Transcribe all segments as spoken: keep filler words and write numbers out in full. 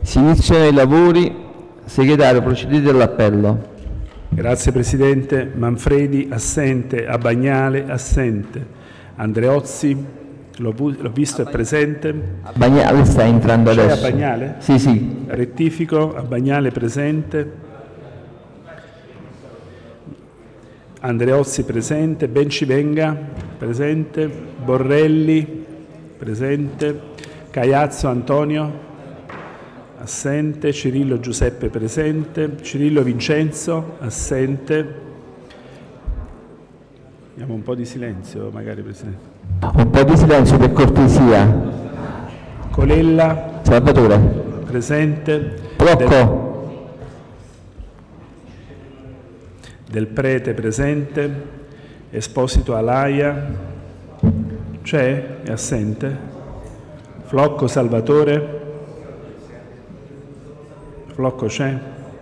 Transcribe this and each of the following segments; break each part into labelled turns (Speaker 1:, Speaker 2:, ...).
Speaker 1: Si iniziano i lavori. Segretario, procedete all'appello.
Speaker 2: Grazie Presidente. Manfredi assente, Abbagnale assente, Andreozzi l'ho visto, è presente.
Speaker 1: Abbagnale sta entrando
Speaker 2: C'è
Speaker 1: adesso.
Speaker 2: Abbagnale?
Speaker 1: Sì, sì.
Speaker 2: Rettifico, Abbagnale presente, Andreozzi presente, Bencivenga presente, Borrelli presente, Caiazzo Antonio assente, Cirillo Giuseppe presente, Cirillo Vincenzo assente. Abbiamo un po' di silenzio magari, Presidente.
Speaker 1: Un po' di silenzio per cortesia.
Speaker 2: Colella
Speaker 1: Salvatore
Speaker 2: presente,
Speaker 1: Blocco
Speaker 2: Del, Del Prete presente, Esposito Alaia c'è? È assente. Flocco Salvatore, Flocco c'è?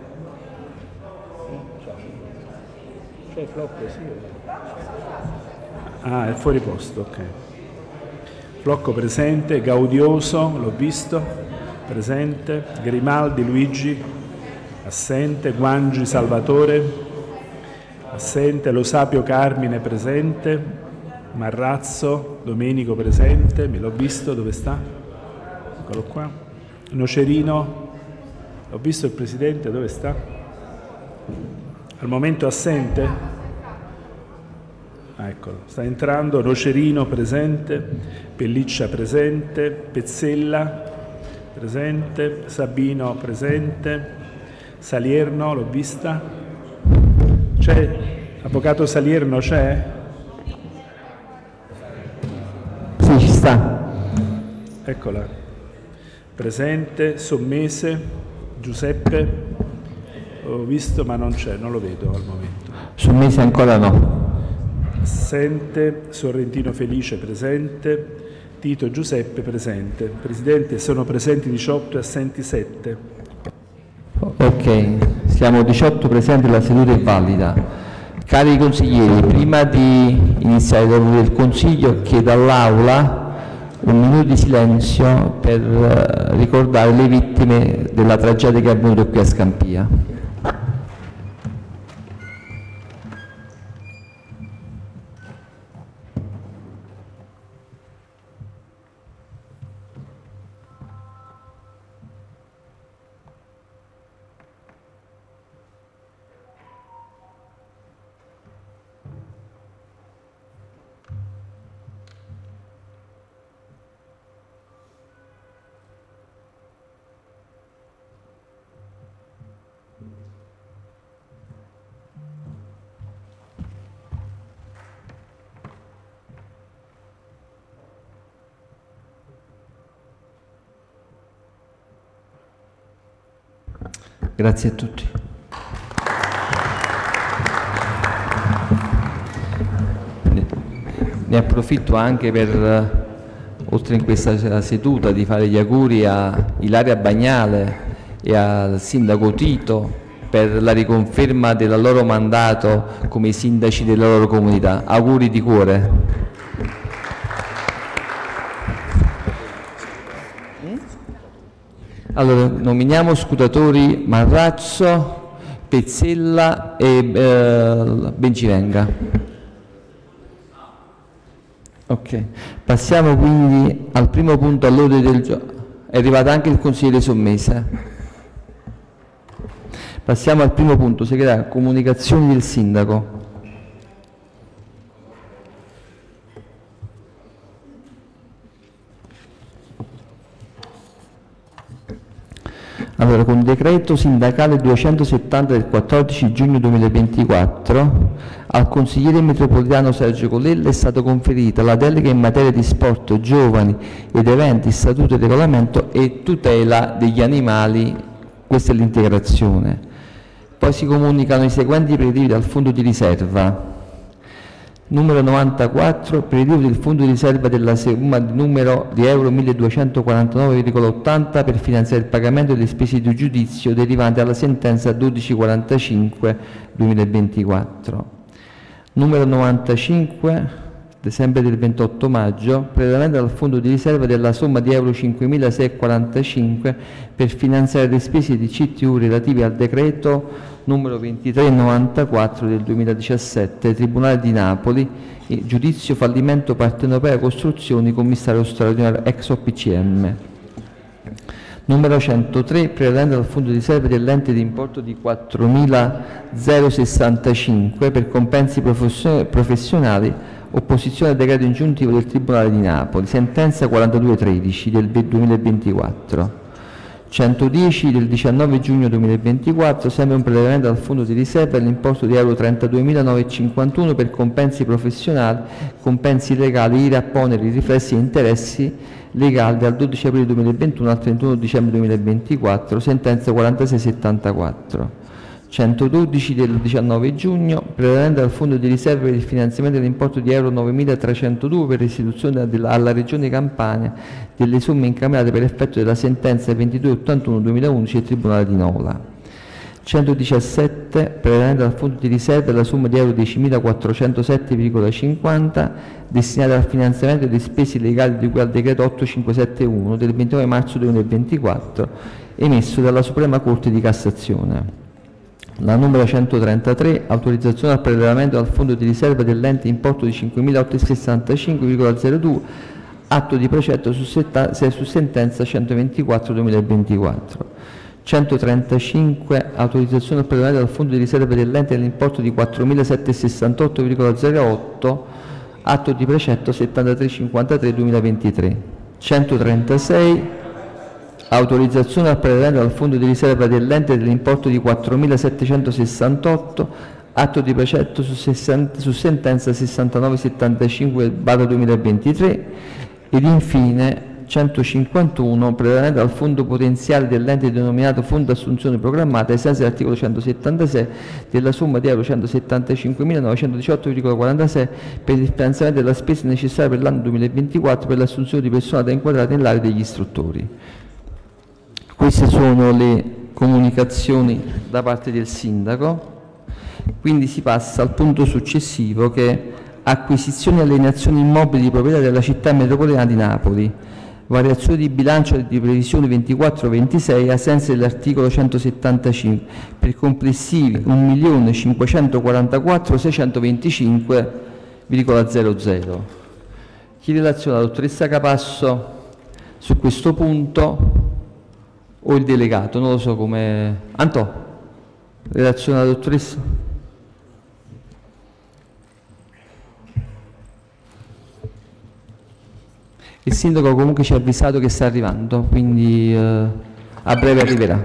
Speaker 2: C'è Flocco, sì. Ah, è fuori posto, ok. Flocco presente, Gaudioso, l'ho visto, presente, Grimaldi Luigi, assente, Guangi Salvatore, assente, Lo Sapio Carmine presente, Marrazzo Domenico presente, me l'ho visto, dove sta? Eccolo qua. Nocerino, ho visto il Presidente, dove sta? Al momento assente? Ah, eccolo, sta entrando. Nocerino presente, Pelliccia presente, Pezzella presente, Sabino presente, Salierno, l'ho vista. C'è? Avvocato Salierno c'è?
Speaker 1: Sì, ci sta.
Speaker 2: Eccola. Presente, Sommese, Giuseppe, ho visto ma non c'è, non lo vedo al momento.
Speaker 1: Sommese ancora no.
Speaker 2: Assente, Sorrentino Felice presente, Tito Giuseppe presente. Presidente, sono presenti diciotto e assenti sette.
Speaker 1: Ok, siamo diciotto presenti, la seduta è valida. Cari consiglieri, prima di iniziare i lavori del Consiglio chiedo all'Aula un minuto di silenzio per ricordare le vittime della tragedia che è avvenuta qui a Scampia. Grazie a tutti. Ne approfitto anche per, oltre in questa seduta, di fare gli auguri a Ilaria Bagnale e al sindaco Tito per la riconferma del loro mandato come sindaci della loro comunità. Auguri di cuore. Allora, nominiamo scrutatori Marrazzo, Pezzella e eh, Bencivenga. Ok, passiamo quindi al primo punto all'ordine del giorno. È arrivato anche il consigliere Sommese. Passiamo al primo punto, segretario, comunicazioni del sindaco. Allora, con decreto sindacale duecentosettanta del quattordici giugno duemilaventiquattro al consigliere metropolitano Sergio Colella è stata conferita la delega in materia di sport, giovani ed eventi, statuto e regolamento e tutela degli animali. Questa è l'integrazione. Poi si comunicano i seguenti prelievi dal fondo di riserva. Numero novantaquattro, prelievo del fondo di riserva della somma di numero di euro milleduecentoquarantanove virgola ottanta per finanziare il pagamento delle spese di giudizio derivanti dalla sentenza dodici quarantacinque duemilaventiquattro. Numero novantacinque, sempre del ventotto maggio, prelevato dal fondo di riserva della somma di euro cinquemilaseicentoquarantacinque per finanziare le spese di C T U relative al decreto numero ventitrecentonovantaquattro del duemiladiciassette, Tribunale di Napoli, giudizio fallimento Partenopea Costruzioni, commissario straordinario ex O P C M. Numero centotré, prelevando dal fondo di riserva dell'ente di importo di quattromilasessantacinque per compensi professionali, opposizione al decreto ingiuntivo del Tribunale di Napoli, sentenza quarantadue tredici del duemilaventiquattro. centodieci del diciannove giugno duemilaventiquattro, sempre un prelevamento dal fondo di riserva dell'importo di euro trentaduemilanovecentocinquantuno per compensi professionali, compensi legali, I R A P, oneri, riflessi e interessi legali dal dodici aprile duemilaventuno al trentuno dicembre duemilaventiquattro, sentenza quarantasei settantaquattro. centododici del diciannove giugno, prelevamento dal fondo di riserva per il finanziamento dell'importo di euro novemilatrecentodue per restituzione alla Regione Campania delle somme incamerate per effetto della sentenza ventidue ottantuno duemilaundici del Tribunale di Nola. centodiciassette, prelevamento dal fondo di riserva della somma di euro diecimilaquattrocentosette virgola cinquanta destinata al finanziamento delle spese legali di cui al decreto ottomilacinquecentosettantuno del ventinove marzo duemilaventiquattro emesso dalla Suprema Corte di Cassazione. La numero centotrentatré, autorizzazione al prelevamento dal fondo di riserva dell'ente importo di cinquemilaottocentosessantacinque virgola zero due, atto di precetto su, setta, su sentenza centoventiquattro duemilaventiquattro. centotrentacinque, autorizzazione al prelevamento dal fondo di riserva dell'ente dell'importo di quattromilasettecentosessantotto virgola zero otto, atto di precetto settantatré cinquantatré duemilaventitré. centotrentasei, autorizzazione al prelevamento dal fondo di riserva dell'ente dell'importo di quattromilasettecentosessantotto, atto di precetto su, su sentenza sessantanove settantacinque duemilaventitré, ed infine centocinquantuno, prelevamento dal fondo potenziale dell'ente denominato Fondo Assunzioni Programmate ai sensi dell'articolo centosettantasei della somma di euro centosettantacinquemilanovecentodiciotto virgola quarantasei per il finanziamento della spesa necessaria per l'anno duemilaventiquattro per l'assunzione di personale da inquadrare nell'area degli istruttori. Queste sono le comunicazioni da parte del Sindaco, quindi si passa al punto successivo che è acquisizione e alienazione immobili di proprietà della città metropolitana di Napoli, variazione di bilancio di previsione ventiquattro ventisei ai sensi dell'articolo centosettantacinque per complessivi un milione cinquecentoquarantaquattromila seicentoventicinque virgola zero zero. Chi relaziona la dottoressa Capasso su questo punto o il delegato? Non lo so come... Antò, relaziona la dottoressa? Il sindaco comunque ci ha avvisato che sta arrivando, quindi eh, a breve arriverà.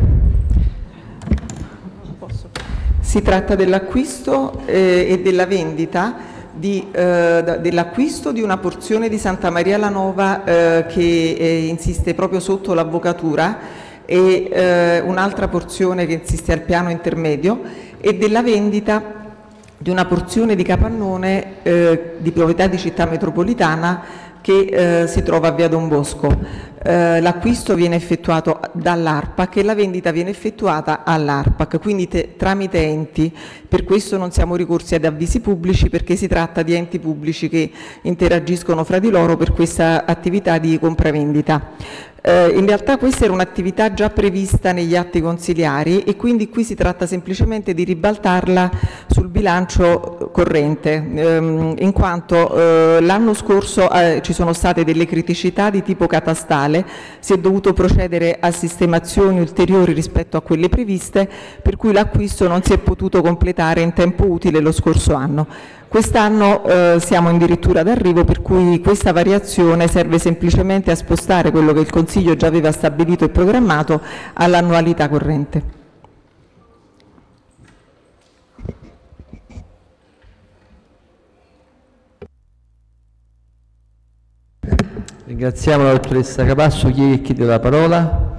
Speaker 3: Si tratta dell'acquisto eh, e della vendita di, eh, dell'acquisto di una porzione di Santa Maria la Nova eh, che eh, insiste proprio sotto l'avvocatura e eh, un'altra porzione che insiste al piano intermedio, e della vendita di una porzione di capannone eh, di proprietà di Città Metropolitana che eh, si trova a Via Don Bosco. Eh, l'acquisto viene effettuato dall'ARPAC e la vendita viene effettuata all'ARPAC, quindi te, tramite enti. Per questo non siamo ricorsi ad avvisi pubblici, perché si tratta di enti pubblici che interagiscono fra di loro per questa attività di compravendita. Eh, in realtà questa era un'attività già prevista negli atti consiliari e quindi qui si tratta semplicemente di ribaltarla sul bilancio corrente, ehm, in quanto eh, l'anno scorso eh, ci sono state delle criticità di tipo catastale, si è dovuto procedere a sistemazioni ulteriori rispetto a quelle previste, per cui l'acquisto non si è potuto completare in tempo utile lo scorso anno. Quest'anno eh, siamo addirittura d'arrivo, per cui questa variazione serve semplicemente a spostare quello che il Consiglio già aveva stabilito e programmato all'annualità corrente.
Speaker 1: Ringraziamo la dottoressa Capasso. Chi è che chiede la parola?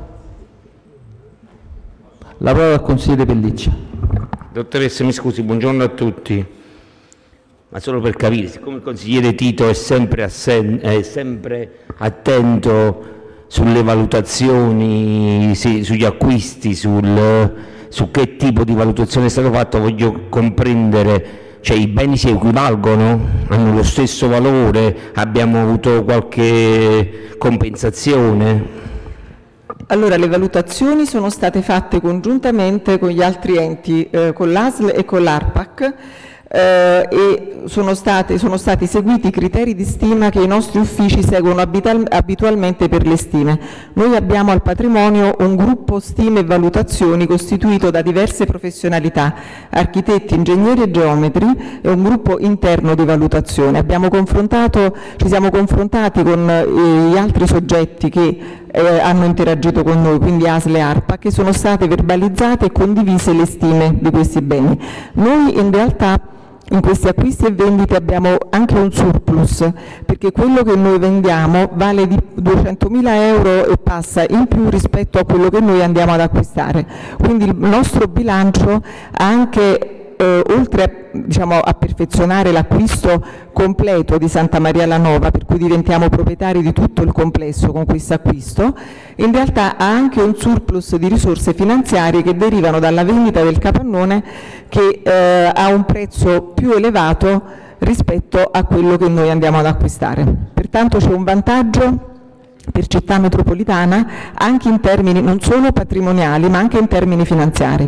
Speaker 1: La parola al consigliere Pelliccia.
Speaker 4: Dottoressa, mi scusi, buongiorno a tutti. Ma solo per capire, siccome il consigliere Tito è sempre, assen- è sempre attento sulle valutazioni, sì, sugli acquisti, sul, su che tipo di valutazione è stato fatto, voglio comprendere cioè i beni si equivalgono, hanno lo stesso valore, abbiamo avuto qualche compensazione?
Speaker 3: Allora, le valutazioni sono state fatte congiuntamente con gli altri enti, eh, con l'A S L e con l'ARPAC, eh, e sono, state, sono stati seguiti i criteri di stima che i nostri uffici seguono abital, abitualmente per le stime. Noi abbiamo al patrimonio un gruppo stime e valutazioni costituito da diverse professionalità, architetti, ingegneri e geometri, e un gruppo interno di valutazione. Abbiamo confrontato, ci siamo confrontati con eh, gli altri soggetti che eh, hanno interagito con noi, quindi A S L e ARPA, che sono state verbalizzate e condivise le stime di questi beni. Noi in realtà in questi acquisti e vendite abbiamo anche un surplus, perché quello che noi vendiamo vale di duecentomila euro e passa in più rispetto a quello che noi andiamo ad acquistare. Quindi il nostro bilancio ha anche, eh, oltre a, diciamo, a perfezionare l'acquisto completo di Santa Maria la Nova, per cui diventiamo proprietari di tutto il complesso con questo acquisto, in realtà ha anche un surplus di risorse finanziarie che derivano dalla vendita del capannone, che eh, ha un prezzo più elevato rispetto a quello che noi andiamo ad acquistare. Pertanto c'è un vantaggio per Città Metropolitana anche in termini non solo patrimoniali ma anche in termini finanziari.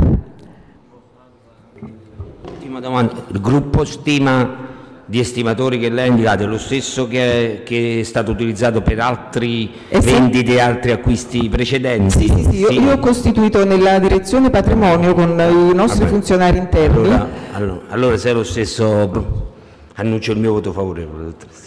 Speaker 4: Ultima domanda, il gruppo stima di estimatori che lei ha indicato è lo stesso che è, che è stato utilizzato per altri
Speaker 3: eh sì.
Speaker 4: vendite e altri acquisti precedenti?
Speaker 3: Sì, sì, sì. Io, io ho costituito nella direzione patrimonio con i nostri
Speaker 4: Vabbè. funzionari
Speaker 3: interni.
Speaker 4: Allora, allora, allora se è lo stesso annuncio il mio voto favorevole, dottoressa.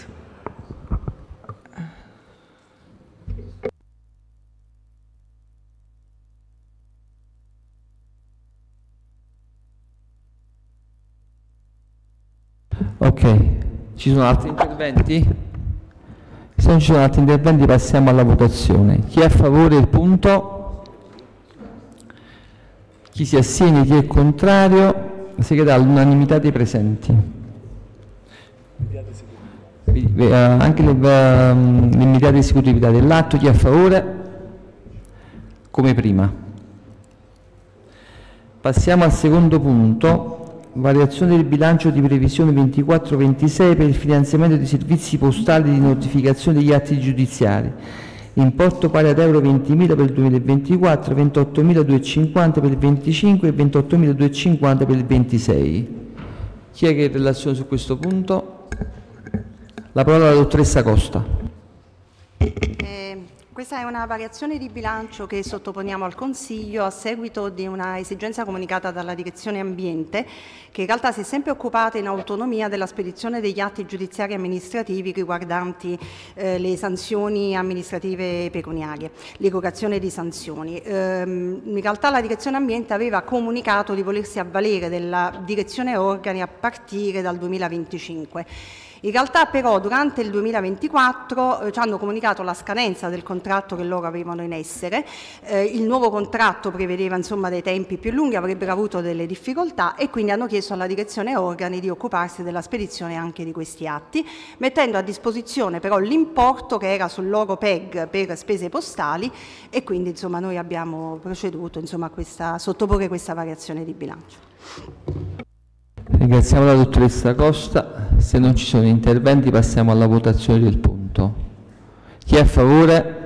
Speaker 1: Ok, ci sono altri interventi? Se non ci sono altri interventi passiamo alla votazione. Chi è a favore del punto? Chi si astiene? Chi è contrario? Si chiede all'unanimità dei presenti. Anche l'immediata esecutività dell'atto. Chi è a favore? Come prima. Passiamo al secondo punto. Variazione del bilancio di previsione ventiquattro ventisei per il finanziamento di servizi postali di notificazione degli atti giudiziari. Importo pari ad euro ventimila per il duemilaventiquattro, ventottomila duecentocinquanta per il venticinque e ventottomila duecentocinquanta per il ventisei. Chi è che è in relazione su questo punto? La parola alla dottoressa Costa.
Speaker 5: Eh, questa è una variazione di bilancio che sottoponiamo al Consiglio a seguito di una esigenza comunicata dalla Direzione Ambiente, che in realtà si è sempre occupata in autonomia della spedizione degli atti giudiziari amministrativi riguardanti eh, le sanzioni amministrative pecuniarie, l'erogazione di sanzioni. Ehm, in realtà la Direzione Ambiente aveva comunicato di volersi avvalere della Direzione Organi a partire dal duemilaventicinque. In realtà però durante il duemilaventiquattro eh, ci hanno comunicato la scadenza del contratto che loro avevano in essere, eh, il nuovo contratto prevedeva insomma dei tempi più lunghi, avrebbero avuto delle difficoltà e quindi hanno chiesto alla Direzione Organi di occuparsi della spedizione anche di questi atti, mettendo a disposizione però l'importo che era sul loro P E G per spese postali e quindi insomma noi abbiamo proceduto insomma, a, questa, a sottoporre questa variazione di bilancio.
Speaker 1: Ringraziamo la dottoressa Costa. Se non ci sono interventi passiamo alla votazione del punto. Chi è a favore?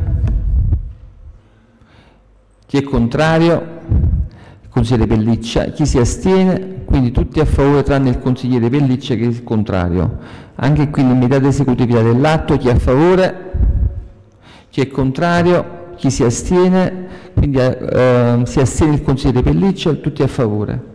Speaker 1: Chi è contrario? Il consigliere Pelliccia. Chi si astiene? Quindi tutti a favore tranne il consigliere Pelliccia che è contrario. Anche qui l'immediata esecutività dell'atto. Chi è a favore? Chi è contrario? Chi si astiene? Quindi eh, si astiene il consigliere Pelliccia, tutti a favore.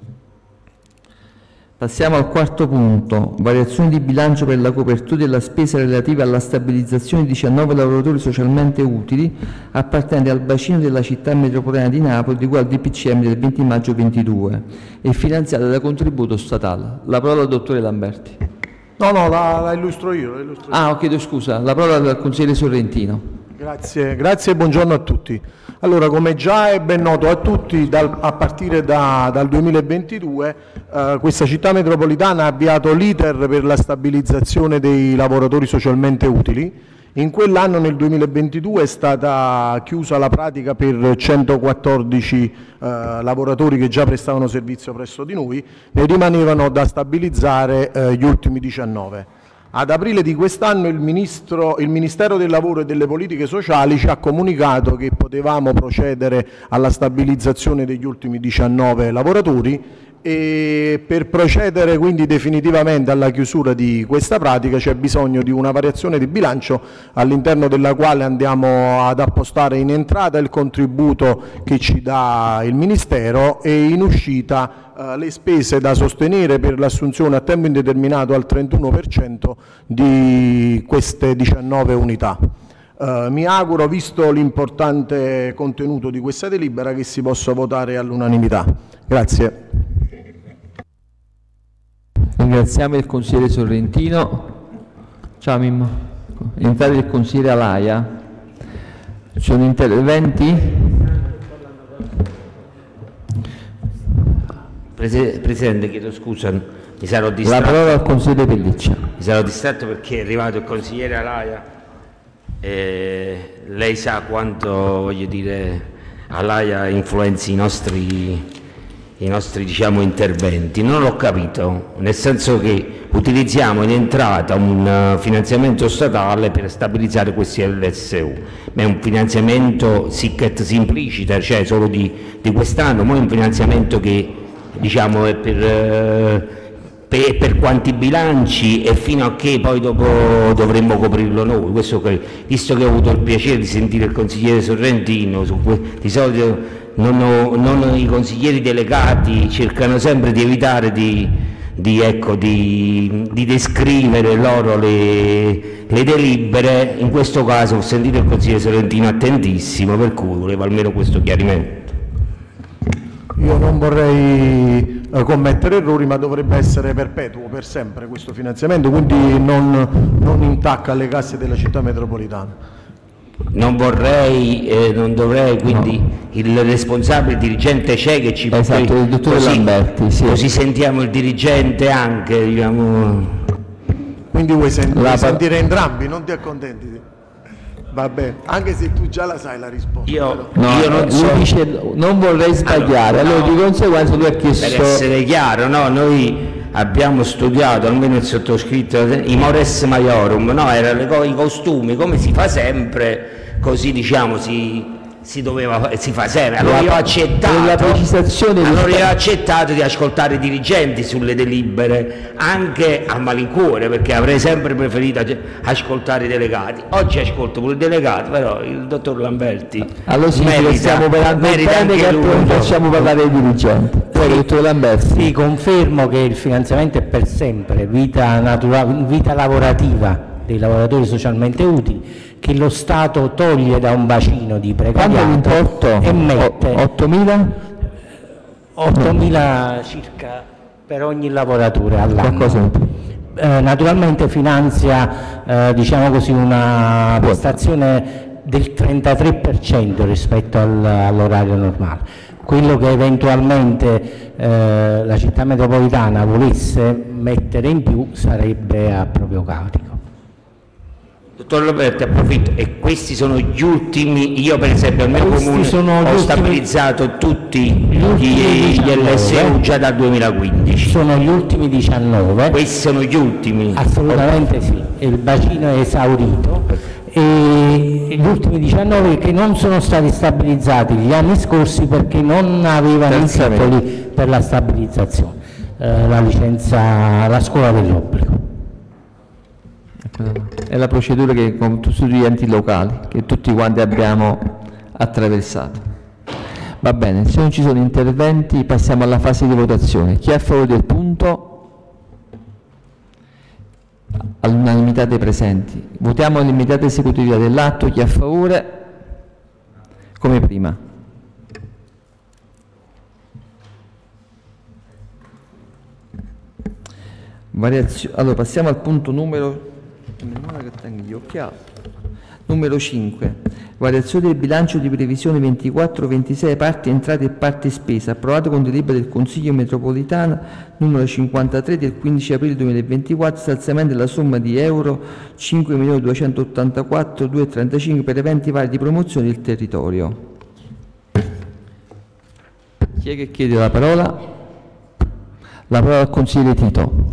Speaker 1: Passiamo al quarto punto, variazione di bilancio per la copertura della spesa relativa alla stabilizzazione di diciannove lavoratori socialmente utili appartenenti al bacino della città metropolitana di Napoli di cui al D P C M del venti maggio ventidue e finanziata da contributo statale. La parola al dottore Lamberti.
Speaker 6: No, no, la, la illustro io. La illustro io.
Speaker 1: Ah, chiedo scusa, la parola al consigliere Sorrentino.
Speaker 6: Grazie, grazie e buongiorno a tutti. Allora, come già è ben noto a tutti, dal, a partire da, dal duemilaventidue eh, questa città metropolitana ha avviato l'iter per la stabilizzazione dei lavoratori socialmente utili In quell'anno, nel duemilaventidue, è stata chiusa la pratica per centoquattordici eh, lavoratori che già prestavano servizio presso di noi, ne rimanevano da stabilizzare eh, gli ultimi diciannove. Ad aprile di quest'anno il, ministro, il Ministero del Lavoro e delle Politiche Sociali ci ha comunicato che potevamo procedere alla stabilizzazione degli ultimi diciannove lavoratori, e per procedere quindi definitivamente alla chiusura di questa pratica c'è bisogno di una variazione di bilancio all'interno della quale andiamo ad appostare in entrata il contributo che ci dà il Ministero e in uscita eh, le spese da sostenere per l'assunzione a tempo indeterminato al trentuno per cento di queste diciannove unità. Uh, mi auguro, visto l'importante contenuto di questa delibera, che si possa votare all'unanimità. Grazie.
Speaker 1: Ringraziamo il consigliere Sorrentino. Ciao Mimmo. Entrare il consigliere Alaia. Ci sono interventi?
Speaker 4: Prese- Presidente, chiedo scusa, mi sarò distratto.
Speaker 1: La parola al consigliere Pelliccia.
Speaker 4: Mi sarò distratto perché è arrivato il consigliere Alaia. E lei sa quanto, voglio dire, Alaia influenzi i nostri, i nostri diciamo, interventi. Non l'ho capito, nel senso che utilizziamo in entrata un finanziamento statale per stabilizzare questi L S U, ma è un finanziamento sic et simpliciter, cioè solo di, di quest'anno, ma è un finanziamento che diciamo è per... Eh, Per, per quanti bilanci e fino a che poi dopo dovremmo coprirlo noi. Questo che, visto che ho avuto il piacere di sentire il consigliere Sorrentino, su cui di solito non, ho, non i consiglieri delegati cercano sempre di evitare di, di, ecco, di, di descrivere loro le, le delibere, in questo caso ho sentito il consigliere Sorrentino attentissimo, per cui volevo almeno questo chiarimento.
Speaker 6: Io non vorrei eh, commettere errori, ma dovrebbe essere perpetuo, per sempre, questo finanziamento, quindi non, non intacca alle casse della città metropolitana.
Speaker 4: Non vorrei, eh, non dovrei, quindi no. Il responsabile, il dirigente c'è che ci
Speaker 1: esatto, poi, il dottore
Speaker 4: così,
Speaker 1: Lamberti, sì.
Speaker 4: Così sentiamo il dirigente anche, diciamo.
Speaker 6: Quindi vuoi, sent-
Speaker 1: La
Speaker 6: vuoi
Speaker 1: par-
Speaker 6: sentire entrambi, non ti accontenti? Va bene, anche se tu già la sai la risposta.
Speaker 4: Io,
Speaker 1: No,
Speaker 4: io non
Speaker 1: lui
Speaker 4: so.
Speaker 1: dice non vorrei sbagliare, allora,
Speaker 4: no,
Speaker 1: allora di conseguenza lui ha chiesto...
Speaker 4: Per essere chiaro, no, noi abbiamo studiato, almeno il sottoscritto, i mores maiorum, no, erano co- i costumi, come si fa sempre, così diciamo si... si doveva, si fa sempre. Allora io ho accettato,
Speaker 1: la precisazione
Speaker 4: allora
Speaker 1: rispetto...
Speaker 4: io ho accettato di ascoltare i dirigenti sulle delibere, anche a malincuore, perché avrei sempre preferito ascoltare i delegati. Oggi ascolto pure i delegati, però il dottor Lamberti
Speaker 1: allora sì,
Speaker 4: merita,
Speaker 1: stiamo operando
Speaker 4: merita
Speaker 1: bene,
Speaker 4: anche
Speaker 1: che
Speaker 4: lui.
Speaker 1: non facciamo parlare i dirigenti. Poi, dottor Lamberti.
Speaker 7: Sì, confermo che il finanziamento è per sempre, vita, natura- vita lavorativa dei lavoratori socialmente utili, che lo Stato toglie da un bacino di precariato e mette
Speaker 1: ottomila?
Speaker 7: ottomila circa per ogni lavoratore all'anno.
Speaker 1: Qualcosa in più.
Speaker 7: Eh, naturalmente finanzia eh, diciamo così una prestazione del trentatré per cento rispetto al, all'orario normale. Quello che eventualmente eh, la città metropolitana volesse mettere in più sarebbe a proprio carico.
Speaker 4: Dottor Lamberti, approfitto, e questi sono gli ultimi, io per esempio al mio
Speaker 7: Questi
Speaker 4: comune
Speaker 7: sono
Speaker 4: ho
Speaker 7: gli ultimi-
Speaker 4: stabilizzato tutti
Speaker 7: gli ultimi
Speaker 4: gli, gli L S U
Speaker 7: diciannove.
Speaker 4: già dal duemilaquindici.
Speaker 7: Sono gli ultimi diciannove.
Speaker 4: Questi sono gli ultimi.
Speaker 7: Assolutamente sì, il bacino è esaurito e gli ultimi diciannove che non sono stati stabilizzati gli anni scorsi perché non avevano i titoli per la stabilizzazione, eh, la licenza, la scuola dell'obbligo.
Speaker 1: È la procedura che con tutti gli enti locali, che tutti quanti abbiamo attraversato. Va bene, se non ci sono interventi passiamo alla fase di votazione. Chi è a favore del punto? All'unanimità dei presenti. Votiamo l'immediata esecutività dell'atto. Chi è a favore? Come prima. Variazio- allora passiamo al punto numero... che tengo gli occhiali. Numero cinque. Variazione del bilancio di previsione ventiquattro ventisei parti entrate e parti spese, approvato con delibera del Consiglio metropolitano numero cinquantatré del quindici aprile duemilaventiquattro, stanziamento della somma di euro cinque milioni duecentottantaquattromila duecentotrentacinque per eventi vari di promozione del territorio. Chi è che chiede la parola? La parola al consigliere Tito.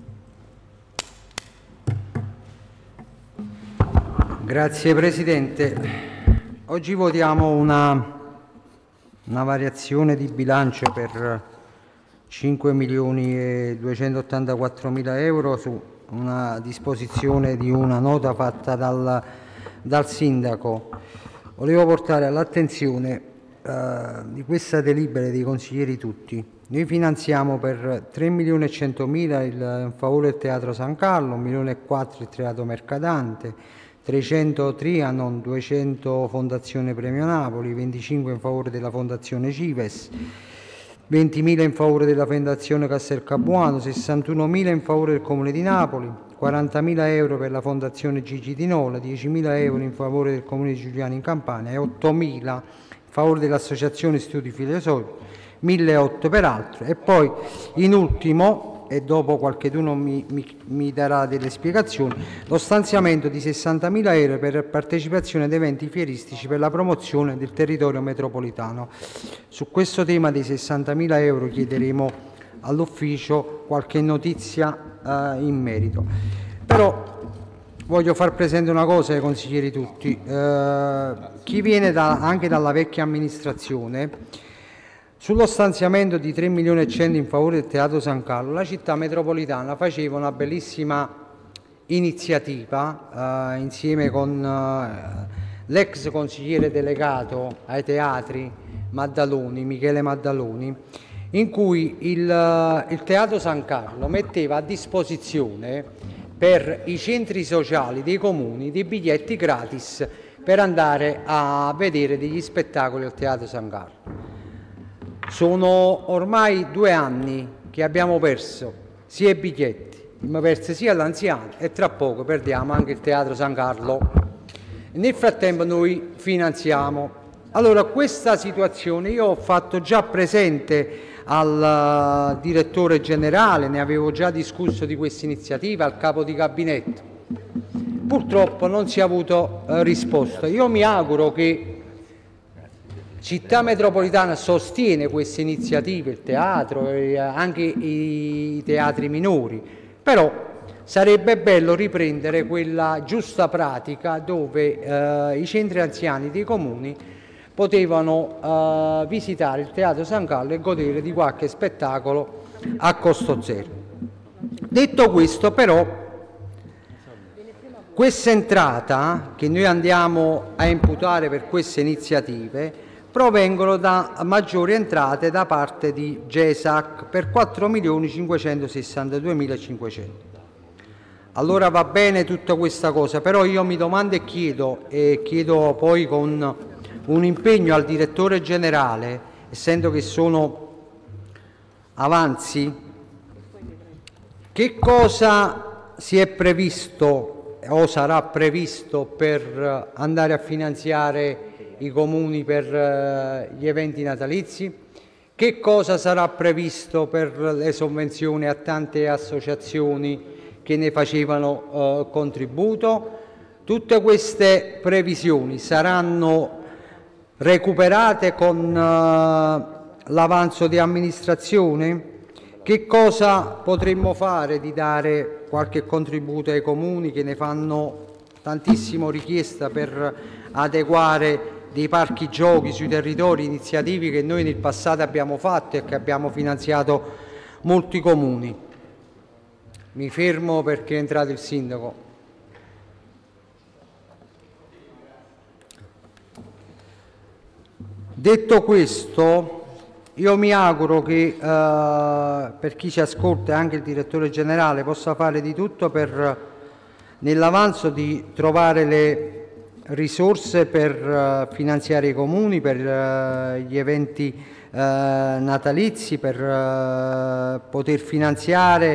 Speaker 8: Grazie Presidente. Oggi votiamo una, una variazione di bilancio per cinque milioni e duecentottantaquattromila euro su una disposizione di una nota fatta dal, dal Sindaco. Volevo portare all'attenzione eh, di questa delibera dei consiglieri tutti. Noi finanziamo per tre milioni e centomila in favore del Teatro San Carlo, un milione e quattro il Teatro Mercadante, trecento Trianon, duecento Fondazione Premio Napoli, venticinque in favore della Fondazione Cives, ventimila in favore della Fondazione Castel Capuano, sessantunomila in favore del Comune di Napoli, quarantamila euro per la Fondazione Gigi Di Nola, diecimila euro in favore del Comune di Giuliano in Campania e ottomila in favore dell'Associazione Studi Filosofici, milleottocento per altro. E poi in ultimo, e dopo qualcheduno mi, mi, mi darà delle spiegazioni, lo stanziamento di sessantamila euro per partecipazione ad eventi fieristici per la promozione del territorio metropolitano. Su questo tema dei sessantamila euro chiederemo all'ufficio qualche notizia eh, in merito. Però voglio far presente una cosa ai consiglieri tutti. Eh, chi viene da, anche dalla vecchia amministrazione, sullo stanziamento di tre milioni e cento in favore del Teatro San Carlo, la città metropolitana faceva una bellissima iniziativa eh, insieme con eh, l'ex consigliere delegato ai teatri Maddaloni, Michele Maddaloni, in cui il, il Teatro San Carlo metteva a disposizione per i centri sociali dei comuni dei biglietti gratis per andare a vedere degli spettacoli al Teatro San Carlo. Sono ormai due anni che abbiamo perso sia i biglietti, abbiamo perso sia l'anziano e tra poco perdiamo anche il Teatro San Carlo. Nel frattempo noi finanziamo. Allora questa situazione io ho fatto già presente al uh, direttore generale, ne avevo già discusso di questa iniziativa, al capo di gabinetto. Purtroppo non si è avuto uh, risposta. Io mi auguro che Città Metropolitana sostiene queste iniziative, il teatro e anche i teatri minori, però sarebbe bello riprendere quella giusta pratica dove eh, i centri anziani dei comuni potevano eh, visitare il Teatro San Carlo e godere di qualche spettacolo a costo zero. Detto questo, però, questa entrata che noi andiamo a imputare per queste iniziative provengono da maggiori entrate da parte di GESAC per quattro milioni cinquecentosessantaduemilacinquecento. Allora va bene tutta questa cosa, però io mi domando e chiedo, e chiedo poi con un impegno al direttore generale, essendo che sono avanzi, che cosa si è previsto o sarà previsto per andare a finanziare i comuni per uh, gli eventi natalizi? Che cosa sarà previsto per le sovvenzioni a tante associazioni che ne facevano uh, contributo? Tutte queste previsioni saranno recuperate con uh, l'avanzo di amministrazione? Che cosa potremmo fare di dare qualche contributo ai comuni che ne fanno tantissimo richiesta per adeguare dei parchi giochi sui territori, iniziative che noi nel passato abbiamo fatto e che abbiamo finanziato molti comuni. Mi fermo perché è entrato il sindaco. Detto questo, io mi auguro che eh, per chi ci ascolta e anche il direttore generale possa fare di tutto per nell'avanzo di trovare le risorse per uh, finanziare i comuni, per uh, gli eventi uh, natalizi, per uh, poter finanziare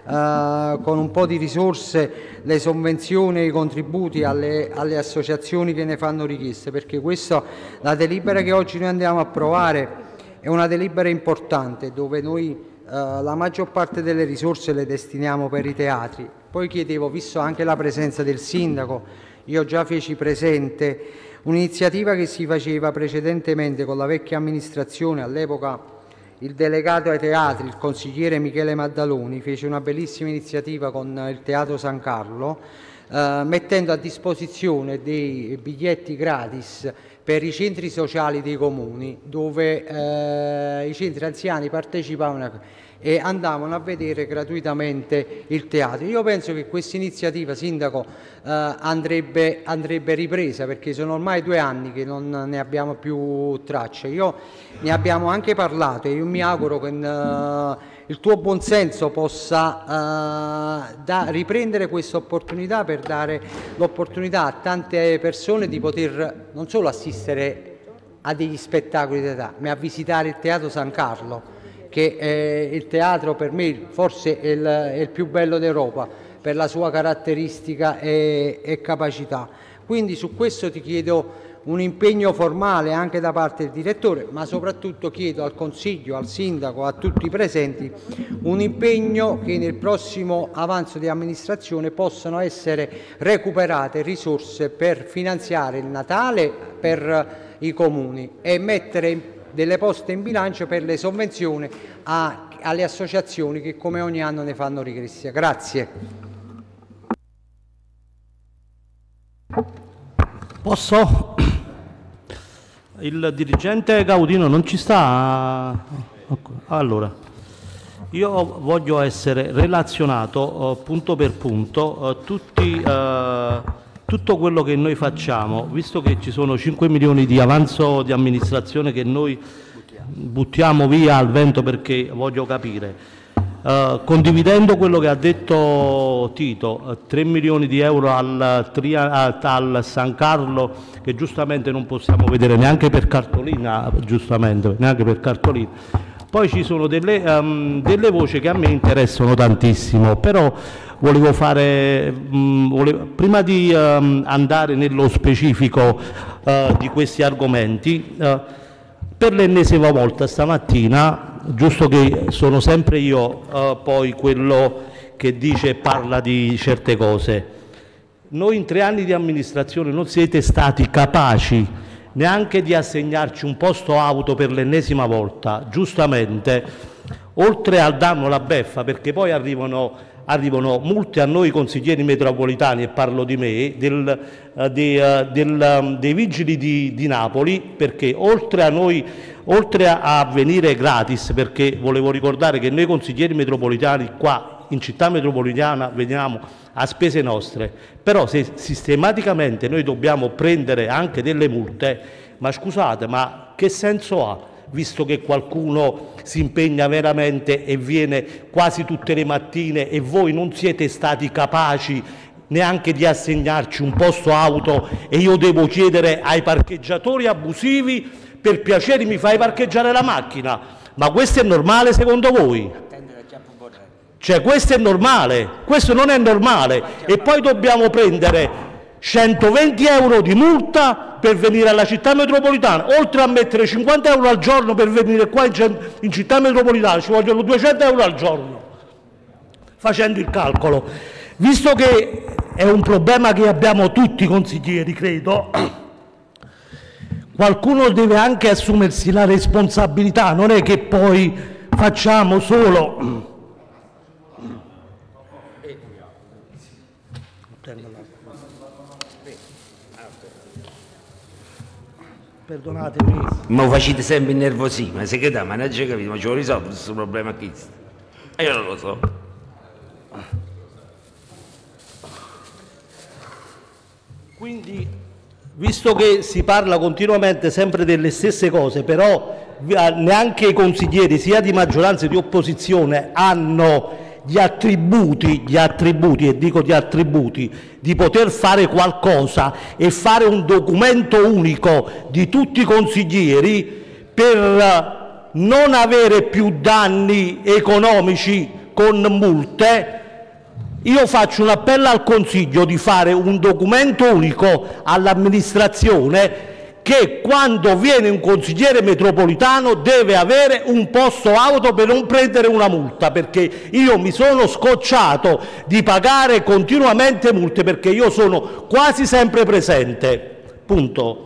Speaker 8: eh, con un po' di risorse le sovvenzioni e i contributi alle, alle associazioni che ne fanno richieste, perché questa, la delibera che oggi noi andiamo a approvare è una delibera importante dove noi eh, la maggior parte delle risorse le destiniamo per i teatri. Poi chiedevo, visto anche la presenza del sindaco, io già feci presente un'iniziativa che si faceva precedentemente con la vecchia amministrazione. All'epoca il delegato ai teatri, il consigliere Michele Maddaloni, fece una bellissima iniziativa con il Teatro San Carlo, eh, mettendo a disposizione dei biglietti gratis per i centri sociali dei comuni, dove eh, i centri anziani partecipavano e andavano a vedere gratuitamente il teatro. Io penso che questa iniziativa, Sindaco, eh, andrebbe, andrebbe ripresa, perché sono ormai due anni che non ne abbiamo più traccia. Io ne abbiamo anche parlato e io mi auguro che eh, il tuo buonsenso possa eh, da, riprendere questa opportunità per dare l'opportunità a tante persone di poter non solo assistere a degli spettacoli di teatro, ma a visitare il Teatro San Carlo, che è il teatro per me forse è il, è il più bello d'Europa per la sua caratteristica e, e capacità. Quindi su questo ti chiedo un impegno formale anche da parte del direttore, ma soprattutto chiedo al Consiglio, al Sindaco, a tutti i presenti un impegno che nel prossimo avanzo di amministrazione possano essere recuperate risorse per finanziare il Natale per i comuni e mettere delle poste in bilancio per le sovvenzioni a, alle associazioni che come ogni anno ne fanno richiesta. Grazie.
Speaker 9: Posso? Il dirigente Gaudino non ci sta? Allora, io voglio essere relazionato uh, punto per punto uh, tutti... Uh, tutto quello che noi facciamo, visto che ci sono cinque milioni di avanzo di amministrazione che noi buttiamo via al vento, perché voglio capire, eh, condividendo quello che ha detto Tito, tre milioni di euro al, al San Carlo, che giustamente non possiamo vedere neanche per cartolina, giustamente, neanche per cartolina. Poi ci sono delle, um, delle voci che a me interessano tantissimo, però volevo fare, um, volevo, prima di um, andare nello specifico uh, di questi argomenti, uh, per l'ennesima volta stamattina, giusto che sono sempre io uh, poi quello che dice e parla di certe cose, noi in tre anni di amministrazione non siete stati capaci neanche di assegnarci un posto auto per l'ennesima volta, giustamente, oltre al danno la beffa, perché poi arrivano, arrivano multe a noi consiglieri metropolitani, e parlo di me, del, uh, de, uh, del, um, dei vigili di, di Napoli, perché oltre a noi, oltre a, a venire gratis, perché volevo ricordare che noi consiglieri metropolitani qua in città metropolitana veniamo a spese nostre, però se sistematicamente noi dobbiamo prendere anche delle multe, ma scusate, ma che senso ha, visto che qualcuno si impegna veramente e viene quasi tutte le mattine e voi non siete stati capaci neanche di assegnarci un posto auto e io devo chiedere ai parcheggiatori abusivi, per piacere mi fai parcheggiare la macchina, ma questo è normale secondo voi? Cioè questo è normale, questo non è normale, e poi dobbiamo prendere centoventi euro di multa per venire alla città metropolitana, oltre a mettere cinquanta euro al giorno per venire qua in, in città metropolitana, ci vogliono duecento euro al giorno, facendo il calcolo. Visto che è un problema che abbiamo tutti i consiglieri, credo, qualcuno deve anche assumersi la responsabilità, non è che poi facciamo solo... Perdonatemi.
Speaker 4: Ma facete sempre innervosire, ma se che da, ma non c'è capito, ma ci ho risolto questo problema qui. E io non lo so.
Speaker 9: Quindi, visto che si parla continuamente sempre delle stesse cose, però neanche i consiglieri, sia di maggioranza che di opposizione, hanno gli attributi, gli attributi, e dico gli attributi, di poter fare qualcosa e fare un documento unico di tutti i consiglieri per non avere più danni economici con multe. Io faccio un appello al Consiglio di fare un documento unico all'amministrazione che quando viene un consigliere metropolitano deve avere un posto auto per non prendere una multa, perché io mi sono scocciato di pagare continuamente multe perché io sono quasi sempre presente. Punto.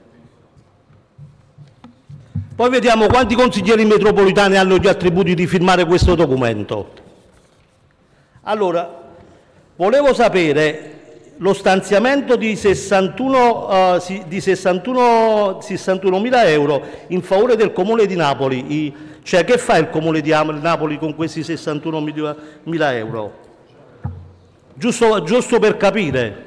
Speaker 9: Poi vediamo quanti consiglieri metropolitani hanno gli attributi di firmare questo documento. Allora, volevo sapere lo stanziamento di sessantuno, uh, sì, di sessantuno, sessantunomila euro in favore del Comune di Napoli. I, cioè, che fa il Comune di Napoli con questi sessantunomila euro? Giusto, giusto per capire.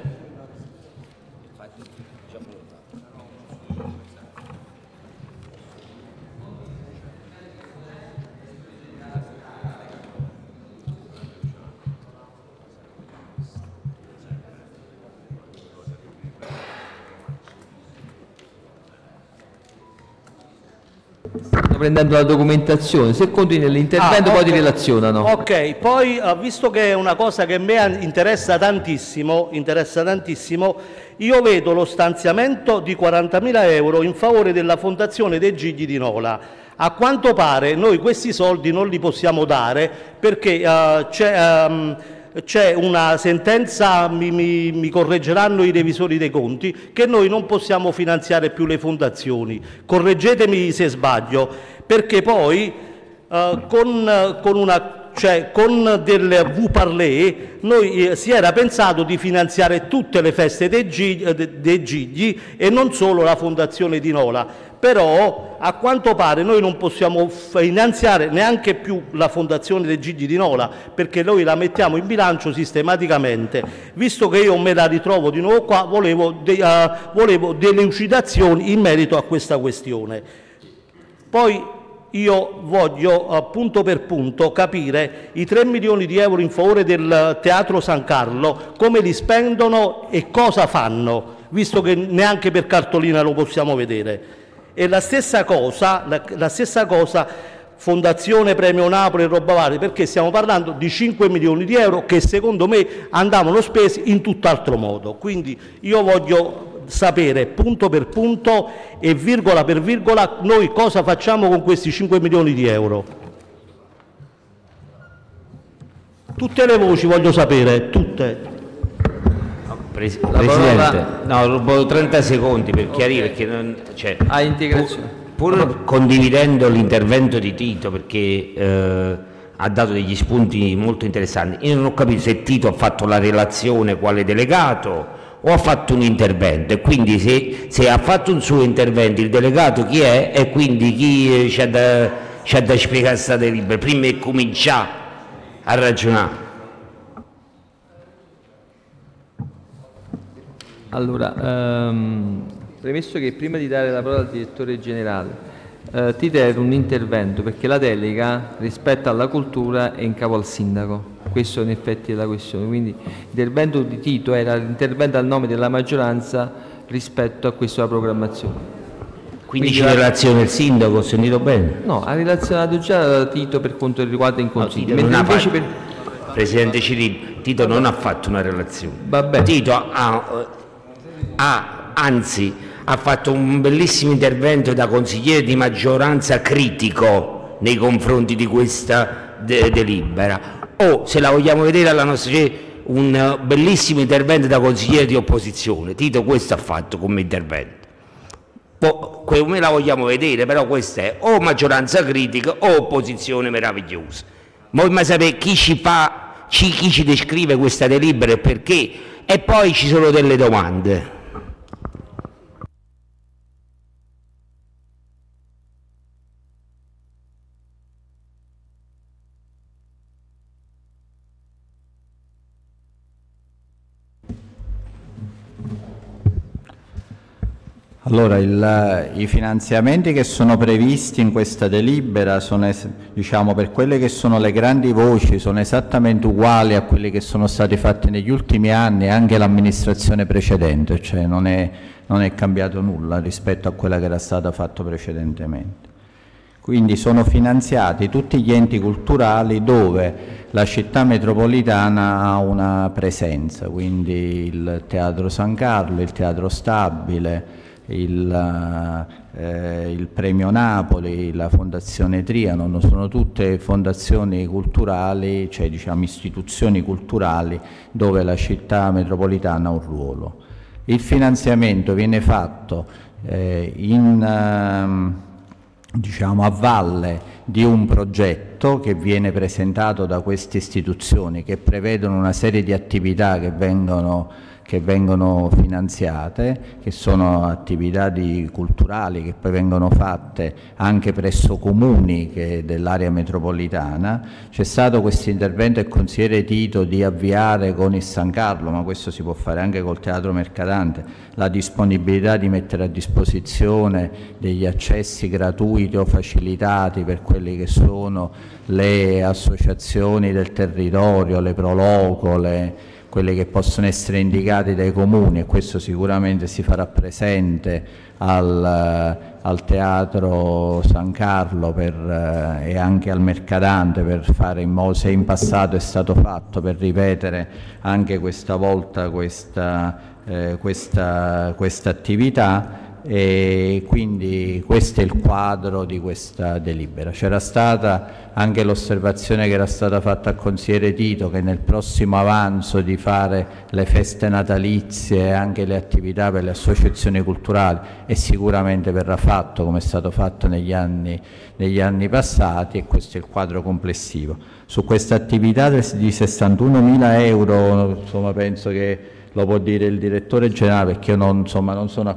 Speaker 1: Sto prendendo la documentazione, se continui l'intervento
Speaker 9: ah,
Speaker 1: poi
Speaker 9: okay.
Speaker 1: ti relazionano.
Speaker 9: Ok, poi uh, visto che è una cosa che a me interessa tantissimo, interessa tantissimo, io vedo lo stanziamento di quarantamila euro in favore della Fondazione dei Gigli di Nola. A quanto pare noi questi soldi non li possiamo dare perché uh, c'è... Um, c'è una sentenza, mi, mi, mi correggeranno i revisori dei conti, che noi non possiamo finanziare più le fondazioni. Correggetemi se sbaglio, perché poi eh, con, con, una, cioè, con del V-Parlé noi eh, si era pensato di finanziare tutte le feste dei Gigli, dei Gigli e non solo la Fondazione di Nola. Però a quanto pare noi non possiamo finanziare neanche più la Fondazione dei Gigli di Nola perché noi la mettiamo in bilancio sistematicamente. Visto che io me la ritrovo di nuovo qua, volevo, de, uh, volevo delle lucidazioni in merito a questa questione. Poi io voglio uh, punto per punto capire i tre milioni di euro in favore del Teatro San Carlo, come li spendono e cosa fanno, visto che neanche per cartolina lo possiamo vedere. E la stessa cosa, la, la stessa cosa Fondazione Premio Napoli e roba varia, perché stiamo parlando di cinque milioni di euro che secondo me andavano spesi in tutt'altro modo. Quindi io voglio sapere punto per punto e virgola per virgola noi cosa facciamo con questi cinque milioni di euro. Tutte le voci voglio sapere, tutte.
Speaker 4: Pres Presidente, no, rubo trenta secondi per chiarire, perché non, cioè,
Speaker 1: a integrazione.
Speaker 4: Pur, pur condividendo l'intervento di Tito, perché eh, ha dato degli spunti molto interessanti, io non ho capito se Tito ha fatto la relazione quale delegato o ha fatto un intervento, e quindi se, se ha fatto un suo intervento il delegato chi è e quindi chi c'ha da, da spiegare questa delibera prima di cominciare a ragionare.
Speaker 1: Allora, ehm, premesso che prima di dare la parola al direttore generale, eh, ti terrò un intervento perché la delega rispetto alla cultura è in capo al sindaco, questo in effetti è la questione, quindi l'intervento di Tito era l'intervento al nome della maggioranza rispetto a questa programmazione.
Speaker 4: Quindi, quindi ci la... relaziona il sindaco, ho sentito bene?
Speaker 1: No, ha relazionato già Tito per quanto riguarda in consiglio.
Speaker 4: No,
Speaker 1: invece
Speaker 4: fatto...
Speaker 1: per...
Speaker 4: Presidente Cirillo, Tito non ha fatto una relazione.
Speaker 1: Vabbè.
Speaker 4: Tito ha... Ah, anzi, ha fatto un bellissimo intervento da consigliere di maggioranza critico nei confronti di questa de delibera. O, se la vogliamo vedere alla nostra, c'è un bellissimo intervento da consigliere di opposizione. Tito questo ha fatto come intervento. Po come la vogliamo vedere, però questa è o maggioranza critica o opposizione meravigliosa. Ma vogliamo sapere chi ci fa, chi, chi ci descrive questa delibera e perché, e poi ci sono delle domande.
Speaker 10: Allora, il, i finanziamenti che sono previsti in questa delibera sono, diciamo, per quelle che sono le grandi voci, sono esattamente uguali a quelli che sono stati fatti negli ultimi anni, anche l'amministrazione precedente, cioè non è, non è cambiato nulla rispetto a quella che era stata fatta precedentemente. Quindi sono finanziati tutti gli enti culturali dove la città metropolitana ha una presenza, quindi il Teatro San Carlo, il Teatro Stabile, il, eh, il Premio Napoli, la Fondazione Trianon, sono tutte fondazioni culturali, cioè diciamo istituzioni culturali dove la città metropolitana ha un ruolo. Il finanziamento viene fatto eh, in... Ehm, diciamo a valle di un progetto che viene presentato da queste istituzioni che prevedono una serie di attività che vengono, che vengono finanziate, che sono attività di, culturali che poi vengono fatte anche presso comuni dell'area metropolitana. C'è stato questo intervento del consigliere Tito di avviare con il San Carlo, ma questo si può fare anche col Teatro Mercatante, la disponibilità di mettere a disposizione degli accessi gratuiti o facilitati per quelli che sono le associazioni del territorio, le Proloco, le, quelle che possono essere indicate dai comuni, e questo sicuramente si farà presente al, al Teatro San Carlo per, eh, e anche al Mercatante, per fare in modo, se in passato è stato fatto, per ripetere anche questa volta questa Eh, questa, questa attività, e quindi questo è il quadro di questa delibera. C'era stata anche l'osservazione che era stata fatta al consigliere Tito che nel prossimo avanzo di fare le feste natalizie e anche le attività per le associazioni culturali, e sicuramente verrà fatto come è stato fatto negli anni, negli anni passati, e questo è il quadro complessivo. Su questa attività di sessantunomila euro, insomma, penso che lo può dire il direttore generale, perché io non, insomma, non sono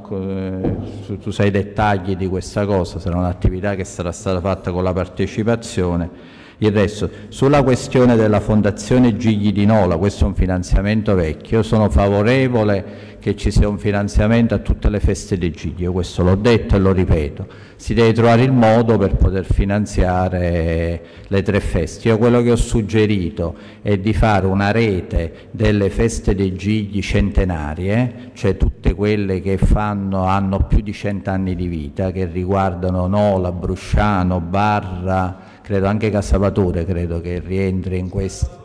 Speaker 10: eh, tu sai i dettagli di questa cosa, sarà un'attività che sarà stata fatta con la partecipazione. Il resto, sulla questione della Fondazione Gigli di Nola, questo è un finanziamento vecchio, io sono favorevole che ci sia un finanziamento a tutte le feste dei Gigli, io questo l'ho detto e lo ripeto, si deve trovare il modo per poter finanziare le tre feste. Io quello che ho suggerito è di fare una rete delle feste dei Gigli centenarie, cioè tutte quelle che fanno, hanno più di cent'anni di vita, che riguardano Nola, Brusciano, Barra, credo anche Casavatore, credo che rientri in questo,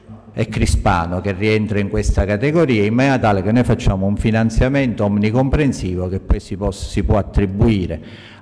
Speaker 10: e Crispano, che rientra in questa categoria, in maniera tale che noi facciamo un finanziamento omnicomprensivo che poi si, possa, si può attribuire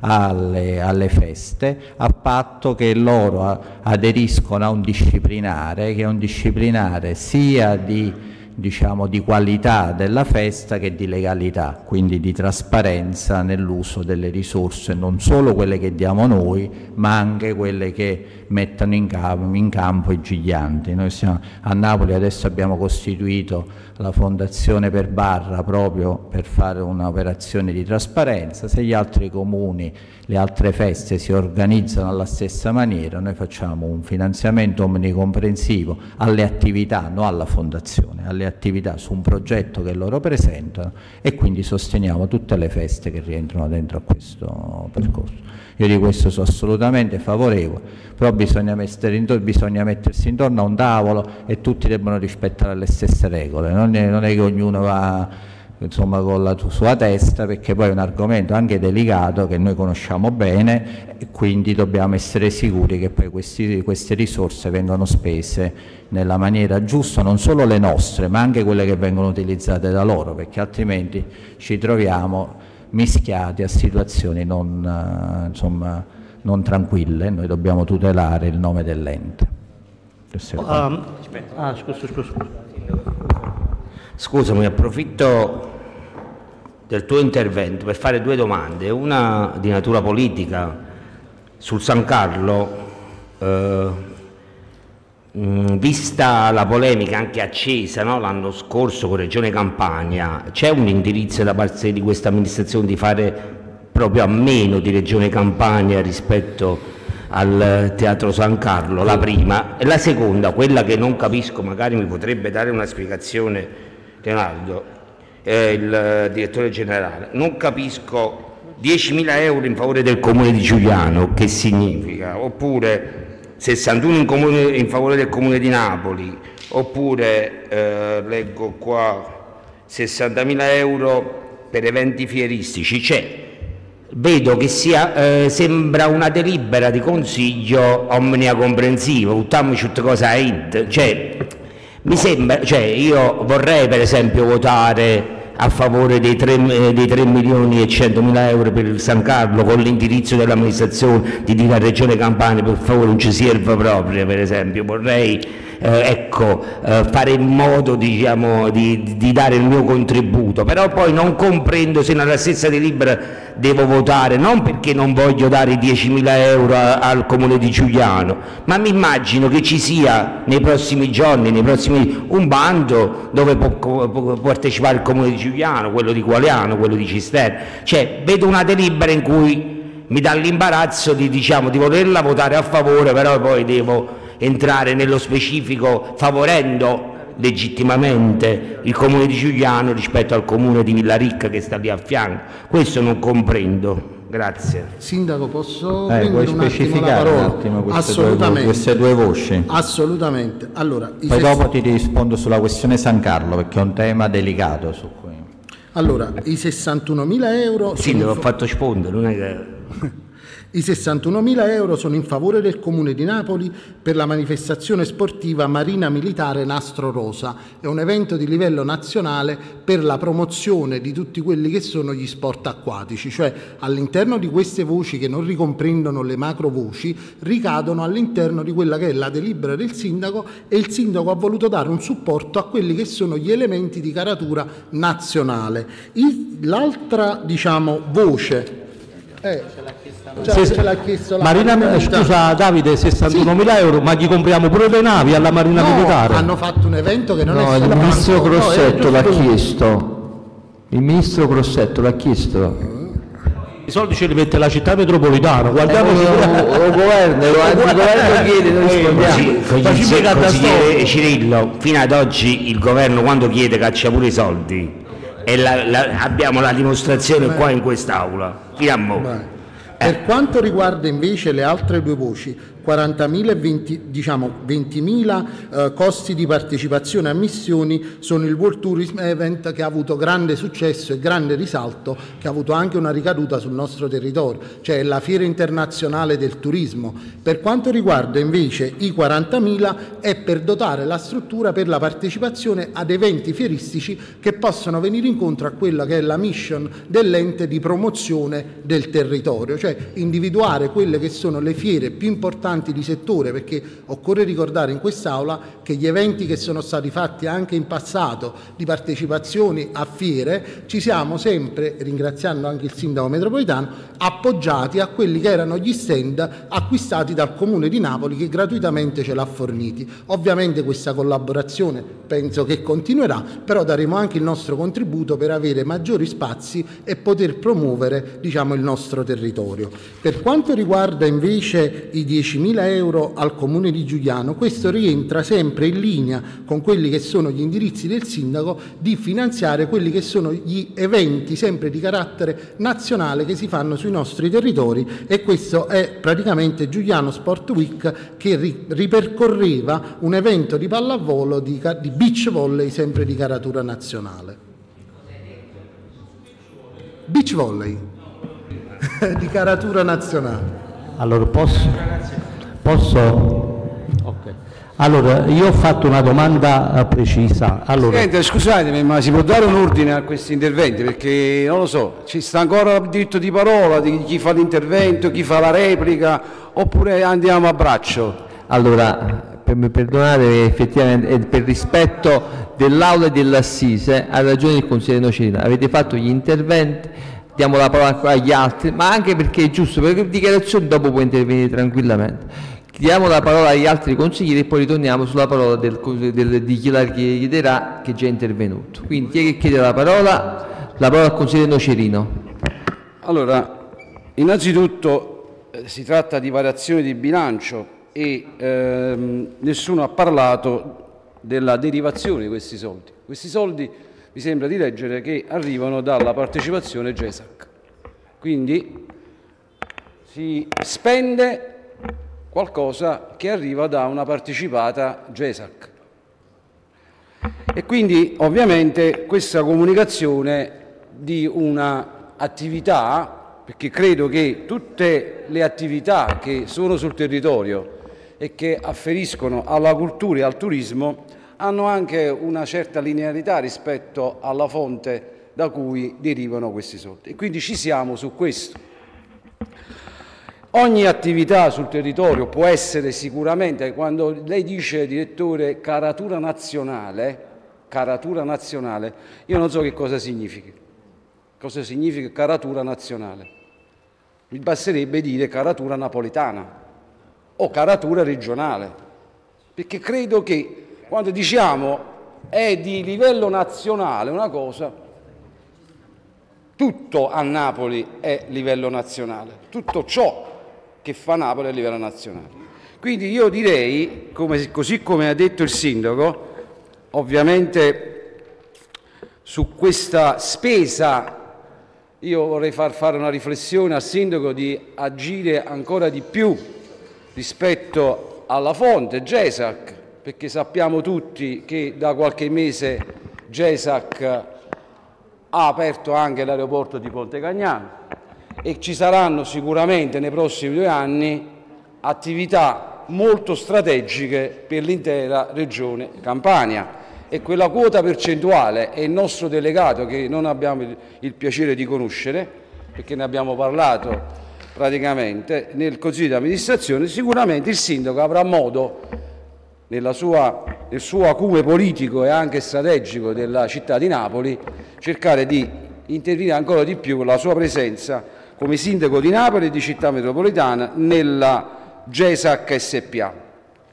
Speaker 10: alle, alle feste, a patto che loro a, aderiscono a un disciplinare, che è un disciplinare sia di, diciamo, di qualità della festa che di legalità, quindi di trasparenza nell'uso delle risorse, non solo quelle che diamo noi, ma anche quelle che mettono in campo, in campo i giglianti. Noi siamo, a Napoli adesso abbiamo costituito la Fondazione per Barra proprio per fare un'operazione di trasparenza. Se gli altri comuni, le altre feste si organizzano alla stessa maniera, noi facciamo un finanziamento omnicomprensivo alle attività, non alla Fondazione, alle attività su un progetto che loro presentano, e quindi sosteniamo tutte le feste che rientrano dentro a questo percorso. Io di questo sono assolutamente favorevole, però bisogna, intorno, bisogna mettersi intorno a un tavolo e tutti devono rispettare le stesse regole, non è, non è che ognuno va, insomma, con la sua testa, perché poi è un argomento anche delicato che noi conosciamo bene, e quindi dobbiamo essere sicuri che poi questi, queste risorse vengano spese nella maniera giusta, non solo le nostre ma anche quelle che vengono utilizzate da loro, perché altrimenti ci troviamo mischiati a situazioni non, uh, insomma, non tranquille. Noi dobbiamo tutelare il nome dell'ente.
Speaker 9: Um, ah, scusa, scusa.
Speaker 4: Scusami, approfitto del tuo intervento per fare due domande, una di natura politica. Sul San Carlo, eh, mh, vista la polemica anche accesa, no, l'anno scorso con Regione Campania, c'è un indirizzo da parte di questa amministrazione di fare proprio a meno di Regione Campania rispetto al Teatro San Carlo? La prima. E la seconda, quella che non capisco, magari mi potrebbe dare una spiegazione Leonardo, eh, il direttore generale, non capisco diecimila euro in favore del comune di Giuliano, che significa? Oppure sessantuno in, comune, in favore del comune di Napoli, oppure eh, leggo qua sessantamila euro per eventi fieristici. C'è vedo che sia, eh, sembra una delibera di consiglio omnia comprensiva, buttiamoci tutte cose a int, cioè, mi sembra, cioè, io vorrei per esempio votare a favore dei tre, dei tre milioni e centomila euro per il San Carlo con l'indirizzo dell'amministrazione di dire a Regione Campania per favore non ci serva proprio, per esempio vorrei eh, ecco, eh, fare in modo, diciamo, di, di dare il mio contributo, però poi non comprendo se nella stessa delibera devo votare, non perché non voglio dare i diecimila euro a, al Comune di Giuliano, ma mi immagino che ci sia nei prossimi giorni, nei prossimi un bando dove può, può partecipare il Comune di Giuliano, quello di Qualiano, quello di Cisterna, cioè vedo una delibera in cui mi dà l'imbarazzo di, diciamo, di volerla votare a favore, però poi devo entrare nello specifico favorendo legittimamente il Comune di Giuliano rispetto al Comune di Villaricca che sta lì a fianco. Questo non comprendo. Grazie.
Speaker 6: Sindaco, posso
Speaker 10: eh,
Speaker 6: prendere un attimo la parola?
Speaker 10: Un attimo queste,
Speaker 6: Assolutamente.
Speaker 10: Due, queste due voci.
Speaker 6: Assolutamente. Allora,
Speaker 10: Poi
Speaker 6: ses...
Speaker 10: dopo ti rispondo sulla questione San Carlo, perché è un tema delicato su cui...
Speaker 6: Allora, i sessantunomila euro...
Speaker 4: Sì, l'ho fatto spondere, non è che...
Speaker 6: I sessantunomila euro sono in favore del Comune di Napoli per la manifestazione sportiva Marina Militare Nastro Rosa. È un evento di livello nazionale per la promozione di tutti quelli che sono gli sport acquatici, cioè all'interno di queste voci che non ricomprendono le macro voci, ricadono all'interno di quella che è la delibera del sindaco, e il sindaco ha voluto dare un supporto a quelli che sono gli elementi di caratura nazionale. L'altra, diciamo, voce... Eh,
Speaker 9: Se, ce l'ha chiesto la Marina, Marina scusa Davide, sessantunomila sì. euro, ma gli compriamo pure le navi alla Marina
Speaker 6: no,
Speaker 9: Militare?
Speaker 6: Hanno fatto un evento che non
Speaker 1: no,
Speaker 6: è stato
Speaker 1: il ministro Grossetto
Speaker 6: no,
Speaker 1: l'ha chiesto. Il ministro Grossetto l'ha chiesto.
Speaker 9: I soldi ce li mette la città metropolitana, guardiamo
Speaker 1: eh, lo, lo governo, lo antigoverno chiede, noi rispondiamo.
Speaker 4: Consigliere Cirillo, fino ad oggi il governo quando chiede caccia pure i soldi e la, la, abbiamo la dimostrazione Beh. qua in quest'aula. Fino a mo'.
Speaker 6: Per quanto riguarda invece le altre due voci, quarantamila e venti, diciamo ventimila eh, costi di partecipazione a missioni, sono il World Tourism Event che ha avuto grande successo e grande risalto, che ha avuto anche una ricaduta sul nostro territorio, cioè la Fiera Internazionale del Turismo. Per quanto riguarda invece i quarantamila è per dotare la struttura per la partecipazione ad eventi fieristici che possono venire incontro a quella che è la mission dell'ente di promozione del territorio, cioè individuare quelle che sono le fiere più importanti di settore, perché occorre ricordare in quest'Aula che gli eventi che sono stati fatti anche in passato di partecipazioni a fiere ci siamo sempre, ringraziando anche il sindaco metropolitano, appoggiati a quelli che erano gli stand acquistati dal Comune di Napoli che gratuitamente ce l'ha forniti. Ovviamente questa collaborazione penso che continuerà, però daremo anche il nostro contributo per avere maggiori spazi e poter promuovere, diciamo, il nostro territorio. Per quanto riguarda invece i diecimila euro al Comune di Giuliano, questo rientra sempre in linea con quelli che sono gli indirizzi del sindaco di finanziare quelli che sono gli eventi sempre di carattere nazionale che si fanno sui nostri territori, e questo è praticamente Giuliano Sport Week, che ri ripercorreva un evento di pallavolo, di, di beach volley sempre di caratura nazionale. Beach volley di caratura nazionale.
Speaker 9: Allora posso? Posso? Okay. Allora, io ho fatto una domanda precisa. Allora...
Speaker 11: Presidente, scusatemi, ma si può dare un ordine a questi interventi? Perché, non lo so, ci sta ancora il diritto di parola di chi fa l'intervento, chi fa la replica, oppure andiamo a braccio?
Speaker 1: Allora, per me perdonate, effettivamente, per rispetto dell'Aula e dell'Assise, ha ragione il consigliere Nocerino, avete fatto gli interventi, diamo la parola ancora agli altri, ma anche perché è giusto, perché dichiarazioni dopo può intervenire tranquillamente. Diamo la parola agli altri consiglieri e poi ritorniamo sulla parola del, del, di chi la chiederà, che è già intervenuto. Quindi chi è che chiede la parola? La parola al consigliere Nocerino.
Speaker 11: Allora, innanzitutto eh, si tratta di variazioni di bilancio e ehm, nessuno ha parlato della derivazione di questi soldi. Questi soldi mi sembra di leggere che arrivano dalla partecipazione GESAC, quindi si spende qualcosa che arriva da una partecipata GESAC e quindi ovviamente questa comunicazione di un'attività perché credo che tutte le attività che sono sul territorio e che afferiscono alla cultura e al turismo hanno anche una certa linearità rispetto alla fonte da cui derivano questi soldi, e quindi ci siamo su questo. Ogni attività sul territorio può essere sicuramente, quando lei dice, direttore, caratura nazionale, caratura nazionale, io non so che cosa significhi. Cosa significa caratura nazionale? Mi basterebbe dire caratura napoletana o caratura regionale, perché credo che quando diciamo è di livello nazionale una cosa, tutto a Napoli è livello nazionale, tutto ciò che fa Napoli a livello nazionale. Quindi io direi, come, così come ha detto il sindaco, ovviamente su questa spesa io vorrei far fare una riflessione al sindaco di agire ancora di più rispetto alla fonte GESAC, perché sappiamo tutti che da qualche mese GESAC ha aperto anche l'aeroporto di Ponte Cagnano e ci saranno sicuramente nei prossimi due anni attività molto strategiche per l'intera regione Campania, e quella quota percentuale è il nostro delegato, che non abbiamo il piacere di conoscere perché ne abbiamo parlato praticamente nel Consiglio di amministrazione. Sicuramente il sindaco avrà modo, nella sua, nel suo acume politico e anche strategico della città di Napoli, cercare di intervenire ancora di più con la sua presenza come sindaco di Napoli e di città metropolitana nella GESAC S P A.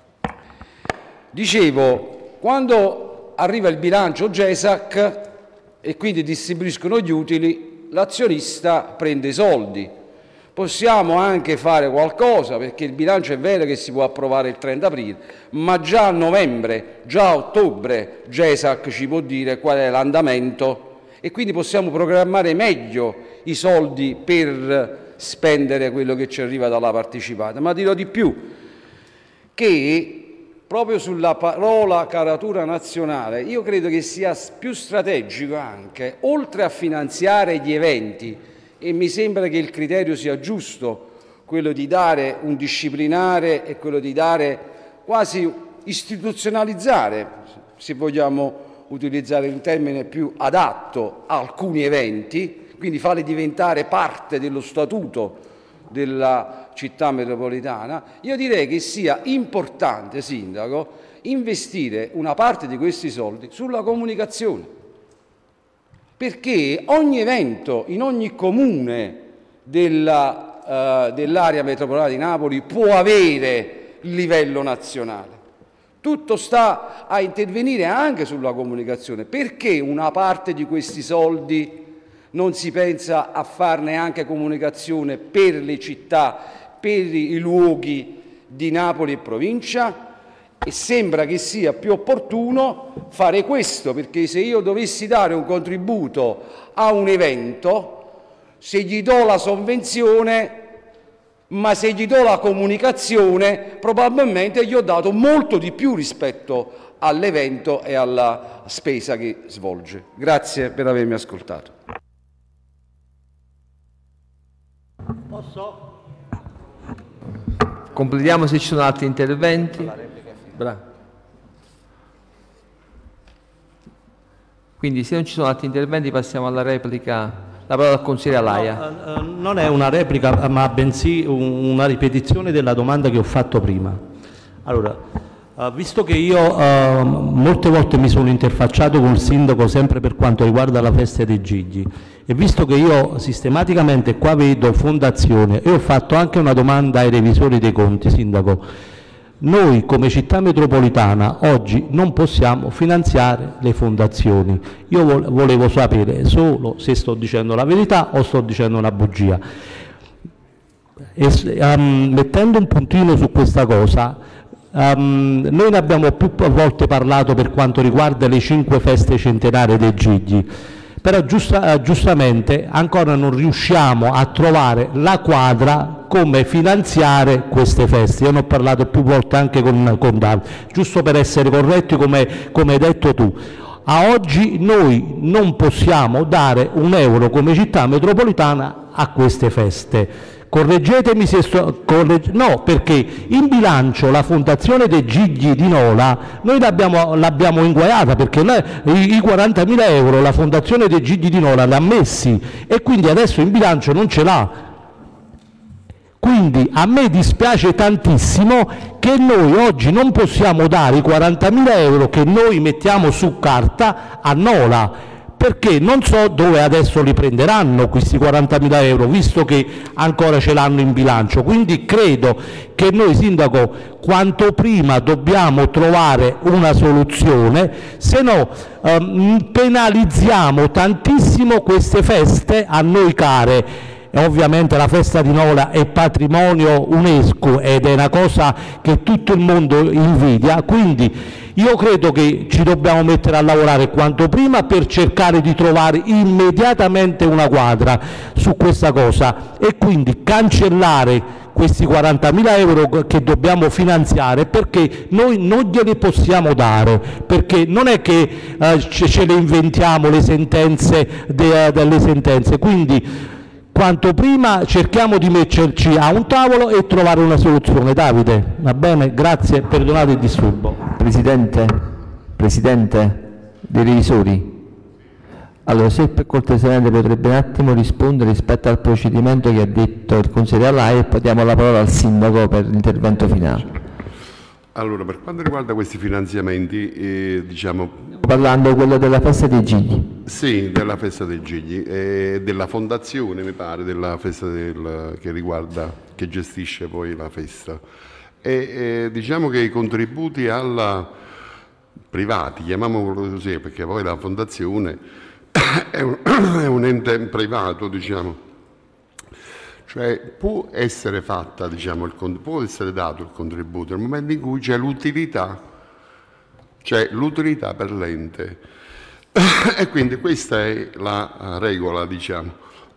Speaker 11: Dicevo, quando arriva il bilancio GESAC e quindi distribuiscono gli utili, l'azionista prende i soldi. Possiamo anche fare qualcosa, perché il bilancio è vero che si può approvare il trenta aprile, ma già a novembre, già a ottobre GESAC ci può dire qual è l'andamento e quindi possiamo programmare meglio i soldi per spendere quello che ci arriva dalla partecipata. Ma dirò di più, che proprio sulla parola caratura nazionale io credo che sia più strategico anche, oltre a finanziare gli eventi, e mi sembra che il criterio sia giusto, quello di dare un disciplinare e quello di dare quasi istituzionalizzare, se vogliamo utilizzare un termine più adatto, alcuni eventi, quindi farli diventare parte dello statuto della città metropolitana. Io direi che sia importante, sindaco, investire una parte di questi soldi sulla comunicazione, perché ogni evento in ogni comune della, uh, dell'area metropolitana di Napoli può avere livello nazionale. Tutto sta a intervenire anche sulla comunicazione. Perché una parte di questi soldi non si pensa a farne anche comunicazione per le città, per i luoghi di Napoli e provincia? E sembra che sia più opportuno fare questo, perché se io dovessi dare un contributo a un evento, se gli do la sovvenzione, ma se gli do la comunicazione, probabilmente gli ho dato molto di più rispetto all'evento e alla spesa che svolge. Grazie per avermi ascoltato.
Speaker 9: Posso?
Speaker 1: Completiamo se ci sono altri interventi. Bravo. Quindi se non ci sono altri interventi passiamo alla replica. La parola al consigliere Alaia.
Speaker 9: No, uh, non è una replica, ma bensì un, una ripetizione della domanda che ho fatto prima. Allora, uh, visto che io uh, molte volte mi sono interfacciato con il sindaco sempre per quanto riguarda la festa dei Gigli, e visto che io sistematicamente qua vedo fondazione, e ho fatto anche una domanda ai revisori dei conti, sindaco, noi come città metropolitana oggi non possiamo finanziare le fondazioni. Io volevo sapere solo se sto dicendo la verità o sto dicendo una bugia. E, um, mettendo un puntino su questa cosa, um, noi ne abbiamo più volte parlato per quanto riguarda le cinque feste centenarie dei Gigli, però giusta, giustamente ancora non riusciamo a trovare la quadra come finanziare queste feste. Io ne ho parlato più volte anche con, con Davide, giusto per essere corretti come, come hai detto tu. A oggi noi non possiamo dare un euro come città metropolitana a queste feste. Correggetemi se sto... Corregge, no, perché in bilancio la Fondazione dei Gigli di Nola noi l'abbiamo, l'abbiamo inguaiata, perché la, i, i quarantamila euro la Fondazione dei Gigli di Nola l'ha messi e quindi adesso in bilancio non ce l'ha. Quindi a me dispiace tantissimo che noi oggi non possiamo dare i quarantamila euro che noi mettiamo su carta a Nola, perché non so dove adesso li prenderanno questi quarantamila euro, visto che ancora ce l'hanno in bilancio. Quindi credo che noi, Sindaco, quanto prima dobbiamo trovare una soluzione, se no ehm, penalizziamo tantissimo queste feste a noi care. Ovviamente la festa di Nola è patrimonio UNESCO ed è una cosa che tutto il mondo invidia, quindi io credo che ci dobbiamo mettere a lavorare quanto prima per cercare di trovare immediatamente una quadra su questa cosa e quindi cancellare questi quarantamila euro che dobbiamo finanziare, perché noi non glieli possiamo dare, perché non è che eh, ce le inventiamo le sentenze de, delle sentenze, quindi quanto prima cerchiamo di metterci a un tavolo e trovare una soluzione. Davide, va bene? Grazie, perdonate il disturbo.
Speaker 1: Presidente, Presidente dei revisori, allora se per cortesia potrebbe un attimo rispondere rispetto al procedimento che ha detto il consigliere Lai e poi diamo la parola al Sindaco per l'intervento finale.
Speaker 12: Allora, per quanto riguarda questi finanziamenti, eh, diciamo...
Speaker 1: Parlando quello della festa dei Gigli.
Speaker 12: Sì, della festa dei Gigli e della fondazione, mi pare, della festa del, che riguarda, che gestisce poi la festa. E, e diciamo che i contributi alla privati, chiamiamolo così, perché poi la fondazione è un, è un ente privato, diciamo. Cioè può essere fatta, diciamo, il, può essere dato il contributo nel momento in cui c'è l'utilità, c'è l'utilità per l'ente. E quindi questa è la regola, diciamo.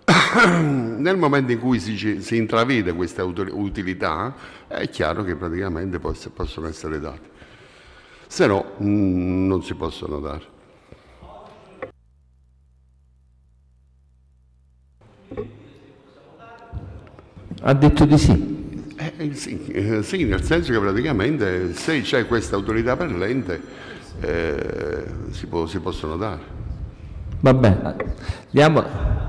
Speaker 12: Nel momento in cui si, si intravede questa utilità, è chiaro che praticamente possono essere dati. Se no, mh, non si possono dare.
Speaker 1: Ha detto di sì.
Speaker 12: Eh, sì, eh, sì, nel senso che praticamente se c'è questa autorità per l'ente eh, si, può, si possono dare.
Speaker 1: Va bene, andiamo.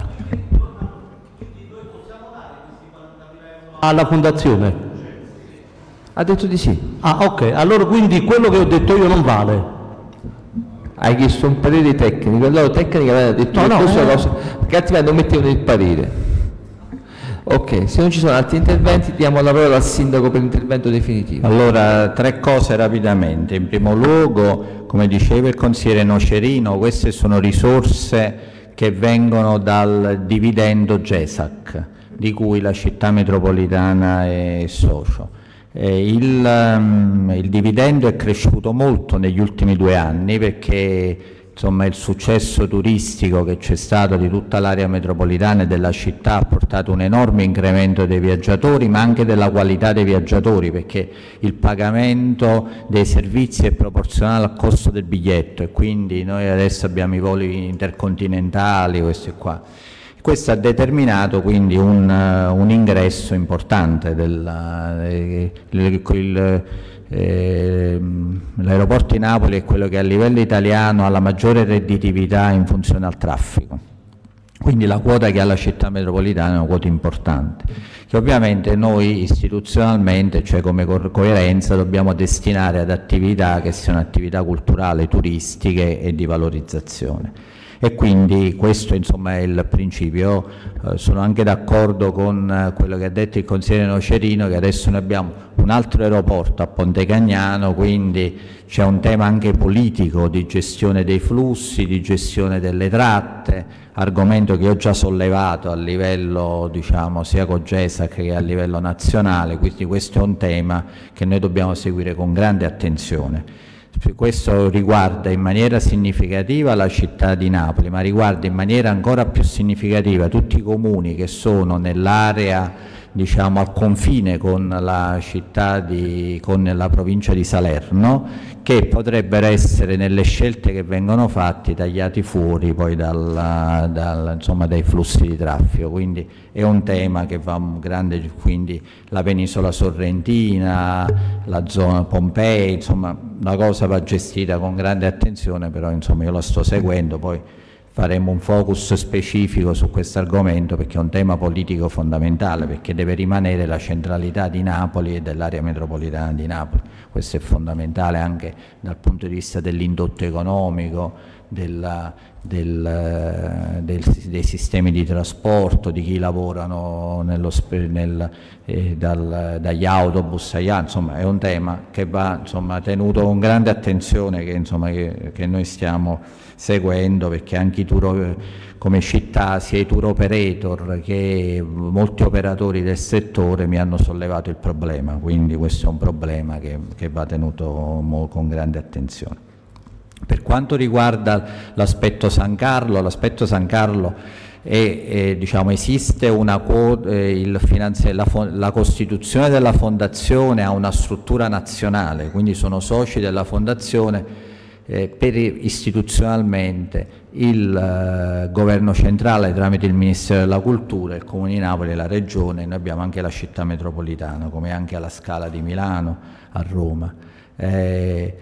Speaker 9: Alla fondazione?
Speaker 1: Ha detto di sì.
Speaker 9: Ah, ok, allora quindi quello che ho detto io non vale.
Speaker 1: Hai chiesto un parere tecnico, allora tecnica aveva detto
Speaker 9: no,
Speaker 1: che
Speaker 9: no,
Speaker 1: questa
Speaker 9: no.
Speaker 1: cosa, perché altrimenti non mettevano il parere. Ok, se non ci sono altri interventi diamo la parola al Sindaco per l'intervento definitivo.
Speaker 10: Allora, tre cose rapidamente. In primo luogo, come diceva il consigliere Nocerino, queste sono risorse che vengono dal dividendo GESAC, di cui la città metropolitana è socio. Eh, il, um, il dividendo è cresciuto molto negli ultimi due anni perché insomma, il successo turistico che c'è stato di tutta l'area metropolitana e della città ha portato un enorme incremento dei viaggiatori, ma anche della qualità dei viaggiatori, perché il pagamento dei servizi è proporzionale al costo del biglietto e quindi noi adesso abbiamo i voli intercontinentali, questi qua. Questo ha determinato quindi un, un ingresso importante del, eh, il, il, Eh, l'aeroporto di Napoli è quello che a livello italiano ha la maggiore redditività in funzione al traffico, quindi la quota che ha la città metropolitana è una quota importante, che ovviamente noi istituzionalmente, cioè come co- coerenza, dobbiamo destinare ad attività che siano attività culturali, turistiche e di valorizzazione. E quindi questo insomma è il principio. Eh, sono anche d'accordo con eh, quello che ha detto il consigliere Nocerino, che adesso noi abbiamo un altro aeroporto a Ponte Cagnano, quindi c'è un tema anche politico di gestione dei flussi, di gestione delle tratte, argomento che ho già sollevato a livello diciamo sia con GESAC che a livello nazionale, quindi questo è un tema che noi dobbiamo seguire con grande attenzione. Questo riguarda in maniera significativa la città di Napoli, ma riguarda in maniera ancora più significativa tutti i comuni che sono nell'area, diciamo, al confine con la città di, con la provincia di Salerno, che potrebbero essere, nelle scelte che vengono fatte, tagliati fuori poi dal, dal, insomma, dai flussi di traffico. Quindi è un tema che va grande, quindi la penisola sorrentina, la zona Pompei, insomma la cosa va gestita con grande attenzione, però insomma io la sto seguendo, poi faremo un focus specifico su questo argomento perché è un tema politico fondamentale, perché deve rimanere la centralità di Napoli e dell'area metropolitana di Napoli. Questo è fondamentale anche dal punto di vista dell'indotto economico, della, del, del, dei sistemi di trasporto, di chi lavorano nello, nel, eh, dal, dagli autobus agli altri. Insomma è un tema che va, insomma, tenuto con grande attenzione, che, insomma, che, che noi stiamo seguendo, perché anche i tour, come città, sia i tour operator che molti operatori del settore mi hanno sollevato il problema, quindi questo è un problema che, che va tenuto con grande attenzione. Per quanto riguarda l'aspetto San Carlo, l'aspetto San Carlo è, è, diciamo, esiste una eh, il la, la costituzione della fondazione ha una struttura nazionale, quindi sono soci della fondazione. Eh, per istituzionalmente il eh, governo centrale tramite il Ministero della Cultura, il Comune di Napoli e la Regione, noi abbiamo anche la città metropolitana, come anche alla Scala di Milano, a Roma. Eh,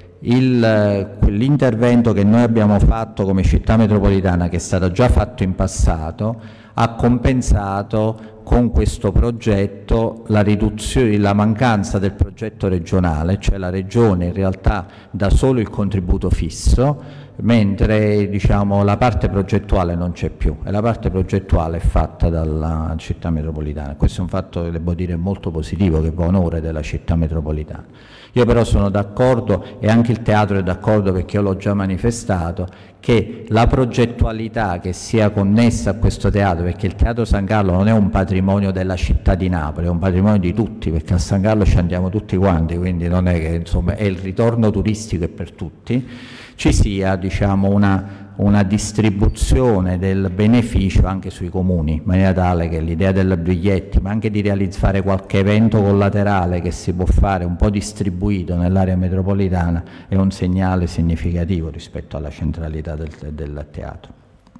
Speaker 10: l'intervento che noi abbiamo fatto come città metropolitana, che è stato già fatto in passato, ha compensato con questo progetto la riduzione, la mancanza del progetto regionale, cioè la Regione in realtà dà solo il contributo fisso, mentre, diciamo, la parte progettuale non c'è più, e la parte progettuale è fatta dalla città metropolitana. Questo è un fatto, devo dire, molto positivo, che va a onore della città metropolitana. Io però sono d'accordo, e anche il teatro è d'accordo, perché io l'ho già manifestato, che la progettualità che sia connessa a questo teatro, perché il Teatro San Carlo non è un patrimonio della città di Napoli, è un patrimonio di tutti, perché a San Carlo ci andiamo tutti quanti, quindi non è che, insomma, è il ritorno turistico è per tutti, ci sia, diciamo, una una distribuzione del beneficio anche sui comuni, in maniera tale che l'idea dei biglietti, ma anche di realizzare qualche evento collaterale che si può fare un po' distribuito nell'area metropolitana, è un segnale significativo rispetto alla centralità del, del teatro.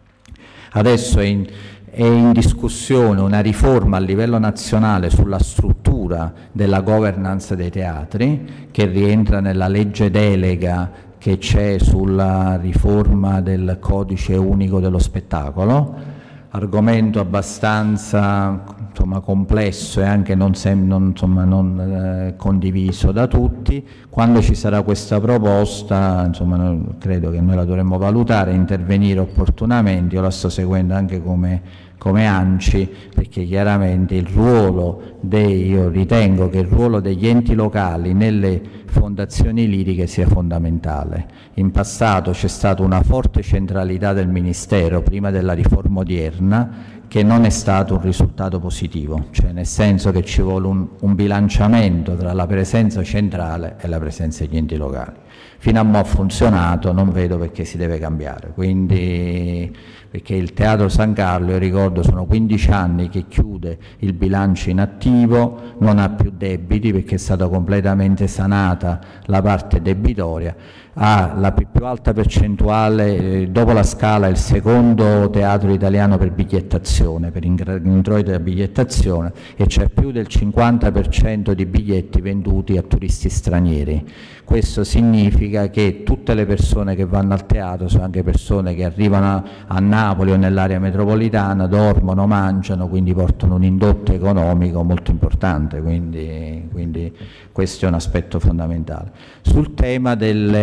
Speaker 10: Adesso è in, è in discussione una riforma a livello nazionale sulla struttura della governance dei teatri, che rientra nella legge delega che c'è sulla riforma del codice unico dello spettacolo, argomento abbastanza, insomma, complesso e anche non, sem non, insomma, non eh, condiviso da tutti. Quando ci sarà questa proposta, insomma, noi, credo che noi la dovremmo valutare, intervenire opportunamente. Io la sto seguendo anche come come ANCI, perché chiaramente il ruolo dei, io ritengo che il ruolo degli enti locali nelle fondazioni liriche sia fondamentale. In passato c'è stata una forte centralità del Ministero prima della riforma odierna, che non è stato un risultato positivo, cioè nel senso che ci vuole un, un bilanciamento tra la presenza centrale e la presenza degli enti locali. Fino a mo' ha funzionato, non vedo perché si deve cambiare, quindi, perché il Teatro San Carlo, io ricordo, sono quindici anni che chiude il bilancio in attivo, non ha più debiti perché è stata completamente sanata la parte debitoria, ha la più alta percentuale, eh, dopo la Scala è il secondo teatro italiano per bigliettazione, per introito della bigliettazione, e c'è più del cinquanta per cento di biglietti venduti a turisti stranieri. Questo significa che tutte le persone che vanno al teatro sono anche persone che arrivano a, a Napoli o nell'area metropolitana, dormono, mangiano, quindi portano un indotto economico molto importante, quindi, quindi questo è un aspetto fondamentale. Sul tema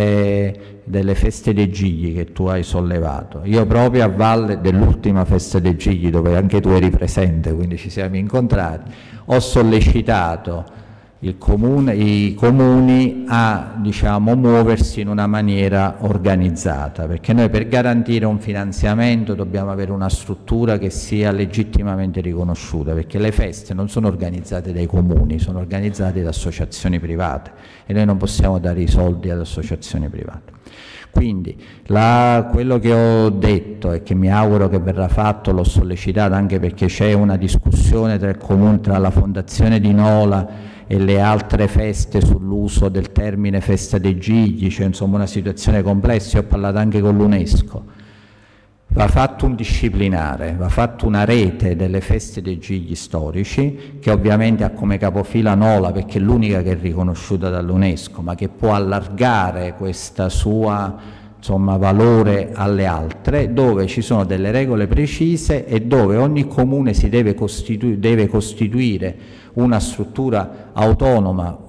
Speaker 10: delle, delle feste dei Gigli che tu hai sollevato, io proprio a valle dell'ultima festa dei Gigli, dove anche tu eri presente, quindi ci siamo incontrati, ho sollecitato il comune, i comuni a, diciamo, muoversi in una maniera organizzata, perché noi per garantire un finanziamento dobbiamo avere una struttura che sia legittimamente riconosciuta, perché le feste non sono organizzate dai comuni, sono organizzate da associazioni private e noi non possiamo dare i soldi ad associazioni private. Quindi la, quello che ho detto e che mi auguro che verrà fatto, l'ho sollecitato anche perché c'è una discussione tra il comune, tra la fondazione di Nola e le altre feste sull'uso del termine festa dei Gigli, c'è insomma una situazione complessa. Io ho parlato anche con l'UNESCO. Va fatto un disciplinare, va fatto una rete delle feste dei Gigli storici, che ovviamente ha come capofila Nola perché è l'unica che è riconosciuta dall'UNESCO, ma che può allargare questa sua, insomma, valore alle altre, dove ci sono delle regole precise e dove ogni comune si deve, costitu- deve costituire una struttura autonoma,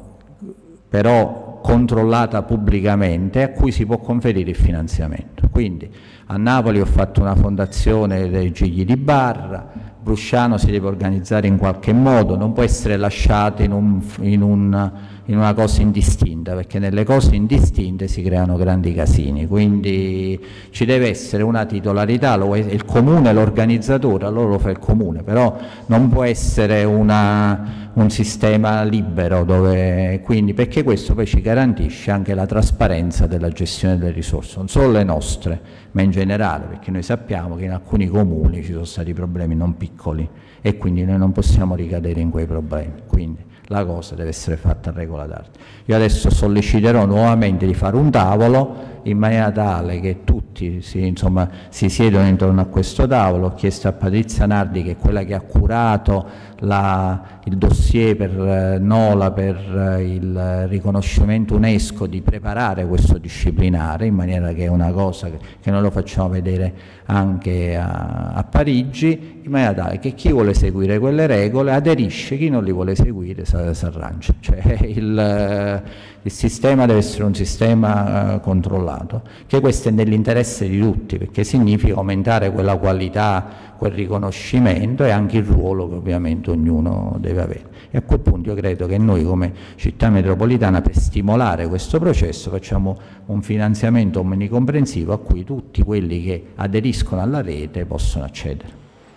Speaker 10: però controllata pubblicamente, a cui si può conferire il finanziamento. Quindi a Napoli ho fatto una fondazione dei Gigli di Barra, Brusciano si deve organizzare in qualche modo, non può essere lasciato in, un, in, un, in una cosa indistinta, perché nelle cose indistinte si creano grandi casini, quindi ci deve essere una titolarità, lo, il comune è l'organizzatore, allora lo fa il comune, però non può essere una, un sistema libero, dove, quindi, perché questo poi ci garantisce anche la trasparenza della gestione delle risorse, non solo le nostre, ma in generale, perché noi sappiamo che in alcuni comuni ci sono stati problemi non piccoli e quindi noi non possiamo ricadere in quei problemi, quindi la cosa deve essere fatta a regola d'arte. Io adesso solleciterò nuovamente di fare un tavolo in maniera tale che tutti si, insomma, si siedono intorno a questo tavolo. Ho chiesto a Patrizia Nardi, che è quella che ha curato la, il dossier per eh, Nola per eh, il riconoscimento UNESCO, di preparare questo disciplinare in maniera che è una cosa che, che noi lo facciamo vedere anche a, a Parigi, in maniera tale che chi vuole seguire quelle regole aderisce, chi non li vuole seguire si arrangia. Cioè, il, il sistema deve essere un sistema uh, controllato, che questo è nell'interesse di tutti, perché significa aumentare quella qualità, quel riconoscimento e anche il ruolo che ovviamente ognuno deve avere. E a quel punto io credo che noi come città metropolitana, per stimolare questo processo, facciamo un finanziamento omnicomprensivo a cui tutti quelli che aderiscono alla rete possono accedere.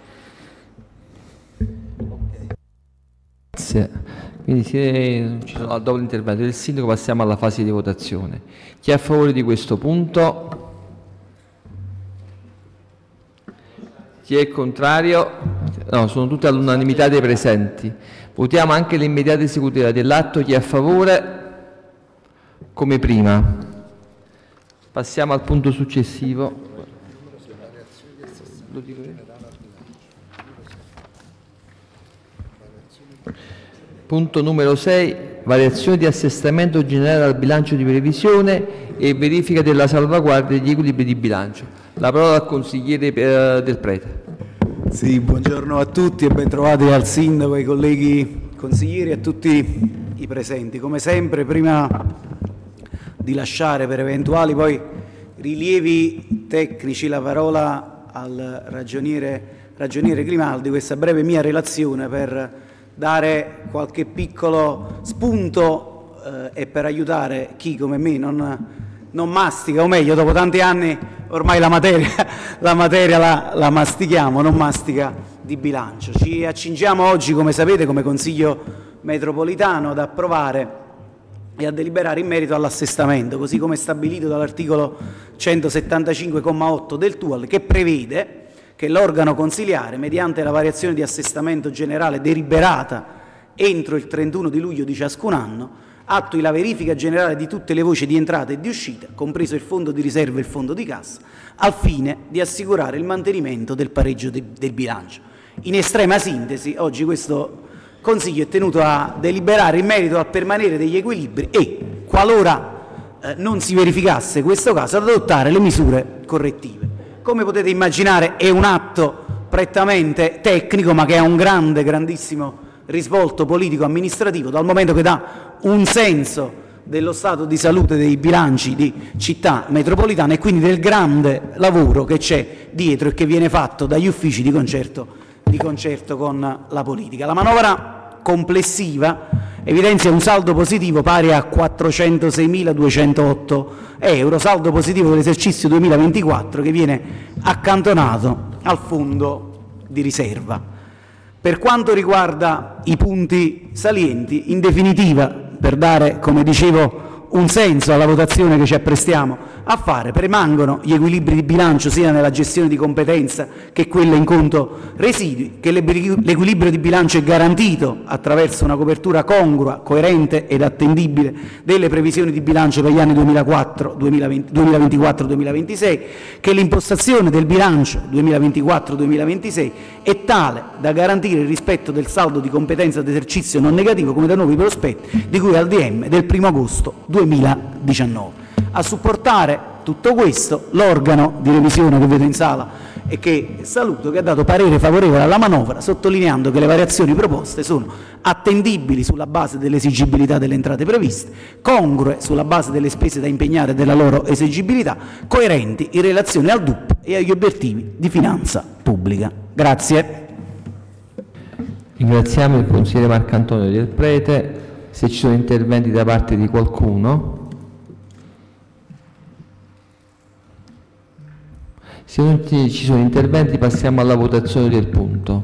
Speaker 1: Grazie. Quindi se ci sono, dopo l'intervento del sindaco passiamo alla fase di votazione. Chi è a favore di questo punto? Chi è contrario? No, sono tutte all'unanimità dei presenti. Votiamo anche l'immediata esecutiva dell'atto. Chi è a favore? Come prima. Passiamo al punto successivo. Lo dico io. Punto numero sei, variazione di assestamento generale al bilancio di previsione e verifica della salvaguardia degli equilibri di bilancio. La parola al consigliere eh, Del Prete.
Speaker 13: Sì, buongiorno a tutti e bentrovati al sindaco, ai colleghi consiglieri e a tutti i presenti. Come sempre, prima di lasciare per eventuali poi rilievi tecnici la parola al ragioniere, ragioniere Grimaldi, questa breve mia relazione per dare qualche piccolo spunto eh, e per aiutare chi come me non, non mastica, o meglio, dopo tanti anni ormai la materia, la, materia la, la mastichiamo, non mastica di bilancio. Ci accingiamo oggi, come sapete, come Consiglio metropolitano ad approvare e a deliberare in merito all'assestamento, così come stabilito dall'articolo centosettantacinque comma otto del T U A L, che prevede che l'organo consiliare, mediante la variazione di assestamento generale deliberata entro il trentuno di luglio di ciascun anno, attui la verifica generale di tutte le voci di entrata e di uscita, compreso il fondo di riserva e il fondo di cassa, al fine di assicurare il mantenimento del pareggio de- del bilancio. In estrema sintesi, oggi questo Consiglio è tenuto a deliberare in merito al permanere degli equilibri e, qualora eh, non si verificasse questo caso, ad adottare le misure correttive. Come potete immaginare è un atto prettamente tecnico, ma che ha un grande, grandissimo risvolto politico-amministrativo, dal momento che dà un senso dello stato di salute dei bilanci di città metropolitana e quindi del grande lavoro che c'è dietro e che viene fatto dagli uffici di concerto, di concerto con la politica. La manovra complessiva evidenzia un saldo positivo pari a quattrocentoseimiladuecentootto euro, saldo positivo dell'esercizio duemilaventiquattro che viene accantonato al fondo di riserva. Per quanto riguarda i punti salienti, in definitiva, per dare, come dicevo, un senso alla votazione che ci apprestiamo a fare, permangono gli equilibri di bilancio sia nella gestione di competenza che quella in conto residui, che l'equilibrio di bilancio è garantito attraverso una copertura congrua, coerente ed attendibile delle previsioni di bilancio per gli anni duemilaventiquattro duemilaventisei, che l'impostazione del bilancio duemilaventiquattro duemilaventisei è tale da garantire il rispetto del saldo di competenza d'esercizio non negativo come da nuovi prospetti di cui al D M del primo agosto duemiladiciannove. A supportare tutto questo l'organo di revisione che vedo in sala e che saluto, che ha dato parere favorevole alla manovra, sottolineando che le variazioni proposte sono attendibili sulla base dell'esigibilità delle entrate previste, congrue sulla base delle spese da impegnare e della loro esigibilità, coerenti in relazione al D U P e agli obiettivi di finanza pubblica. Grazie.
Speaker 1: Ringraziamo il consigliere Marcantonio Del Prete. Se ci sono interventi da parte di qualcuno. Se non ci sono interventi, passiamo alla votazione del punto.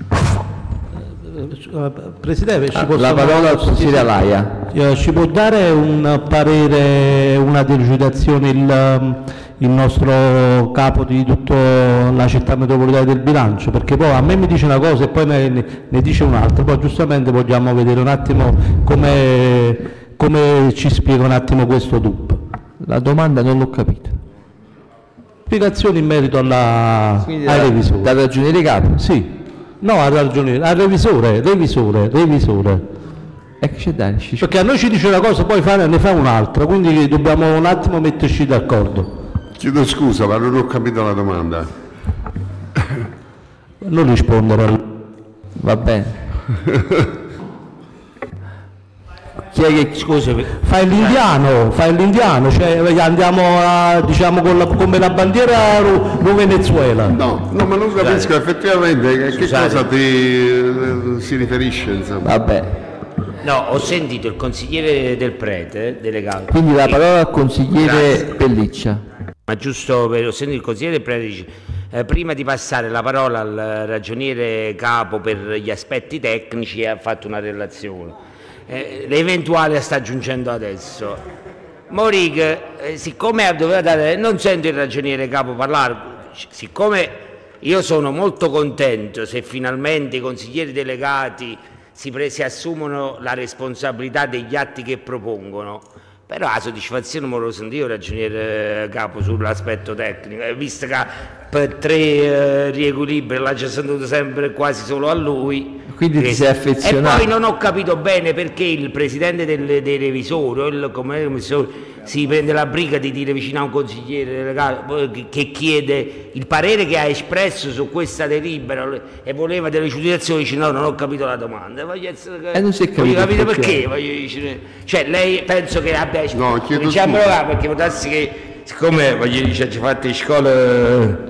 Speaker 9: Presidente, ci
Speaker 1: Ah,
Speaker 9: possono-
Speaker 1: la parola al consigliere Alaia.
Speaker 9: Eh, Ci può dare un parere, una delucidazione il, il nostro capo di tutta la città metropolitana del bilancio? Perché poi a me mi dice una cosa e poi ne, ne dice un'altra, poi giustamente vogliamo vedere un attimo come, come ci spiega un attimo questo D U P.
Speaker 1: La domanda non l'ho capita.
Speaker 9: Spiegazioni in merito alla,
Speaker 1: Quindi
Speaker 9: ai
Speaker 1: da-
Speaker 9: revisori.
Speaker 1: dal ragioniere capo?
Speaker 9: Sì, no, al ragioniere, al revisore, revisore, revisore.
Speaker 1: E che c'è da
Speaker 9: Perché a noi ci dice una cosa, poi fa- ne fa un'altra, quindi dobbiamo un attimo metterci d'accordo.
Speaker 12: Chiedo scusa, ma non ho capito la domanda.
Speaker 9: Non rispondere.
Speaker 1: Va bene. Chi è che...
Speaker 9: Scusi, fai l'indiano, fai l'indiano, cioè andiamo a, diciamo con la, come la bandiera ru, ru Venezuela.
Speaker 12: No, no, ma non capisco effettivamente a che
Speaker 4: Scusate.
Speaker 12: cosa ti, eh, si riferisce, insomma.
Speaker 1: Vabbè.
Speaker 4: No, ho sentito il consigliere Del Prete, delegato.
Speaker 1: Quindi la parola al consigliere
Speaker 4: Grazie.
Speaker 1: Pelliccia.
Speaker 4: Ma giusto per, ho sentito il consigliere Del Prete dice, eh, prima di passare la parola al ragioniere capo per gli aspetti tecnici ha fatto una relazione. Eh, l'eventuale la sta aggiungendo adesso. Morig, eh, siccome doveva dare, non sento il ragioniere capo parlare, siccome io sono molto contento se finalmente i consiglieri delegati si, pre, si assumono la responsabilità degli atti che propongono, però la soddisfazione me lo sento io ragioniere capo sull'aspetto tecnico, eh, visto che per tre eh, riequilibri l'ha già sentito sempre quasi solo a lui.
Speaker 1: Quindi ti sei affezionato.
Speaker 4: E poi non ho capito bene perché il presidente del, dei revisori o il commissario si prende la briga di dire vicino a un consigliere delegato che chiede il parere che ha espresso su questa delibera e voleva delle giudicazioni, dice no, non ho capito la domanda. Voglio essere,
Speaker 1: E non si è
Speaker 4: voglio
Speaker 1: capito
Speaker 4: capire
Speaker 1: perché.
Speaker 4: perché, voglio dire, cioè lei penso che abbia
Speaker 12: No, chiedo
Speaker 4: diciamolo
Speaker 12: scusa.
Speaker 4: là, perché può darsi che siccome voglio dire ci ha fatto in scuola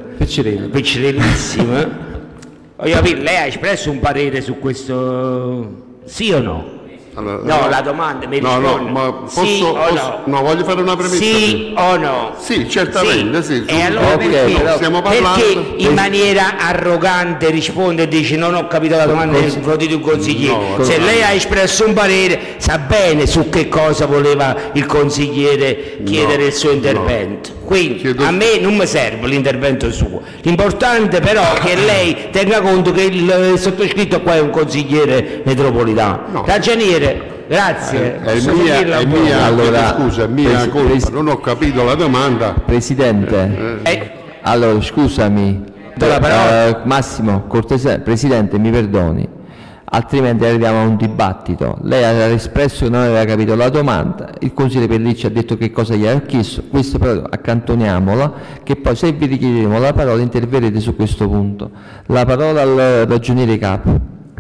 Speaker 4: piccerellissima, voglio capire, lei ha espresso un parere su questo, sì o no?
Speaker 12: Allora,
Speaker 4: No,
Speaker 12: no,
Speaker 4: la domanda mi
Speaker 12: no, no,
Speaker 4: risponde.
Speaker 12: ma posso,
Speaker 4: Sì o
Speaker 12: posso-
Speaker 4: no?
Speaker 12: no, voglio fare una premessa.
Speaker 4: Sì o no?
Speaker 12: Sì, certamente, sì.
Speaker 4: E allora
Speaker 1: Ok,
Speaker 4: perché,
Speaker 1: però
Speaker 12: stiamo parlando-
Speaker 4: perché in maniera arrogante risponde e dice non ho capito la domanda nei confronti di un consigliere?
Speaker 12: No,
Speaker 4: Se
Speaker 12: no.
Speaker 4: lei ha espresso un parere sa bene su che cosa voleva il consigliere chiedere
Speaker 12: No,
Speaker 4: il suo intervento. Quindi
Speaker 12: Chiedo-
Speaker 4: a me non mi serve l'intervento suo. L'importante però è che lei tenga conto che il sottoscritto qua è un consigliere metropolitano.
Speaker 12: No.
Speaker 4: Ragioniere, grazie.
Speaker 12: È
Speaker 4: Posso
Speaker 12: mia,
Speaker 4: dirla
Speaker 12: è
Speaker 4: un po'?
Speaker 12: mia,
Speaker 1: Allora,
Speaker 12: scusa, è mia
Speaker 1: presi-
Speaker 12: colpa,
Speaker 1: presi-
Speaker 12: non ho capito la domanda.
Speaker 1: Presidente,
Speaker 4: Eh,
Speaker 1: allora scusami.
Speaker 4: Do la parola.
Speaker 1: Eh, Massimo, cortese- Presidente, mi perdoni. Altrimenti arriviamo a un dibattito. Lei ha espresso che non aveva capito la domanda, il consigliere Pellicci ha detto che cosa gli ha chiesto, questo però accantoniamola, che poi se vi richiederemo la parola interverrete su questo punto. La parola al ragioniere capo.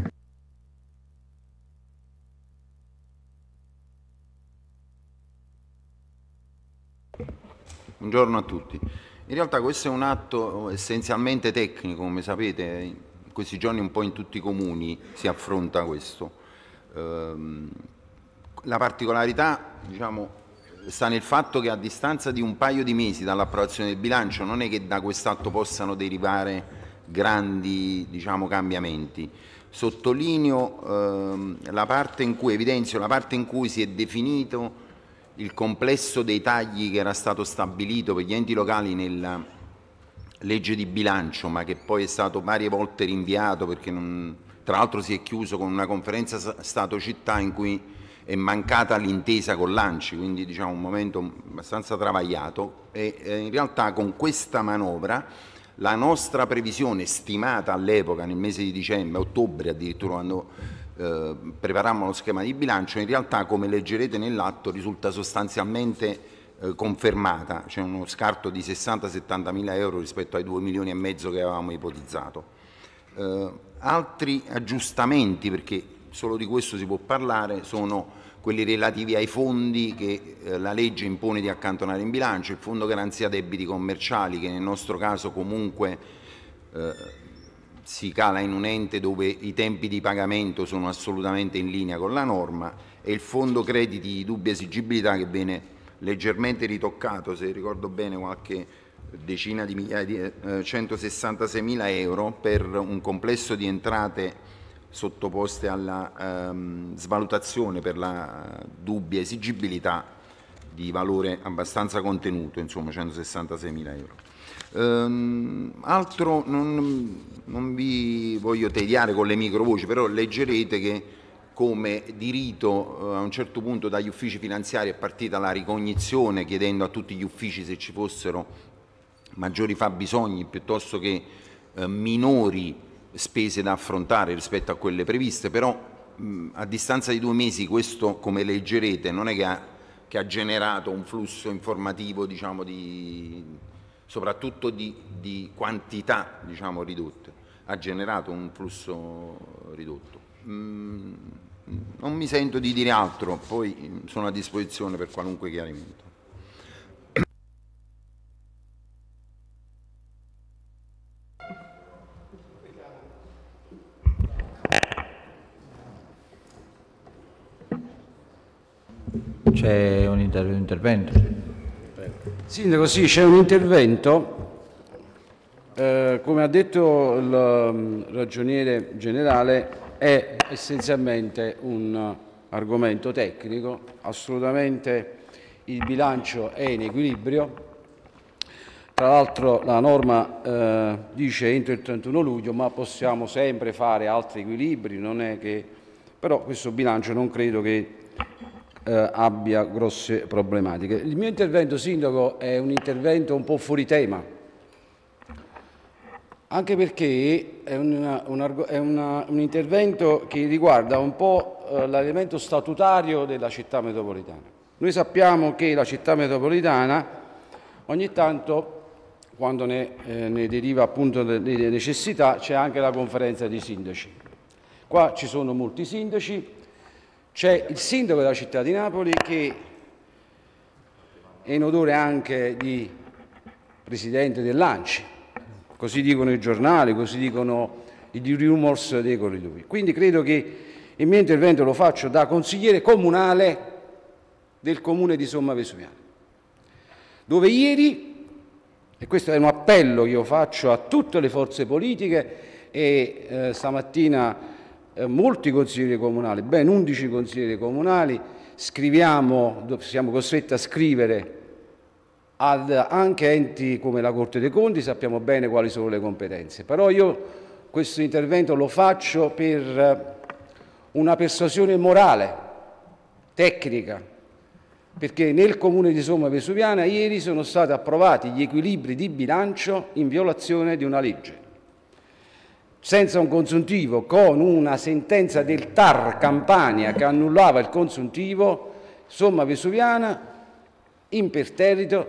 Speaker 14: Buongiorno a tutti. In realtà questo è un atto essenzialmente tecnico, come sapete, in questi giorni un po' in tutti i comuni si affronta questo. Ehm, la particolarità, diciamo, sta nel fatto che a distanza di un paio di mesi dall'approvazione del bilancio non è che da quest'atto possano derivare grandi, diciamo, cambiamenti. Sottolineo ehm, la parte in cui, evidenzio la parte in cui si è definito il complesso dei tagli che era stato stabilito per gli enti locali nella legge di bilancio, ma che poi è stato varie volte rinviato perché non, tra l'altro si è chiuso con una conferenza Stato-città in cui è mancata l'intesa con l'ANCI, quindi diciamo un momento abbastanza travagliato, e eh, in realtà con questa manovra la nostra previsione stimata all'epoca, nel mese di dicembre, ottobre addirittura, quando eh, preparammo lo schema di bilancio, in realtà, come leggerete nell'atto, risulta sostanzialmente eh, confermata. C'è uno scarto di sessanta settanta mila euro rispetto ai due milioni e mezzo che avevamo ipotizzato. Eh, altri aggiustamenti, perché solo di questo si può parlare, sono quelli relativi ai fondi che eh, la legge impone di accantonare in bilancio, il fondo garanzia debiti commerciali, che nel nostro caso comunque eh, si cala in un ente dove i tempi di pagamento sono assolutamente in linea con la norma, e il fondo crediti di dubbia esigibilità, che viene leggermente ritoccato, se ricordo bene qualche decina di migliaia di eh, centosessantasei mila euro, per un complesso di entrate sottoposte alla ehm, svalutazione per la dubbia esigibilità di valore abbastanza contenuto, insomma centosessantasei mila euro. Ehm, altro non, non vi voglio tediare con le microvoci, però leggerete che come di rito eh, a un certo punto dagli uffici finanziari è partita la ricognizione, chiedendo a tutti gli uffici se ci fossero maggiori fabbisogni piuttosto che eh, minori spese da affrontare rispetto a quelle previste, però mh, a distanza di due mesi questo, come leggerete, non è che ha, che ha generato un flusso informativo, diciamo, di, soprattutto di, di quantità, diciamo, ridotte, ha generato un flusso ridotto. Mh, non mi sento di dire altro, poi sono a disposizione per qualunque chiarimento.
Speaker 10: C'è un intervento?
Speaker 11: Sindaco, sì, c'è un intervento. Eh, come ha detto il um, ragioniere generale, è essenzialmente un argomento tecnico. Assolutamente il bilancio è in equilibrio. Tra l'altro la norma eh, dice entro il trentuno luglio, ma possiamo sempre fare altri equilibri, non è che... però questo bilancio non credo che Eh, abbia grosse problematiche. Il mio intervento, Sindaco, è un intervento un po' fuori tema, anche perché è, una, un, è una, un intervento che riguarda un po' eh, l'elemento statutario della città metropolitana. Noi sappiamo che la città metropolitana ogni tanto, quando ne, eh, ne deriva appunto delle necessità, c'è anche la conferenza dei sindaci. Qua ci sono molti sindaci. C'è il sindaco della città di Napoli, che è in odore anche di presidente dell'ANCI, così dicono i giornali, così dicono i rumors dei corridoi. Quindi credo che il mio intervento lo faccio da consigliere comunale del comune di Somma Vesuviana, dove ieri, e questo è un appello che io faccio a tutte le forze politiche, e eh, stamattina Eh, molti consiglieri comunali, ben undici consiglieri comunali, scriviamo, siamo costretti a scrivere ad anche enti come la Corte dei Conti, sappiamo bene quali sono le competenze, però io questo intervento lo faccio per una persuasione morale, tecnica, perché nel comune di Somma Vesuviana ieri sono stati approvati gli equilibri di bilancio in violazione di una legge, senza un consuntivo, con una sentenza del T A R Campania che annullava il consuntivo. Somma Vesuviana, imperterrito,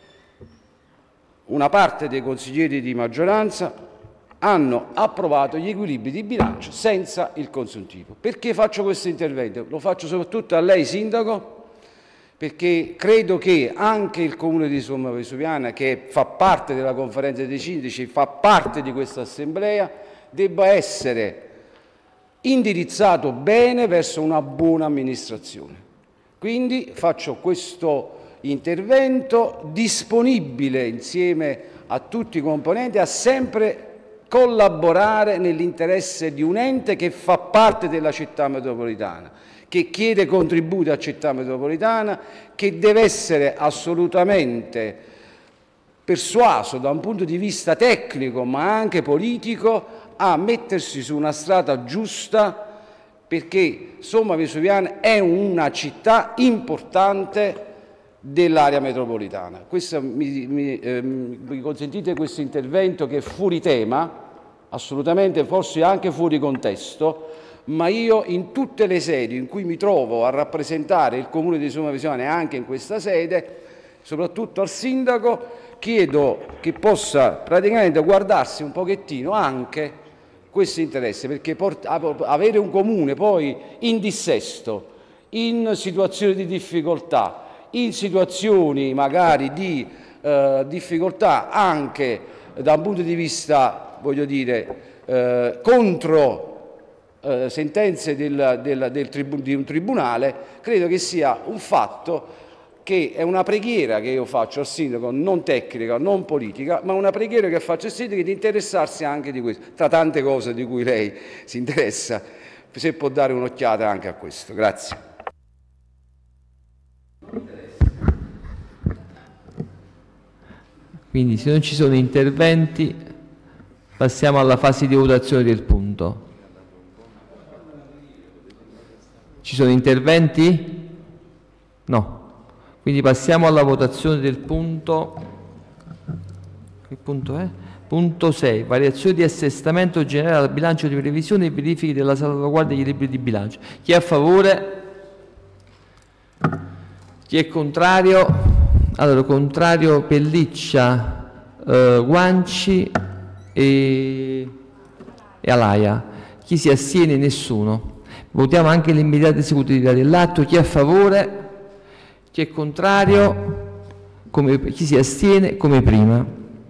Speaker 11: una parte dei consiglieri di maggioranza hanno approvato gli equilibri di bilancio senza il consuntivo. Perché faccio questo intervento? Lo faccio soprattutto a lei, Sindaco, perché credo che anche il comune di Somma Vesuviana, che fa parte della conferenza dei sindaci, fa parte di questa assemblea, debba essere indirizzato bene verso una buona amministrazione. Quindi faccio questo intervento disponibile insieme a tutti i componenti a sempre collaborare nell'interesse di un ente che fa parte della città metropolitana, che chiede contributi a città metropolitana, che deve essere assolutamente persuaso da un punto di vista tecnico ma anche politico a mettersi su una strada giusta, perché Somma Vesuviana è una città importante dell'area metropolitana. Questo, mi, mi, eh, mi consentite questo intervento che è fuori tema, assolutamente forse anche fuori contesto, ma io in tutte le sedi in cui mi trovo a rappresentare il Comune di Somma Vesuviana e anche in questa sede, soprattutto al Sindaco, chiedo che possa praticamente guardarsi un pochettino anche questo interesse, perché avere un comune poi in dissesto, in situazioni di difficoltà, in situazioni magari di eh, difficoltà anche da un punto di vista, voglio dire, eh, contro eh, sentenze del, del, del tribu- di un tribunale, credo che sia un fatto che è una preghiera che io faccio al sindaco, non tecnica, non politica, ma una preghiera che faccio al sindaco di interessarsi anche di questo, tra tante cose di cui lei si interessa, se può dare un'occhiata anche a questo. Grazie.
Speaker 1: Quindi se non ci sono interventi passiamo alla fase di votazione del punto. Ci sono interventi? No. Quindi passiamo alla votazione del punto. Che punto è? Punto sei. Variazione di assestamento generale al bilancio di previsione e verifiche della salvaguardia degli libri di bilancio. Chi è a favore? Chi è contrario? Allora, contrario Pelliccia, eh, Guanci e, e Alaia. Chi si astiene? Nessuno. Votiamo anche l'immediata esecutività dell'atto. Chi è a favore? Chi è contrario? Come, chi si astiene? Come prima.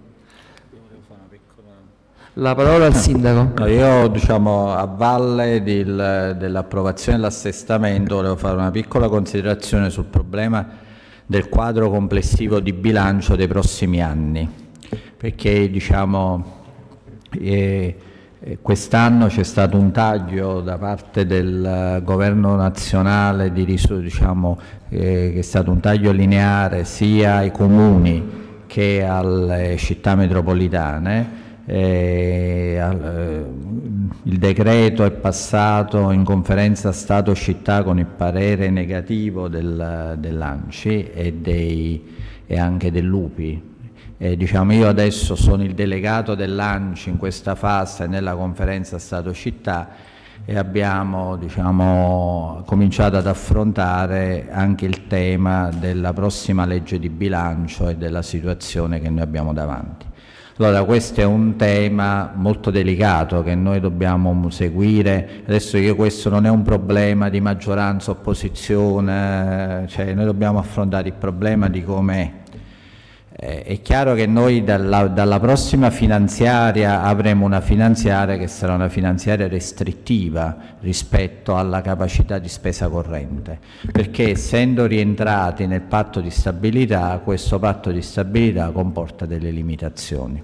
Speaker 1: La parola al Sindaco.
Speaker 10: No, io, diciamo, a valle del, dell'approvazione dell'assestamento volevo fare una piccola considerazione sul problema del quadro complessivo di bilancio dei prossimi anni, perché, diciamo, eh, quest'anno c'è stato un taglio da parte del governo nazionale di risorse, diciamo, eh, che è stato un taglio lineare sia ai comuni che alle città metropolitane. Eh, eh, il decreto è passato in conferenza Stato-Città con il parere negativo del, dell'ANCI e, dei, e anche dell'U P I. Eh, diciamo, io adesso sono il delegato dell'ANCI in questa fase nella conferenza Stato-Città e abbiamo, diciamo, cominciato ad affrontare anche il tema della prossima legge di bilancio e della situazione che noi abbiamo davanti. Allora, questo è un tema molto delicato che noi dobbiamo seguire. Adesso io questo non è un problema di maggioranza opposizione, cioè noi dobbiamo affrontare il problema di come eh, è chiaro che noi dalla, dalla prossima finanziaria avremo una finanziaria che sarà una finanziaria restrittiva rispetto alla capacità di spesa corrente, perché essendo rientrati nel patto di stabilità, questo patto di stabilità comporta delle limitazioni.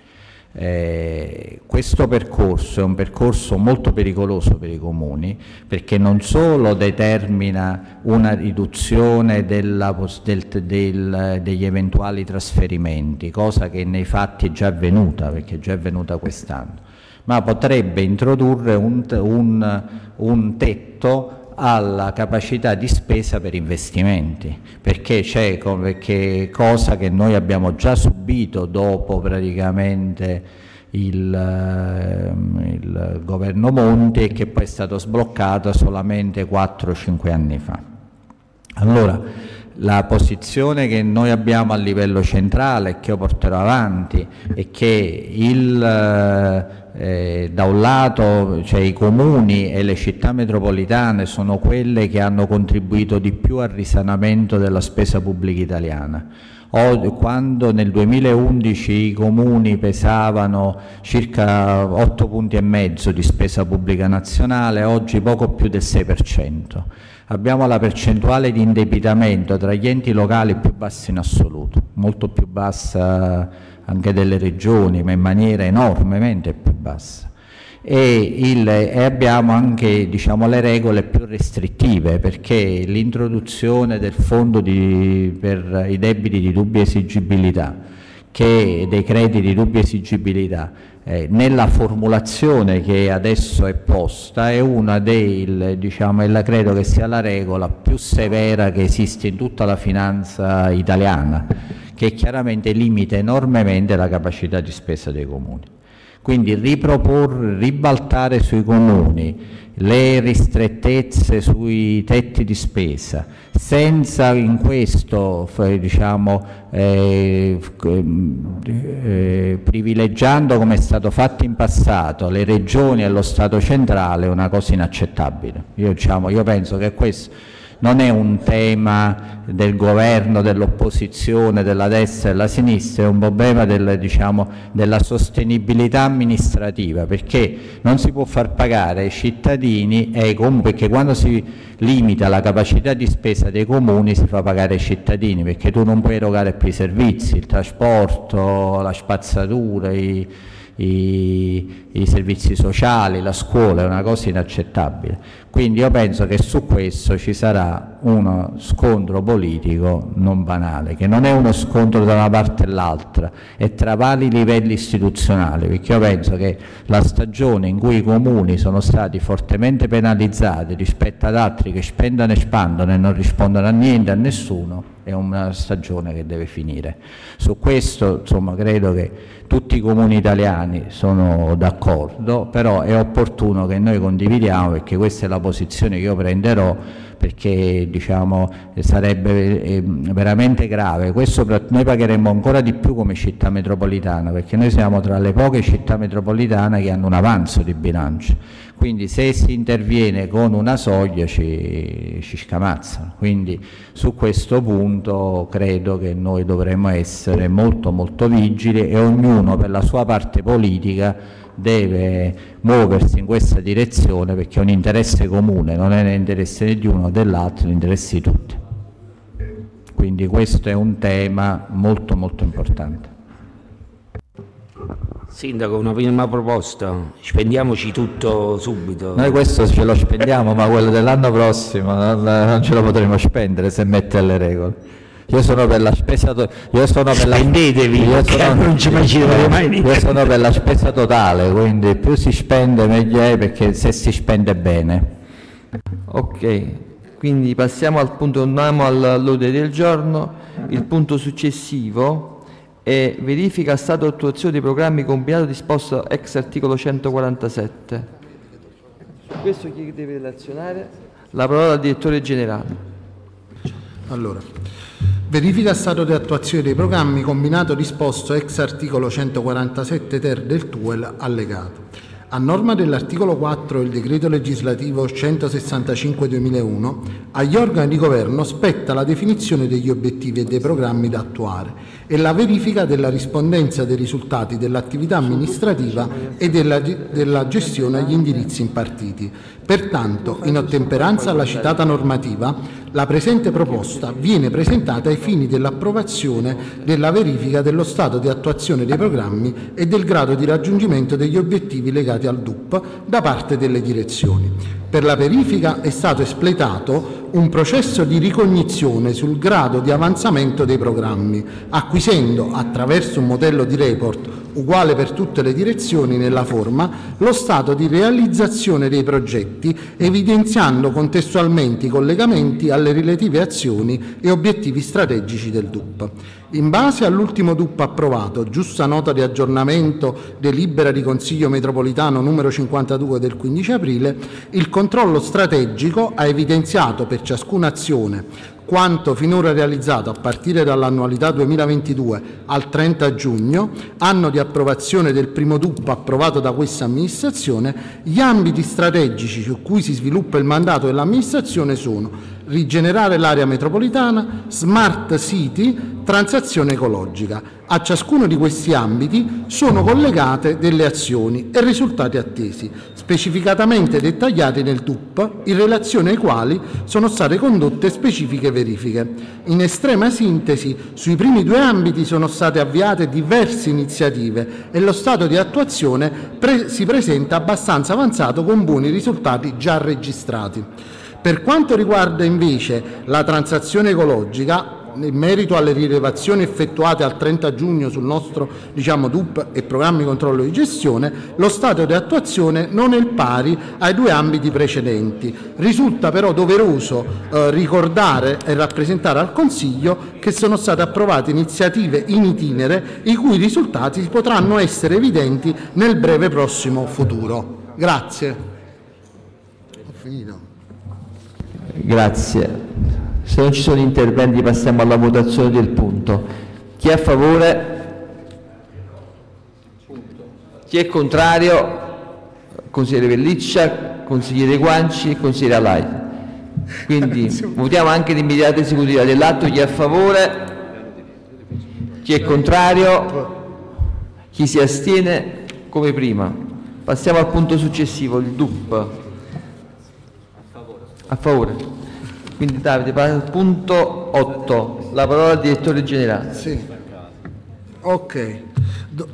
Speaker 10: Eh, questo percorso è un percorso molto pericoloso per i comuni, perché non solo determina una riduzione della, del, del, degli eventuali trasferimenti, cosa che nei fatti è già avvenuta, perché è già avvenuta quest'anno, ma potrebbe introdurre un, un, un tetto alla capacità di spesa per investimenti, perché c'è perché cosa che noi abbiamo già subito dopo praticamente il, il governo Monti e che poi è stato sbloccato solamente quattro cinque anni fa. Allora, la posizione che noi abbiamo a livello centrale, che io porterò avanti, è che il Eh, da un lato, cioè, i comuni e le città metropolitane sono quelle che hanno contribuito di più al risanamento della spesa pubblica italiana. O, quando nel duemilaundici i comuni pesavano circa otto punti e mezzo di spesa pubblica nazionale, oggi poco più del sei per cento. Abbiamo la percentuale di indebitamento tra gli enti locali più bassa in assoluto, molto più bassa anche delle regioni, ma in maniera enormemente più bassa. E, il, e abbiamo anche, diciamo, le regole più restrittive, perché l'introduzione del fondo di, per i debiti di dubbia esigibilità, che dei crediti di dubbia esigibilità, eh, nella formulazione che adesso è posta, è una dei, diciamo, è la, credo che sia la regola più severa che esiste in tutta la finanza italiana, che chiaramente limita enormemente la capacità di spesa dei comuni. Quindi riproporre, ribaltare sui comuni le ristrettezze sui tetti di spesa, senza in questo, diciamo, eh, eh, privilegiando, come è stato fatto in passato, le regioni e lo Stato centrale, è una cosa inaccettabile. Io, diciamo, io penso che questo non è un tema del governo, dell'opposizione, della destra e della sinistra, è un problema del, diciamo, della sostenibilità amministrativa, perché non si può far pagare ai cittadini e ai comuni, perché quando si limita la capacità di spesa dei comuni si fa pagare ai cittadini, perché tu non puoi erogare più i servizi, il trasporto, la spazzatura, i, i, i servizi sociali, la scuola, è una cosa inaccettabile. Quindi io penso che su questo ci sarà uno scontro politico non banale, che non è uno scontro da una parte e l'altra, è tra vari livelli istituzionali, perché io penso che la stagione in cui i comuni sono stati fortemente penalizzati rispetto ad altri che spendono e spandono e non rispondono a niente, a nessuno, è una stagione che deve finire. Su questo, insomma, credo che tutti i comuni italiani sono d'accordo, però è opportuno che noi condividiamo, perché questa è la posizione che io prenderò, perché, diciamo, sarebbe veramente grave. Questo noi pagheremo ancora di più come città metropolitana, perché noi siamo tra le poche città metropolitane che hanno un avanzo di bilancio, quindi se si interviene con una soglia ci, ci scamazzano. Quindi su questo punto credo che noi dovremmo essere molto molto vigili, e ognuno per la sua parte politica deve muoversi in questa direzione, perché è un interesse comune, non è l'interesse né di uno o dell'altro, è l'interesse di tutti. Quindi questo è un tema molto molto importante.
Speaker 4: Sindaco, una prima proposta, spendiamoci tutto subito.
Speaker 10: Noi questo ce lo spendiamo, ma quello dell'anno prossimo non, non ce lo potremo spendere se mette le regole. Io sono per la spesa to- io sono per la
Speaker 4: Spendetevi,
Speaker 10: io sono,
Speaker 4: non ci immaginerei mai.
Speaker 10: Io sono per la spesa totale, quindi più si spende meglio è, perché se si spende bene.
Speaker 1: Ok, quindi passiamo al punto, andiamo all'ordine del giorno. Il punto successivo è verifica stato attuazione dei programmi combinato disposto ex articolo centoquarantasette. Su questo chi deve relazionare? La parola al direttore generale.
Speaker 6: Allora, verifica stato di attuazione dei programmi combinato disposto ex articolo centoquarantasette ter del T U E L allegato. A norma dell'articolo quattro del decreto legislativo centosessantacinque duemilauno, agli organi di governo spetta la definizione degli obiettivi e dei programmi da attuare e la verifica della rispondenza dei risultati dell'attività amministrativa e della, della gestione agli indirizzi impartiti. Pertanto, in ottemperanza alla citata normativa, la presente proposta viene presentata ai fini dell'approvazione della verifica dello stato di attuazione dei programmi e del grado di raggiungimento degli obiettivi legati al D U P da parte delle direzioni. Per la verifica è stato espletato un processo di ricognizione sul grado di avanzamento dei programmi, acquisendo, attraverso un modello di report uguale per tutte le direzioni nella forma, lo stato di realizzazione dei progetti, evidenziando contestualmente i collegamenti alle relative azioni e obiettivi strategici del D U P. In base all'ultimo D U P approvato, giusta nota di aggiornamento delibera di Consiglio metropolitano numero cinquantadue del quindici aprile, il controllo strategico ha evidenziato per ciascuna azione quanto finora realizzato a partire dall'annualità duemilaventidue al trenta giugno, anno di approvazione del primo D U P approvato da questa amministrazione, gli ambiti strategici su cui si sviluppa il mandato dell'amministrazione sono rigenerare l'area metropolitana, smart city, transazione ecologica. A ciascuno di questi ambiti sono collegate delle azioni e risultati attesi, specificatamente dettagliati nel D U P, in relazione ai quali sono state condotte specifiche verifiche. In estrema sintesi, sui primi due ambiti sono state avviate diverse iniziative e lo stato di attuazione pre- si presenta abbastanza avanzato con buoni risultati già registrati. Per quanto riguarda invece la transazione ecologica, in merito alle rilevazioni effettuate al trenta giugno sul nostro diciamo, D U P e programmi di controllo di gestione, lo stato di attuazione non è pari ai due ambiti precedenti. Risulta però doveroso eh, ricordare e rappresentare al Consiglio che sono state approvate iniziative in itinere i cui risultati potranno essere evidenti nel breve prossimo futuro. Grazie. Ho finito.
Speaker 1: Grazie. Se non ci sono interventi passiamo alla votazione del punto. Chi è a favore? Chi è contrario? Consigliere Pelliccia, consigliere Guanci e consigliere Alai. Quindi votiamo anche l'immediata esecutiva dell'atto. Chi è a favore? Chi è contrario? Chi si astiene? Come prima. Passiamo al punto successivo, il D U P. A favore. Quindi Davide, punto otto, la parola al direttore generale.
Speaker 6: Sì. Ok. Do-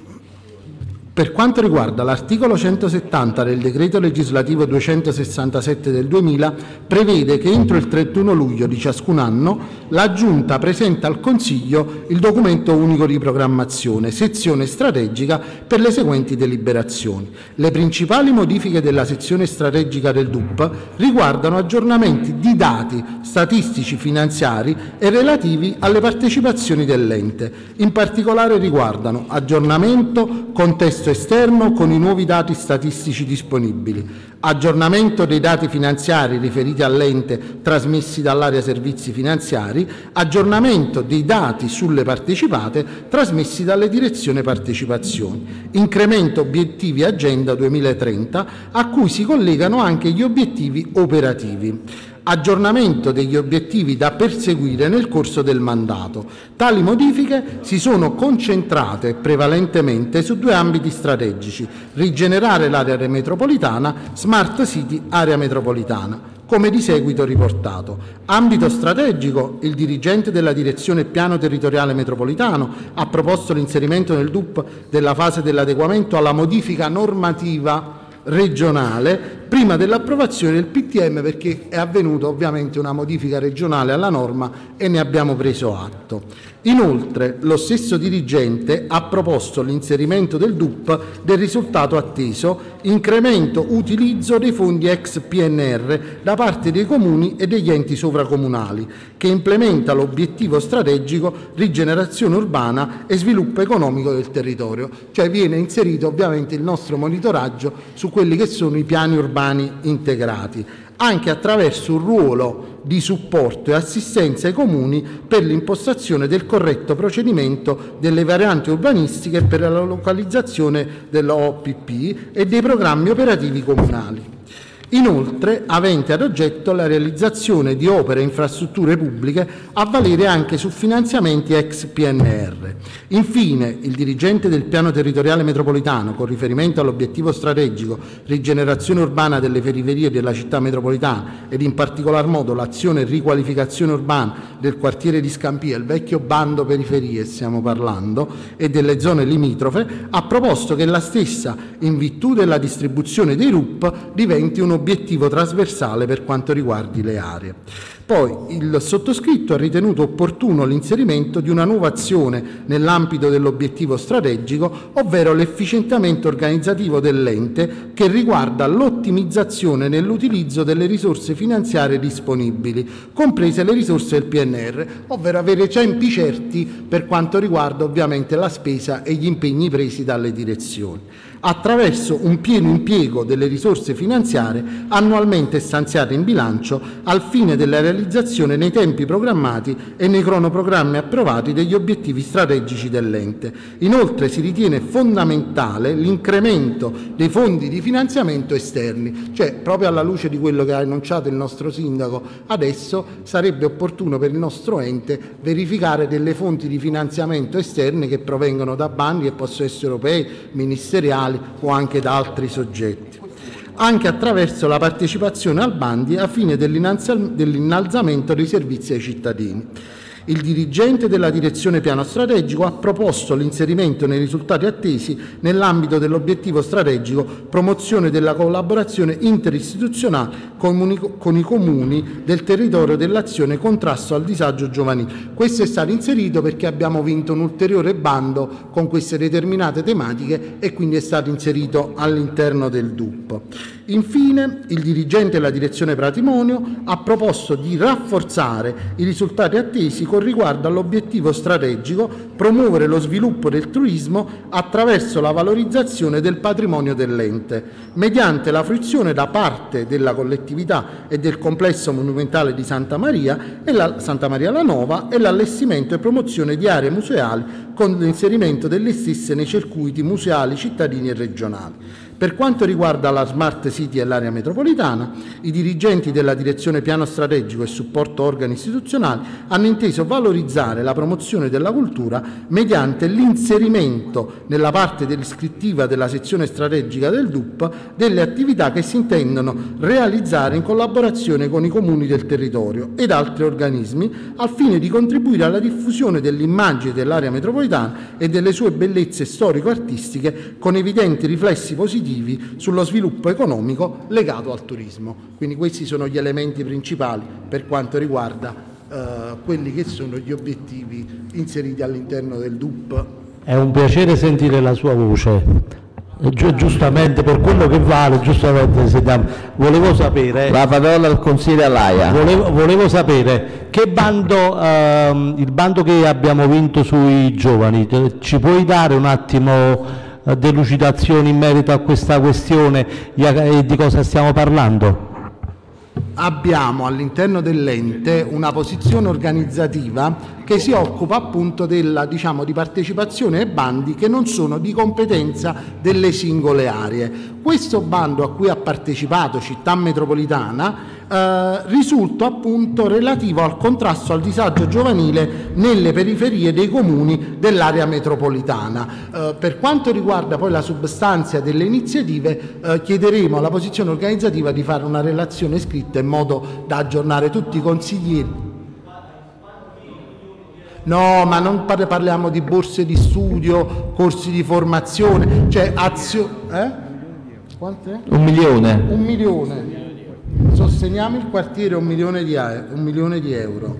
Speaker 6: Per quanto riguarda l'articolo centosettanta del decreto legislativo duecentosessantasette del duemila, prevede che entro il trentuno luglio di ciascun anno la Giunta presenta al Consiglio il documento unico di programmazione, sezione strategica, per le seguenti deliberazioni. Le principali modifiche della sezione strategica del D U P riguardano aggiornamenti di dati statistici finanziari e relativi alle partecipazioni dell'ente. In particolare riguardano aggiornamento contesto esterno con i nuovi dati statistici disponibili, aggiornamento dei dati finanziari riferiti all'ente trasmessi dall'area servizi finanziari, aggiornamento dei dati sulle partecipate trasmessi dalle direzioni partecipazioni, incremento obiettivi agenda duemilatrenta a cui si collegano anche gli obiettivi operativi. Aggiornamento degli obiettivi da perseguire nel corso del mandato. Tali modifiche si sono concentrate prevalentemente su due ambiti strategici: rigenerare l'area metropolitana, smart city area metropolitana, come di seguito riportato. Ambito strategico: il dirigente della direzione piano territoriale metropolitano ha proposto l'inserimento nel D U P della fase dell'adeguamento alla modifica normativa regionale prima dell'approvazione del P T M, perché è avvenuta ovviamente una modifica regionale alla norma e ne abbiamo preso atto. Inoltre, lo stesso dirigente ha proposto l'inserimento del D U P del risultato atteso: incremento utilizzo dei fondi ex P N R da parte dei comuni e degli enti sovracomunali, che implementa l'obiettivo strategico rigenerazione urbana e sviluppo economico del territorio. Cioè viene inserito ovviamente il nostro monitoraggio su quelli che sono i piani urbani integrati, anche attraverso un ruolo di supporto e assistenza ai comuni per l'impostazione del corretto procedimento delle varianti urbanistiche per la localizzazione dell'O P P e dei programmi operativi comunali. Inoltre, avente ad oggetto la realizzazione di opere e infrastrutture pubbliche a valere anche su finanziamenti ex P N R. Infine, il dirigente del piano territoriale metropolitano, con riferimento all'obiettivo strategico rigenerazione urbana delle periferie della città metropolitana ed in particolar modo l'azione riqualificazione urbana del quartiere di Scampia, il vecchio bando periferie stiamo parlando, e delle zone limitrofe, ha proposto che la stessa, in virtù della distribuzione dei R U P, diventi un obiettivo trasversale per quanto riguardi le aree. Poi il sottoscritto ha ritenuto opportuno l'inserimento di una nuova azione nell'ambito dell'obiettivo strategico, ovvero l'efficientamento organizzativo dell'ente, che riguarda l'ottimizzazione nell'utilizzo delle risorse finanziarie disponibili, comprese le risorse del P N R, ovvero avere tempi certi per quanto riguarda ovviamente la spesa e gli impegni presi dalle direzioni. attraverso un pieno impiego delle risorse finanziarie annualmente stanziate in bilancio al fine della realizzazione nei tempi programmati e nei cronoprogrammi approvati degli obiettivi strategici dell'ente. Inoltre si ritiene fondamentale l'incremento dei fondi di finanziamento esterni, cioè proprio alla luce di quello che ha enunciato il nostro sindaco adesso sarebbe opportuno per il nostro ente verificare delle fonti di finanziamento esterne che provengono da bandi che possono essere europei, ministeriali o anche da altri soggetti, anche attraverso la partecipazione al bandi a fine dell'innalzamento dei servizi ai cittadini. Il dirigente della direzione piano strategico ha proposto l'inserimento nei risultati attesi nell'ambito dell'obiettivo strategico promozione della collaborazione interistituzionale con i comuni del territorio dell'azione contrasto al disagio giovanile. Questo è stato inserito perché abbiamo vinto un ulteriore bando con queste determinate tematiche e quindi è stato inserito all'interno del D U P. Infine, il dirigente della direzione patrimonio ha proposto di rafforzare i risultati attesi con riguardo all'obiettivo strategico promuovere lo sviluppo del turismo attraverso la valorizzazione del patrimonio dell'ente, mediante la fruizione da parte della collettività e del complesso monumentale di Santa Maria e la Santa Maria la Nova e l'allestimento e promozione di aree museali con l'inserimento delle stesse nei circuiti museali cittadini e regionali. Per quanto riguarda la Smart City e l'area metropolitana, i dirigenti della direzione piano strategico e supporto organi istituzionali hanno inteso valorizzare la promozione della cultura mediante l'inserimento nella parte descrittiva della sezione strategica del D U P delle attività che si intendono realizzare in collaborazione con i comuni del territorio ed altri organismi al fine di contribuire alla diffusione dell'immagine dell'area metropolitana e delle sue bellezze storico-artistiche con evidenti riflessi positivi sullo sviluppo economico legato al turismo. Quindi questi sono gli elementi principali per quanto riguarda eh, quelli che sono gli obiettivi inseriti all'interno del D U P.
Speaker 9: È un piacere sentire la sua voce. Gi- giustamente per quello che vale, giustamente sentiamo. Volevo sapere
Speaker 1: la parola al consigliere Alaia.
Speaker 9: Volevo, volevo sapere che bando, ehm, il bando che abbiamo vinto sui giovani, ci puoi dare un attimo delucidazioni in merito a questa questione e di cosa stiamo parlando?
Speaker 6: Abbiamo all'interno dell'ente una posizione organizzativa che si occupa appunto della, diciamo, di partecipazione ai bandi che non sono di competenza delle singole aree. Questo bando a cui ha partecipato Città Metropolitana eh, risulta appunto relativo al contrasto al disagio giovanile nelle periferie dei comuni dell'area metropolitana. Eh, per quanto riguarda poi la sostanza delle iniziative, eh, chiederemo alla posizione organizzativa di fare una relazione scritta in modo da aggiornare tutti i consiglieri. No, ma non parliamo di borse di studio, corsi di formazione, cioè azione. Eh? Quant'è?
Speaker 1: Un milione.
Speaker 6: Un milione. Sosteniamo il quartiere un milione di, un milione di euro.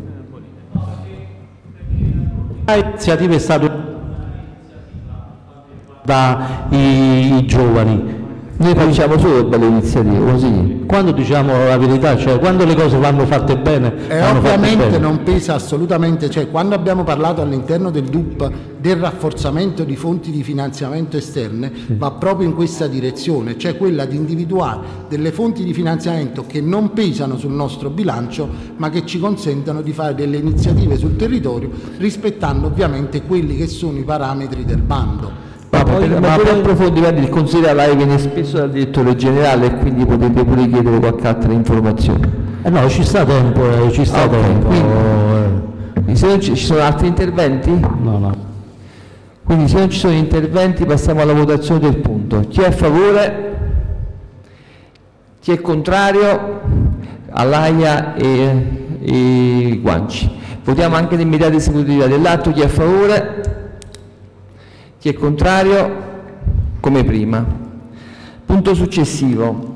Speaker 9: L'iniziativa è stata dai i giovani.
Speaker 1: Noi facciamo solo belle iniziative, così.
Speaker 9: Quando diciamo la verità, cioè quando le cose vanno fatte bene,
Speaker 6: e
Speaker 9: vanno
Speaker 6: ovviamente
Speaker 9: fatte bene.
Speaker 6: Non pesa assolutamente, cioè quando abbiamo parlato all'interno del D U P del rafforzamento di fonti di finanziamento esterne, sì, va proprio in questa direzione, cioè quella di individuare delle fonti di finanziamento che non pesano sul nostro bilancio, ma che ci consentono di fare delle iniziative sul territorio, rispettando ovviamente quelli che sono i parametri del bando.
Speaker 1: Ma poi, ma ma poi approfondimenti, il consigliere Alaia viene spesso dal direttore generale e quindi potete pure chiedere qualche altra informazione.
Speaker 9: Eh no, ci sta tempo, eh, ci sta
Speaker 1: okay,
Speaker 9: tempo.
Speaker 1: Quindi, se non ci, ci sono altri interventi?
Speaker 9: No, no.
Speaker 1: Quindi se non ci sono interventi passiamo alla votazione del punto. Chi è a favore? Chi è contrario? Alaia e, e Guanci. Votiamo anche l'immediata esecutività dell'atto. Chi è a favore? Chi è contrario? Come prima. Punto successivo.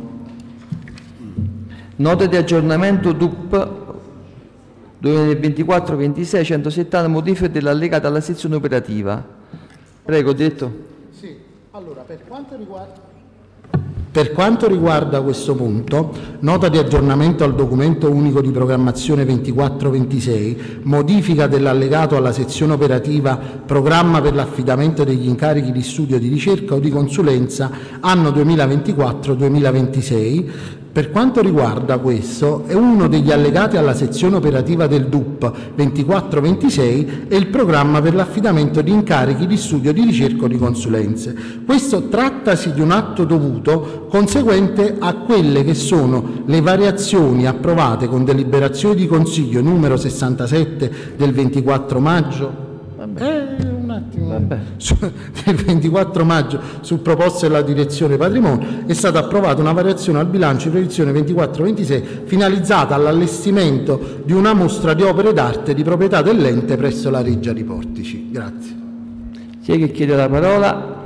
Speaker 1: Nota di aggiornamento D U P duemilaventiquattro ventisei centosettanta, modifiche dell'allegata alla sezione operativa. Prego, detto.
Speaker 6: Sì, allora per quanto riguarda Per quanto riguarda questo punto, nota di aggiornamento al documento unico di programmazione ventiquattro ventisei, modifica dell'allegato alla sezione operativa programma per l'affidamento degli incarichi di studio, di ricerca o di consulenza anno duemilaventiquattro duemilaventisei. Per quanto riguarda questo, è uno degli allegati alla sezione operativa del D U P ventiquattro ventisei e il programma per l'affidamento di incarichi di studio, di ricerca o di consulenze. Questo trattasi di un atto dovuto conseguente a quelle che sono le variazioni approvate con deliberazione di Consiglio numero sessantasette del ventiquattro maggio. Eh, un attimo. Vabbè. Del ventiquattro maggio, su proposta della direzione patrimonio, è stata approvata una variazione al bilancio di previsione ventiquattro ventisei finalizzata all'allestimento di una mostra di opere d'arte di proprietà dell'ente presso la Reggia di Portici. Grazie.
Speaker 1: Chi è che chiede la parola?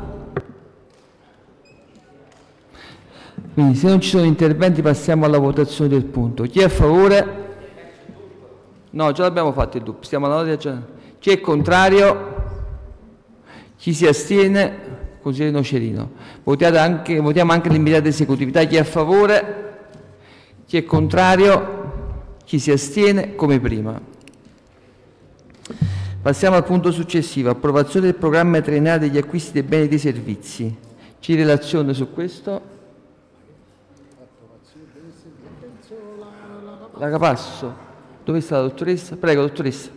Speaker 1: Quindi, se non ci sono interventi, passiamo alla votazione del punto. Chi è a favore? No, già l'abbiamo fatto il D U P. Stiamo alla nota. Chi è contrario? Chi si astiene? Consigliere Nocerino. Votiamo anche, votiamo anche l'immediata esecutività. Chi è a favore? Chi è contrario? Chi si astiene? Come prima. Passiamo al punto successivo. Approvazione del programma triennale degli acquisti dei beni e dei servizi. C'è relazione su questo? La Capasso. Dove sta la dottoressa? Prego, dottoressa.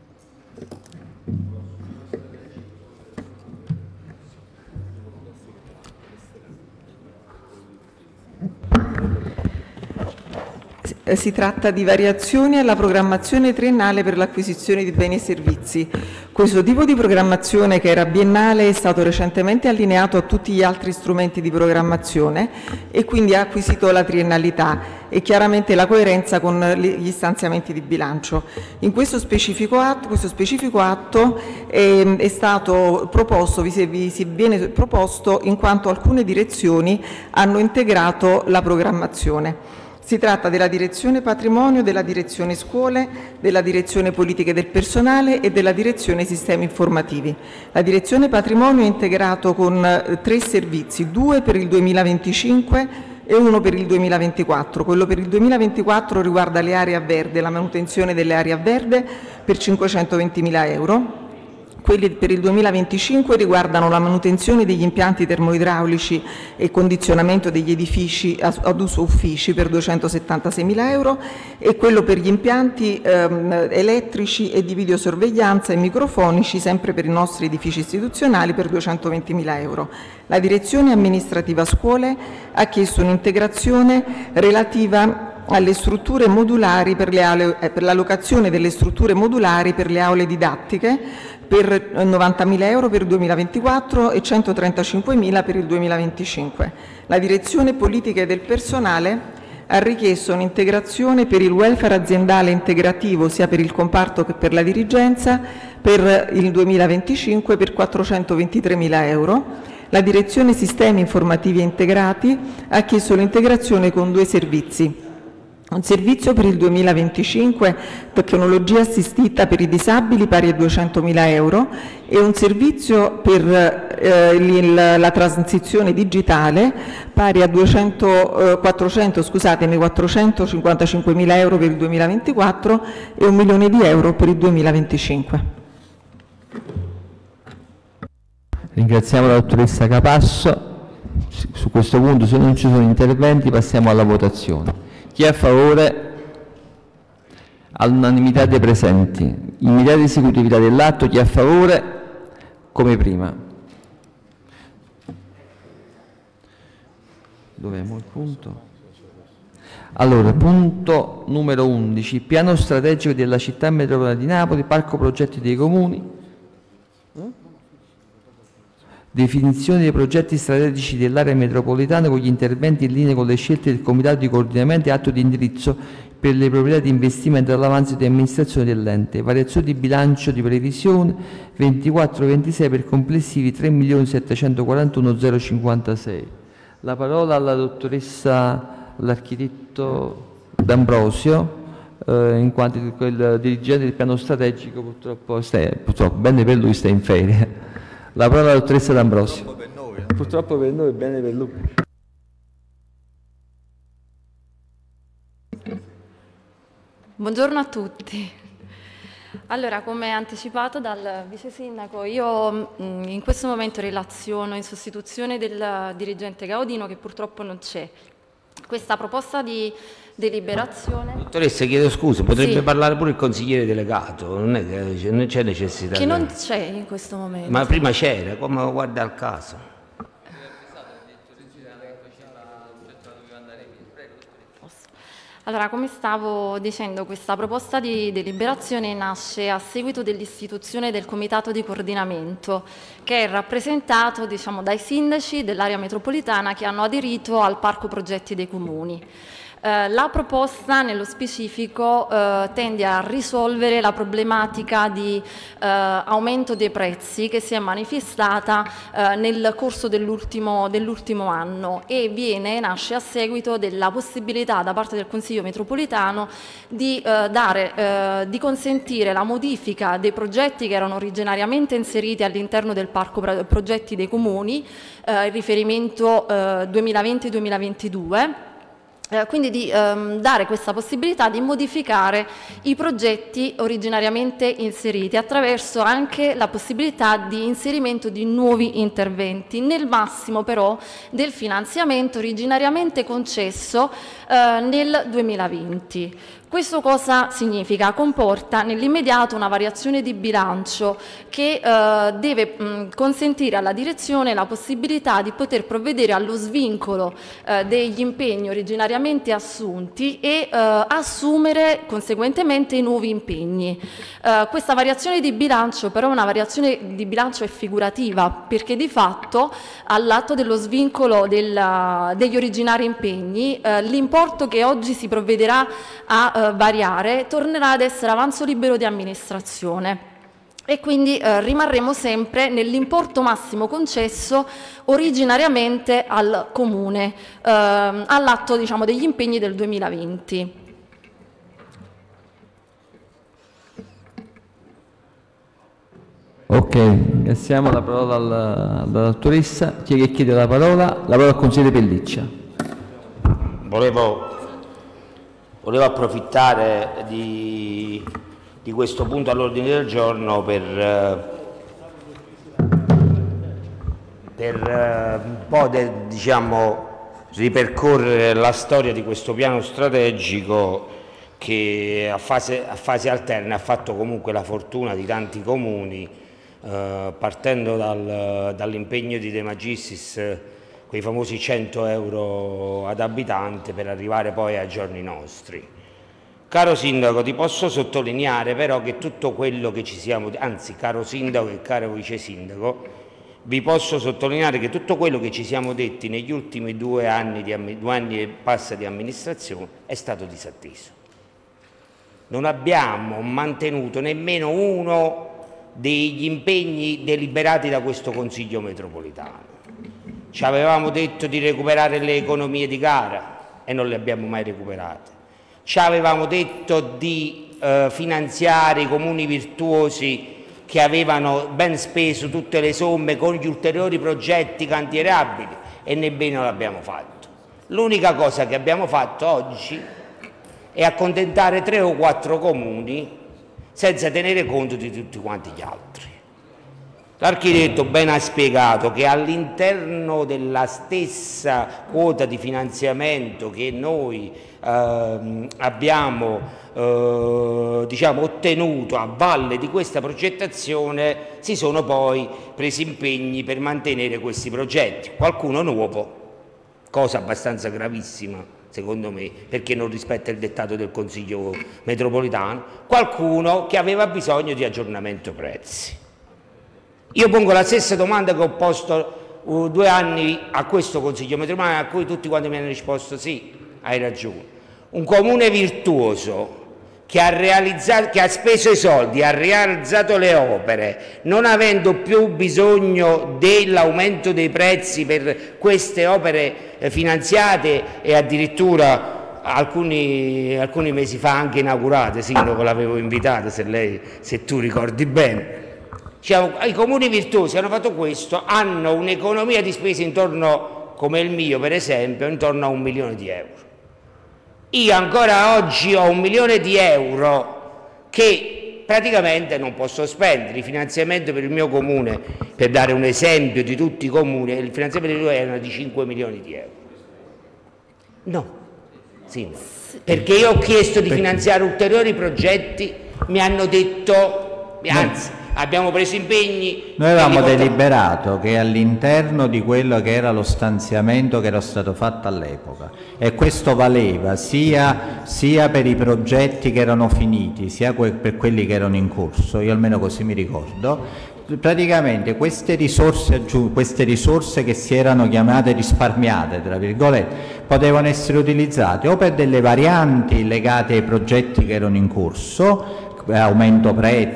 Speaker 3: Si tratta di variazioni alla programmazione triennale per l'acquisizione di beni e servizi. Questo tipo di programmazione, che era biennale, è stato recentemente allineato a tutti gli altri strumenti di programmazione e quindi ha acquisito la triennalità e chiaramente la coerenza con gli stanziamenti di bilancio. In questo specifico atto, questo specifico atto è, è stato proposto, vi si, vi si viene proposto in quanto alcune direzioni hanno integrato la programmazione. Si tratta della direzione patrimonio, della direzione scuole, della direzione politiche del personale e della direzione sistemi informativi. La direzione patrimonio è integrato con tre servizi, due per il duemilaventicinque e uno per il duemilaventiquattro. Quello per il duemilaventiquattro riguarda le aree a verde, la manutenzione delle aree a verde per cinquecentoventimila euro. Quelli per il duemilaventicinque riguardano la manutenzione degli impianti termoidraulici e condizionamento degli edifici ad uso uffici per duecentosettantaseimila euro e quello per gli impianti ehm, elettrici e di videosorveglianza e microfonici sempre per i nostri edifici istituzionali per duecentoventimila euro. La direzione amministrativa scuole ha chiesto un'integrazione relativa alle strutture modulari per, le aule, eh, per l'allocazione delle strutture modulari per le aule didattiche per novantamila euro per il duemilaventiquattro e centotrentacinquemila per il duemilaventicinque. La direzione politiche del personale ha richiesto un'integrazione per il welfare aziendale integrativo sia per il comparto che per la dirigenza per il duemilaventicinque per quattrocentoventitremila euro. La direzione sistemi informativi integrati ha chiesto l'integrazione con due servizi. Un servizio per il duemilaventicinque, tecnologia assistita per i disabili pari a duecentomila euro e un servizio per eh, il, la transizione digitale pari a duecento, eh, quattrocento, scusatemi, quattrocentocinquantacinquemila euro per il duemilaventiquattro e un milione di euro per il duemilaventicinque.
Speaker 1: Ringraziamo la dottoressa Capasso. Su questo punto, se non ci sono interventi, passiamo alla votazione. Chi è a favore? All'unanimità dei presenti. Immediata esecutività dell'atto. Chi è a favore? Come prima. Dov'è il punto? Allora, punto numero undici. Piano strategico della città metropolitana di Napoli, parco progetti dei comuni. Definizione dei progetti strategici dell'area metropolitana con gli interventi in linea con le scelte del Comitato di coordinamento e atto di indirizzo per le proprietà di investimento all'avanzo di amministrazione dell'ente. Variazione di bilancio di previsione ventiquattro ventisei per complessivi tre milioni settecentoquarantuno mila cinquantasei. La parola alla dottoressa, all'architetto D'Ambrosio, eh, in quanto il dirigente del piano strategico purtroppo, sta, purtroppo bene per lui, sta in ferie. La parola alla dottoressa D'Ambrosio. Purtroppo per noi, bene per lui.
Speaker 15: Buongiorno a tutti. Allora, come anticipato dal Vice Sindaco, io mh, in questo momento relaziono in sostituzione del dirigente Gaudino, che purtroppo non c'è. Questa proposta di deliberazione...
Speaker 4: Dottoressa, chiedo scusa, potrebbe
Speaker 15: Sì.
Speaker 4: parlare pure il consigliere delegato, non è che non c'è necessità.
Speaker 15: Che
Speaker 4: di-
Speaker 15: non c'è in questo momento.
Speaker 4: Ma prima c'era, come guarda al caso.
Speaker 15: Allora, come stavo dicendo, questa proposta di deliberazione nasce a seguito dell'istituzione del Comitato di Coordinamento, che è rappresentato, diciamo, dai sindaci dell'area metropolitana che hanno aderito al Parco Progetti dei Comuni. Eh, la proposta, nello specifico, eh, tende a risolvere la problematica di eh, aumento dei prezzi che si è manifestata eh, nel corso dell'ultimo dell'ultimo anno e viene, nasce a seguito della possibilità da parte del Consiglio metropolitano di, eh, dare, eh, di consentire la modifica dei progetti che erano originariamente inseriti all'interno del Parco Pro- Progetti dei Comuni, eh, in riferimento eh, duemilaventi duemilaventidue. Eh, quindi di ehm, dare questa possibilità di modificare i progetti originariamente inseriti attraverso anche la possibilità di inserimento di nuovi interventi, nel massimo però del finanziamento originariamente concesso eh, nel duemilaventi. Questo cosa significa? Comporta nell'immediato una variazione di bilancio che eh, deve mh, consentire alla direzione la possibilità di poter provvedere allo svincolo eh, degli impegni originariamente assunti e eh, assumere conseguentemente i nuovi impegni. Eh, questa variazione di bilancio però è una variazione di bilancio è figurativa, perché di fatto all'atto dello svincolo del, degli originari impegni eh, l'importo che oggi si provvederà a eh, variare tornerà ad essere avanzo libero di amministrazione e quindi eh, rimarremo sempre nell'importo massimo concesso originariamente al Comune eh, all'atto, diciamo, degli impegni del duemilaventi.
Speaker 1: Ok, ringraziamo la parola alla, alla dottoressa. Chi è che chiede la parola? La parola al consigliere Pelliccia.
Speaker 4: Volevo, volevo approfittare di, di questo punto all'ordine del giorno per, eh, per eh, un po' de, diciamo, ripercorrere la storia di questo piano strategico che a fase, a fase alterna ha fatto comunque la fortuna di tanti comuni, eh, partendo dal, dall'impegno di De Magistris, quei famosi cento euro ad abitante, per arrivare poi ai giorni nostri. Caro Sindaco, ti posso sottolineare però che tutto quello che ci siamo, anzi caro Sindaco e caro Vice Sindaco, vi posso sottolineare che tutto quello che ci siamo detti negli ultimi due anni, di, due anni e passa di amministrazione è stato disatteso. Non abbiamo mantenuto nemmeno uno degli impegni deliberati da questo Consiglio metropolitano. Ci avevamo detto di recuperare le economie di gara e non le abbiamo mai recuperate. Ci avevamo detto di eh, finanziare i comuni virtuosi che avevano ben speso tutte le somme con gli ulteriori progetti cantierabili e nemmeno l'abbiamo fatto. L'unica cosa che abbiamo fatto oggi è accontentare tre o quattro comuni senza tenere conto di tutti quanti gli altri. L'architetto ben ha spiegato che all'interno della stessa quota di finanziamento che noi eh, abbiamo eh, diciamo, ottenuto a valle di questa progettazione si sono poi presi impegni per mantenere questi progetti. Qualcuno nuovo, cosa abbastanza gravissima secondo me, perché non rispetta il dettato del Consiglio metropolitano, qualcuno che aveva bisogno di aggiornamento prezzi. Io pongo la stessa domanda che ho posto uh, due anni a questo Consiglio metropolitano, a cui tutti quanti mi hanno risposto sì, hai ragione. Un comune virtuoso che ha, realizzato, che ha speso i soldi, ha realizzato le opere, non avendo più bisogno dell'aumento dei prezzi per queste opere eh, finanziate e addirittura alcuni, alcuni mesi fa anche inaugurate, Sindaco l'avevo invitato, se, lei, se tu ricordi bene. Cioè, i comuni virtuosi hanno fatto questo, hanno un'economia di spesa intorno, come il mio per esempio, intorno a un milione di euro. io ancora oggi ho un milione di euro che praticamente non posso spendere. Il finanziamento per il mio comune, per dare un esempio di tutti i comuni, il finanziamento per il erano di cinque milioni di euro. No, sì, perché io ho chiesto di finanziare ulteriori progetti, mi hanno detto, anzi, abbiamo preso impegni.
Speaker 10: Noi avevamo deliberato che all'interno di quello che era lo stanziamento che era stato fatto all'epoca, e questo valeva sia, sia per i progetti che erano finiti, sia que- per quelli che erano in corso, io almeno così mi ricordo, praticamente queste risorse, aggiu- queste risorse che si erano chiamate risparmiate, tra virgolette, potevano essere utilizzate o per delle varianti legate ai progetti che erano in corso, aumento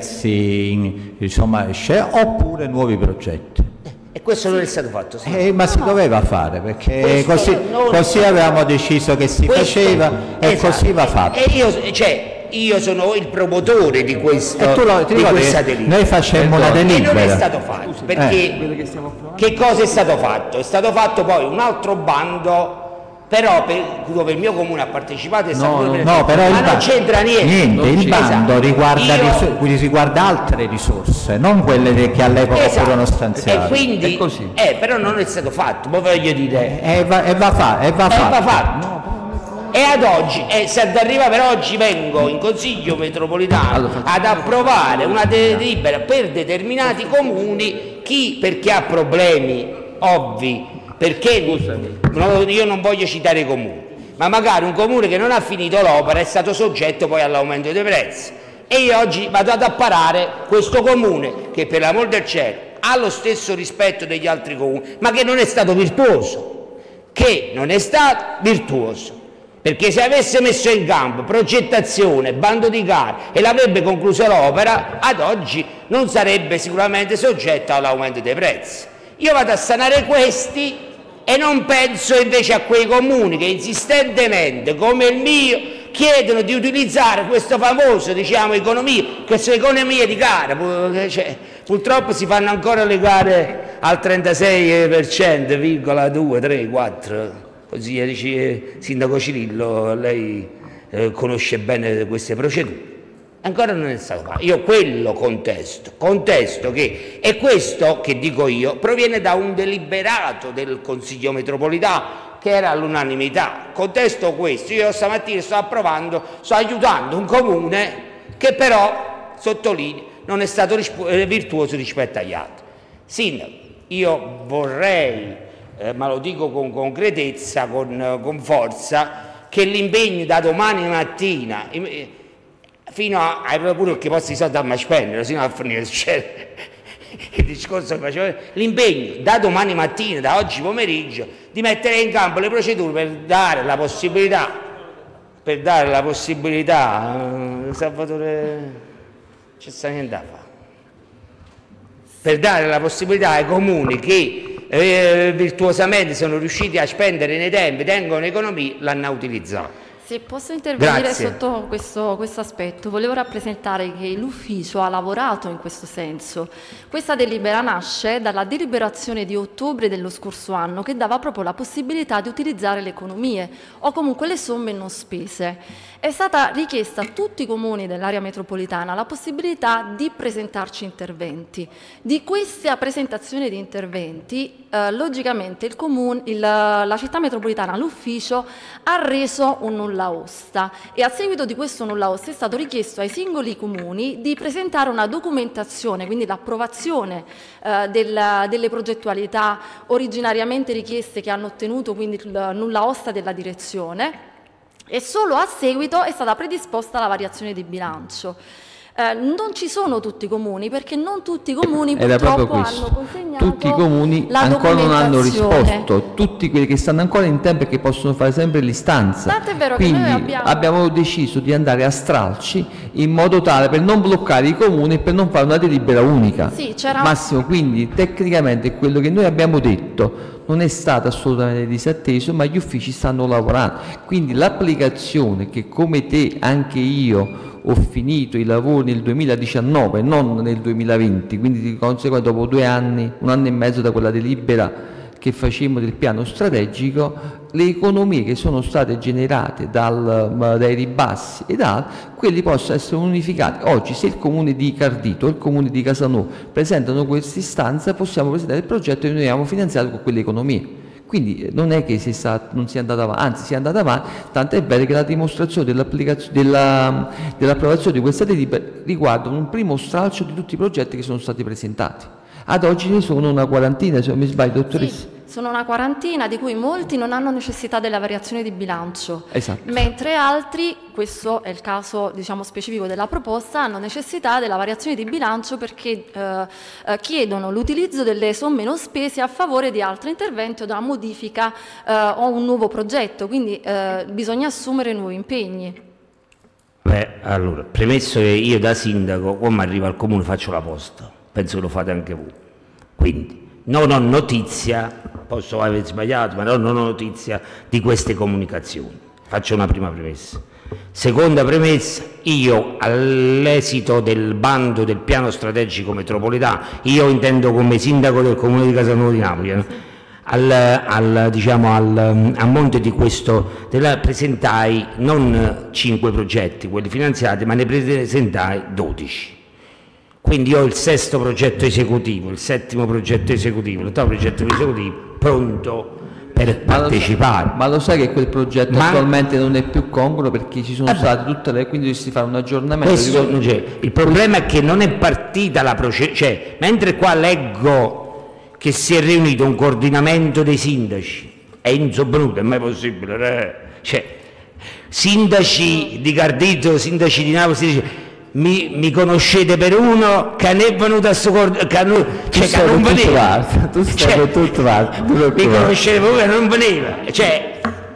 Speaker 10: prezzi, insomma, oppure nuovi progetti.
Speaker 4: E questo non è stato fatto. Sì.
Speaker 10: Eh, ma si doveva fare, perché
Speaker 4: Questo
Speaker 10: così,
Speaker 4: non-
Speaker 10: così avevamo deciso che si
Speaker 4: Questo-
Speaker 10: faceva e
Speaker 4: esatto.
Speaker 10: così va fatto.
Speaker 4: E io, cioè, io sono il promotore di, questo,
Speaker 10: E tu lo- ti
Speaker 4: di
Speaker 10: ricordi
Speaker 4: questa
Speaker 10: che
Speaker 4: delibera.
Speaker 10: noi facemmo una
Speaker 4: E non è
Speaker 10: delibera.
Speaker 4: stato fatto, perché
Speaker 10: Eh.
Speaker 4: che cosa è stato fatto? È stato fatto poi un altro bando, però per, dove il mio comune ha partecipato è stato
Speaker 10: No,
Speaker 4: pure-
Speaker 10: no, però
Speaker 4: ma
Speaker 10: il
Speaker 4: non
Speaker 10: ba-
Speaker 4: c'entra niente.
Speaker 10: niente, il bando
Speaker 4: Esatto.
Speaker 10: riguarda,
Speaker 4: Io-
Speaker 10: risor- riguarda altre risorse, non quelle de- che all'epoca
Speaker 4: Esatto.
Speaker 10: furono
Speaker 4: E
Speaker 10: stanziate.
Speaker 4: quindi, eh, però non è stato fatto, ma voglio dire.
Speaker 10: E va, e va, fa- e va
Speaker 4: Eh,
Speaker 10: fatto.
Speaker 4: va fatto. E ad oggi, e se ad arriva per oggi vengo in Consiglio metropolitano ad approvare una delibera per determinati comuni, chi perché ha problemi ovvi, perché no, io non voglio citare i comuni, ma magari un comune che non ha finito l'opera è stato soggetto poi all'aumento dei prezzi. E io oggi vado ad apparare questo comune che, per l'amor del cielo, ha lo stesso rispetto degli altri comuni, ma che non è stato virtuoso, che non è stato virtuoso. Perché se avesse messo in campo progettazione, bando di gara e l'avrebbe conclusa l'opera, ad oggi non sarebbe sicuramente soggetta all'aumento dei prezzi. Io vado a sanare questi e non penso invece a quei comuni che insistentemente, come il mio, chiedono di utilizzare questo famoso, diciamo, economia, che sono economie di gara. Pu- cioè, purtroppo si fanno ancora le gare al trentasei per cento, virgola due, tre, quattro. Così dice Sindaco Cirillo, lei eh, conosce bene queste procedure. Ancora non è stato fatto. Io quello contesto, contesto che, e questo che dico io, proviene da un deliberato del Consiglio metropolitano che era all'unanimità. Contesto questo, io stamattina sto approvando, sto aiutando un comune che però, sottolineo, non è stato risp- virtuoso rispetto agli altri. Sindaco, io vorrei, Eh, ma lo dico con concretezza, con, con forza, che l'impegno da domani mattina, eh, fino a, a pure che possa i soldi a spendere, fino a fornire cioè, il discorso che facevo, l'impegno da domani mattina, da oggi pomeriggio, di mettere in campo le procedure per dare la possibilità, per dare la possibilità, eh, Salvatore, c'è sta niente da fare, per dare la possibilità ai comuni che Eh, virtuosamente sono riusciti a spendere nei tempi, tengono economia, l'hanno utilizzato.
Speaker 15: Se posso intervenire
Speaker 4: Grazie.
Speaker 15: sotto questo, questo aspetto, volevo rappresentare che l'ufficio ha lavorato in questo senso. Questa delibera nasce dalla deliberazione di ottobre dello scorso anno che dava proprio la possibilità di utilizzare le economie o comunque le somme non spese. È stata richiesta a tutti i comuni dell'area metropolitana la possibilità di presentarci interventi. Di questa presentazione di interventi, eh, logicamente il comune, il, la città metropolitana, l'ufficio, ha reso un nulla osta e a seguito di questo nulla osta è stato richiesto ai singoli comuni di presentare una documentazione, quindi l'approvazione eh, del, delle progettualità originariamente richieste che hanno ottenuto quindi il nulla osta della direzione, e solo a seguito è stata predisposta la variazione di bilancio. Eh, non ci sono tutti i comuni perché non tutti i comuni
Speaker 1: Era proprio
Speaker 15: purtroppo
Speaker 1: questo.
Speaker 15: hanno consegnato
Speaker 1: Tutti i comuni
Speaker 15: la
Speaker 1: ancora non hanno
Speaker 15: documentazione.
Speaker 1: risposto, tutti quelli che stanno ancora in tempo e che possono fare sempre l'istanza.
Speaker 15: Tanto è vero che
Speaker 1: Quindi
Speaker 15: noi abbiamo-
Speaker 1: abbiamo deciso di andare a stralci in modo tale per non bloccare i comuni e per non fare una delibera unica.
Speaker 15: Sì, c'era-
Speaker 1: Massimo, quindi tecnicamente quello che noi abbiamo detto non è stato assolutamente disatteso, ma gli uffici stanno lavorando. Quindi l'applicazione che, come te, anche io ho finito i lavori nel duemiladiciannove, non nel duemilaventi, quindi di conseguenza dopo due anni, un anno e mezzo da quella delibera che facemmo del piano strategico, le economie che sono state generate dal, dai ribassi e da altri, quelli possono essere unificati. Oggi se il comune di Cardito o il comune di Casanò presentano questa istanza, possiamo presentare il progetto e noi abbiamo finanziato con quelle economie. Quindi non è che si sta, non sia andata avanti, anzi si è andata avanti, tanto è vero che la dimostrazione dell'approvazione della, dell'approvazione di questa delibera riguarda un primo stralcio di tutti i progetti che sono stati presentati. Ad oggi ne sono una quarantina, se non mi sbaglio, dottoressa.
Speaker 15: Sì. Sono una quarantina, di cui molti non hanno necessità della variazione di bilancio,
Speaker 1: esatto.
Speaker 15: Mentre altri, questo è il caso diciamo, specifico della proposta, hanno necessità della variazione di bilancio perché eh, eh, chiedono l'utilizzo delle somme non spese a favore di altri interventi o da una modifica eh, o un nuovo progetto, quindi eh, bisogna assumere nuovi impegni.
Speaker 4: Beh, allora, premesso che io da sindaco, quando arrivo al comune faccio la posta, penso che lo fate anche voi, quindi non ho notizia, posso aver sbagliato, ma non ho notizia di queste comunicazioni. Faccio una prima premessa. Seconda premessa, io all'esito del bando del piano strategico metropolitano, io intendo come sindaco del comune di Casanò di Napoli, no? al, al, diciamo, al, a monte di questo della, presentai non cinque progetti, quelli finanziati, ma ne presentai dodici. Quindi io ho il sesto progetto esecutivo, il settimo progetto esecutivo, l'ottavo progetto esecutivo pronto per partecipare.
Speaker 1: Ma lo, ma lo sai che quel progetto ma, attualmente non è più congruo perché ci sono eh state tutte le, quindi dovresti fare un aggiornamento.
Speaker 4: Questo, di... cioè, il problema è che non è partita la procedura, cioè, mentre qua leggo che si è riunito un coordinamento dei sindaci, è insovenuto, è mai possibile, eh? Cioè, sindaci di Cardito, sindaci di Napoli, sindaci... Mi, mi conoscete per uno che non è venuto a soccorrere, che non, cioè, che non veniva,
Speaker 1: tu stai cioè, tutto parte, tu
Speaker 4: mi conoscete per uno che non veniva, cioè,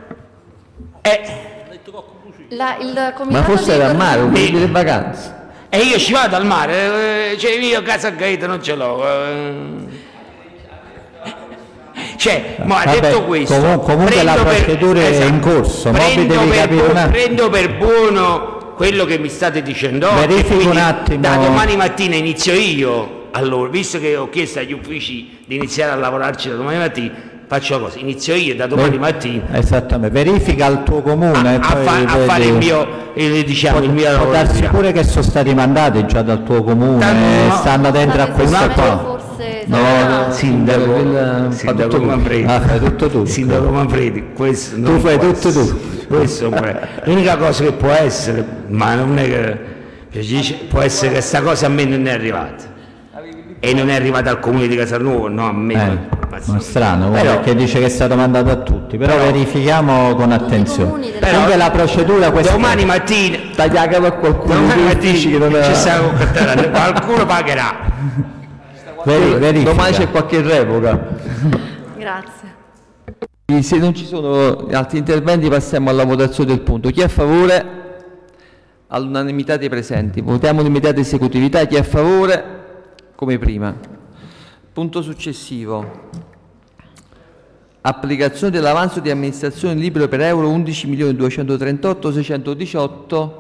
Speaker 4: eh.
Speaker 15: La, il
Speaker 1: ma forse era al mare, vuoi dire vacanze?
Speaker 4: E io ci vado al mare, cioè io a casa a Gaeta non ce l'ho. Cioè, ma
Speaker 10: Vabbè,
Speaker 4: detto questo,
Speaker 10: comunque, comunque la procedura per, è esatto, in corso,
Speaker 4: prendo per, bu- prendo per buono quello che mi state dicendo
Speaker 10: oggi, un attimo.
Speaker 4: Da domani mattina inizio io, allora, visto che ho chiesto agli uffici di iniziare a lavorarci da domani mattina, faccio cosa? Inizio io da domani mattina.
Speaker 10: Esattamente, verifica il tuo comune.
Speaker 4: A,
Speaker 10: e
Speaker 4: a,
Speaker 10: poi
Speaker 4: fa, a fare il mio, eh, diciamo,
Speaker 10: può,
Speaker 4: il mio
Speaker 10: può darsi
Speaker 4: diciamo.
Speaker 10: pure che sono stati mandati già dal tuo comune, no, stanno dentro a questa qua.
Speaker 4: No, no, sindaco,
Speaker 1: il,
Speaker 4: sindaco Manfredi.
Speaker 10: Ah, fai tutto tu.
Speaker 4: Sindaco Manfredi, questo non
Speaker 10: tu fai tutto
Speaker 4: essere.
Speaker 10: tu.
Speaker 4: Questo l'unica cosa che può essere, ma non è che può essere che questa cosa a me non è arrivata e non è arrivata al comune di Casalnuovo, no a me.
Speaker 10: Eh, ma è strano, però, perché dice che è stato mandato a tutti, però, però verifichiamo con attenzione. Comunque la procedura questa
Speaker 4: domani mattina
Speaker 1: tagliamo a qualcuno,
Speaker 4: domani mattina che non ci stiamo contattando, qualcuno pagherà.
Speaker 1: Veri, verifica. Domani c'è qualche revoca.
Speaker 15: Grazie.
Speaker 1: Se non ci sono altri interventi passiamo alla votazione del punto. Chi è a favore? All'unanimità dei presenti. Votiamo l'immediata esecutività. Chi è a favore? Come prima. Punto successivo. Applicazione dell'avanzo di amministrazione libero per euro undici milioni duecentotrentotto mila seicentodiciotto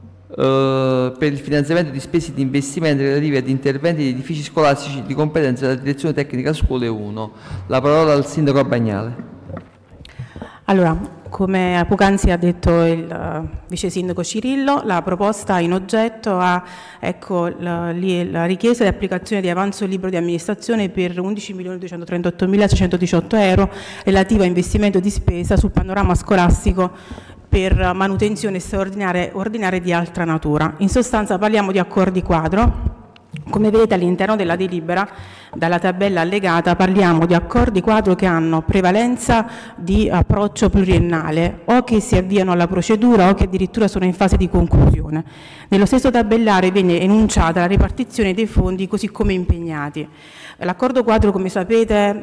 Speaker 1: eh, per il finanziamento di spese di investimenti relativi ad interventi di edifici scolastici di competenza della Direzione Tecnica Scuole uno. La parola al Sindaco Abbagnale.
Speaker 16: Allora, come poc'anzi ha detto il uh, Vice Sindaco Cirillo, la proposta in oggetto ha ecco, la, la richiesta di applicazione di avanzo libero di amministrazione per undici milioni duecentotrentotto mila seicentodiciotto euro relativa a investimento di spesa sul panorama scolastico per manutenzione straordinaria ordinaria di altra natura. In sostanza parliamo di accordi quadro. Come vedete all'interno della delibera, dalla tabella allegata, parliamo di accordi quadro che hanno prevalenza di approccio pluriennale o che si avviano alla procedura o che addirittura sono in fase di conclusione. Nello stesso tabellare viene enunciata la ripartizione dei fondi così come impegnati. L'accordo quadro, come sapete, eh,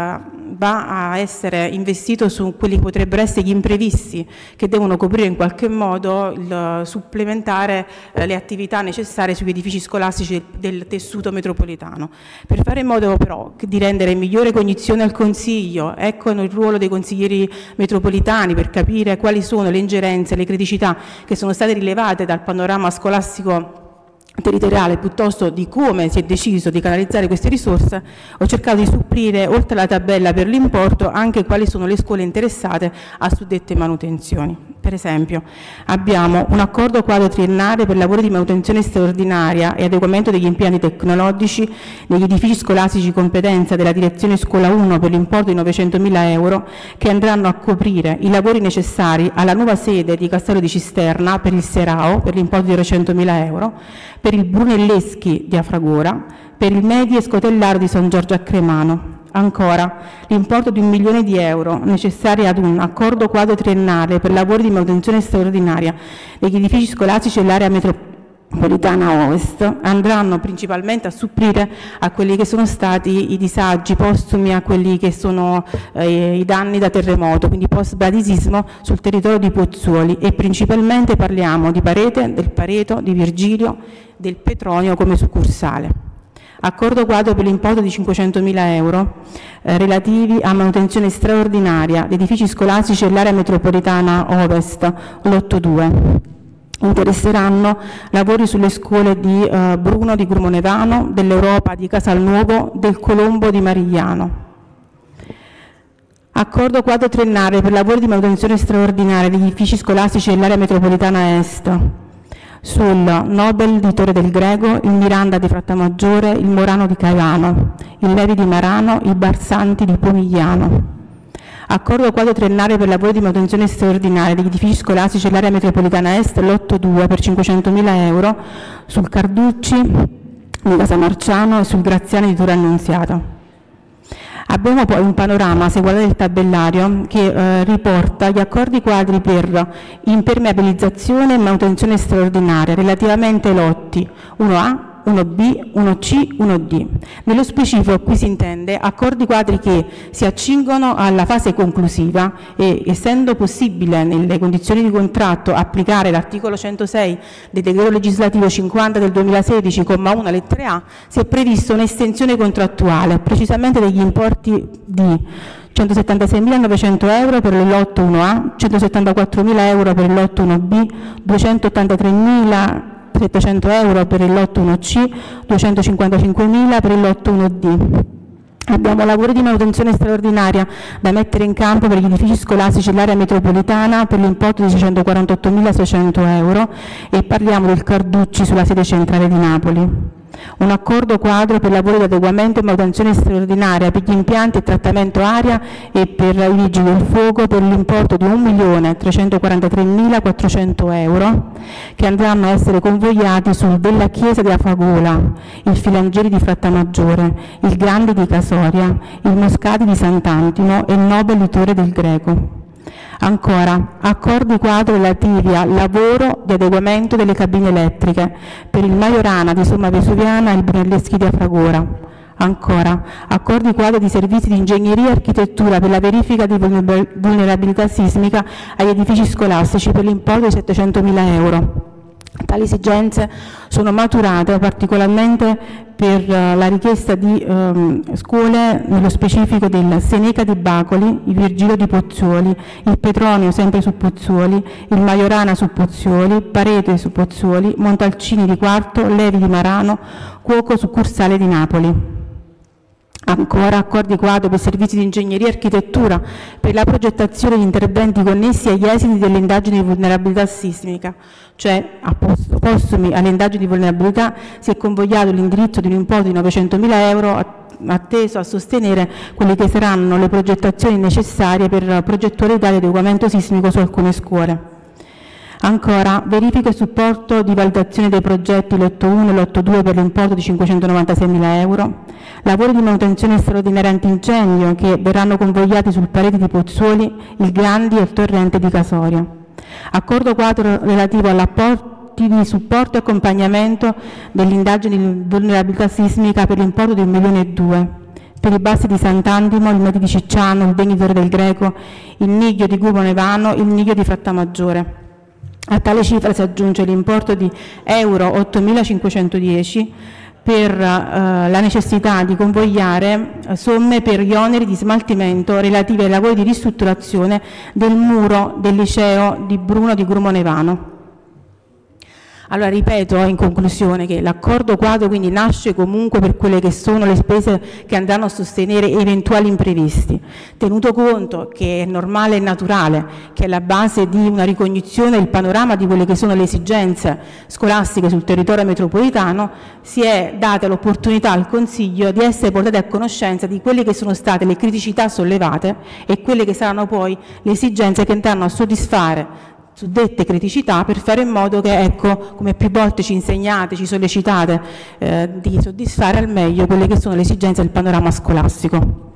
Speaker 16: va a essere investito su quelli che potrebbero essere gli imprevisti che devono coprire in qualche modo il supplementare eh, le attività necessarie sugli edifici scolastici del, del tessuto metropolitano. Per fare in modo però di rendere migliore cognizione al Consiglio, ecco il ruolo dei consiglieri metropolitani per capire quali sono le ingerenze, le criticità che sono state rilevate dal panorama scolastico territoriale piuttosto di come si è deciso di canalizzare queste risorse, ho cercato di supplire oltre alla tabella per l'importo anche quali sono le scuole interessate a suddette manutenzioni. Per esempio abbiamo un accordo quadro triennale per lavori di manutenzione straordinaria e adeguamento degli impianti tecnologici negli edifici scolastici competenza della direzione scuola uno per l'importo di novecentomila euro che andranno a coprire i lavori necessari alla nuova sede di Castello di Cisterna per il Serao per l'importo di trecentomila euro, per il Brunelleschi di Afragora, per il Medie Scotellaro di San Giorgio a Cremano. Ancora, l'importo di un milione di euro necessari ad un accordo quadro triennale per lavori di manutenzione straordinaria degli edifici scolastici dell'area metropolitana Ovest andranno principalmente a supplire a quelli che sono stati i disagi postumi, a quelli che sono eh, i danni da terremoto, quindi post-bradisismo sul territorio di Pozzuoli, e principalmente parliamo di Parete, del Pareto, di Virgilio, del Petronio come succursale. Accordo quadro per l'importo di cinquecentomila euro eh, relativi a manutenzione straordinaria di edifici scolastici dell'area metropolitana Ovest, lotto due. Interesseranno lavori sulle scuole di eh, Bruno di Grumonevano, dell'Europa di Casalnuovo, del Colombo di Marigliano. Accordo quadro triennale per lavori di manutenzione straordinaria degli edifici scolastici dell'area metropolitana Est, sul Nobel di Torre del Greco, il Miranda di Frattamaggiore, il Morano di Caivano, il Levi di Marano, il Barsanti di Pomigliano. Accordo quadro triennale per lavori di manutenzione straordinaria degli edifici scolastici dell'area metropolitana Est, lotto due per cinquecentomila euro, sul Carducci di Casamarciano e sul Graziani di Torre Annunziata. Abbiamo poi un panorama, se guardate il tabellario, che eh, riporta gli accordi quadri per impermeabilizzazione e manutenzione straordinaria relativamente ai lotti uno A, uno B, uno C, uno D. Nello specifico qui si intende accordi quadri che si accingono alla fase conclusiva e, essendo possibile nelle condizioni di contratto applicare l'articolo centosei del decreto legislativo cinquanta del duemilasedici, comma uno, lettere A, si è prevista un'estensione contrattuale, precisamente degli importi di centosettantaseimilanovecento euro per il lotto uno A, centosettantaquattromila euro per il lotto uno B, duecentottantatremilasettecento euro per il lotto uno C, duecentocinquantacinquemila per il lotto uno D. Abbiamo lavori di manutenzione straordinaria da mettere in campo per gli edifici scolastici dell'area metropolitana per l'importo di seicentoquarantottomilaseicento euro e parliamo del Carducci sulla sede centrale di Napoli. Un accordo quadro per lavori di adeguamento e manutenzione straordinaria per gli impianti e trattamento aria e per i vigili del fuoco per l'importo di un milione trecentoquarantatremilaquattrocento euro che andranno a essere convogliati sul Della Chiesa di Afagola, il Filangieri di Frattamaggiore, il Grandi di Casoria, il Moscati di Sant'Antimo e il Nobel di Torre del Greco. Ancora, accordi quadro relativi al lavoro di adeguamento delle cabine elettriche per il Majorana di Somma Vesuviana e il Brunelleschi di Afragora. Ancora, accordi quadro di servizi di ingegneria e architettura per la verifica di vulnerabilità sismica agli edifici scolastici per l'importo di settecentomila euro. Tali esigenze sono maturate particolarmente per la richiesta di ehm, scuole, nello specifico del Seneca di Bacoli, il Virgilio di Pozzuoli, il Petronio sempre su Pozzuoli, il Majorana su Pozzuoli, Parete su Pozzuoli, Montalcini di Quarto, Levi di Marano, Cuoco succursale di Napoli. Ancora accordi quadro per servizi di ingegneria e architettura per la progettazione di interventi connessi agli esiti delle indagini di vulnerabilità sismica, cioè a posto, postumi alle indagini di vulnerabilità si è convogliato l'indirizzo di un importo di novecentomila euro atteso a sostenere quelle che saranno le progettazioni necessarie per progettualità di adeguamento sismico su alcune scuole. Ancora, verifica e supporto di validazione dei progetti lotto uno e lotto due per l'importo di cinquecentonovantaseimila euro, lavori di manutenzione straordinaria antincendio che verranno convogliati sul Parete di Pozzuoli, il Grandi e il Torrente di Casoria. Accordo quadro relativo all'apporti di supporto e accompagnamento delle indagini di vulnerabilità sismica per l'importo di un milione e due. Per i Bassi di Sant'Antimo, il Medi di Cicciano, il Denitore del Greco, il Nighio di Grumonevano, il Nighio di Frattamaggiore. A tale cifra si aggiunge l'importo di euro ottomilacinquecentodieci per eh, la necessità di convogliare eh, somme per gli oneri di smaltimento relativi ai lavori di ristrutturazione del muro del liceo di Bruno di Grumonevano. Allora ripeto in conclusione che l'accordo quadro quindi nasce comunque per quelle che sono le spese che andranno a sostenere eventuali imprevisti, tenuto conto che è normale e naturale che alla base di una ricognizione del panorama di quelle che sono le esigenze scolastiche sul territorio metropolitano si è data l'opportunità al Consiglio di essere portati a conoscenza di quelle che sono state le criticità sollevate e quelle che saranno poi le esigenze che andranno a soddisfare su dette criticità per fare in modo che, ecco, come più volte ci insegnate, ci sollecitate, eh, di soddisfare al meglio quelle che sono le esigenze del panorama scolastico.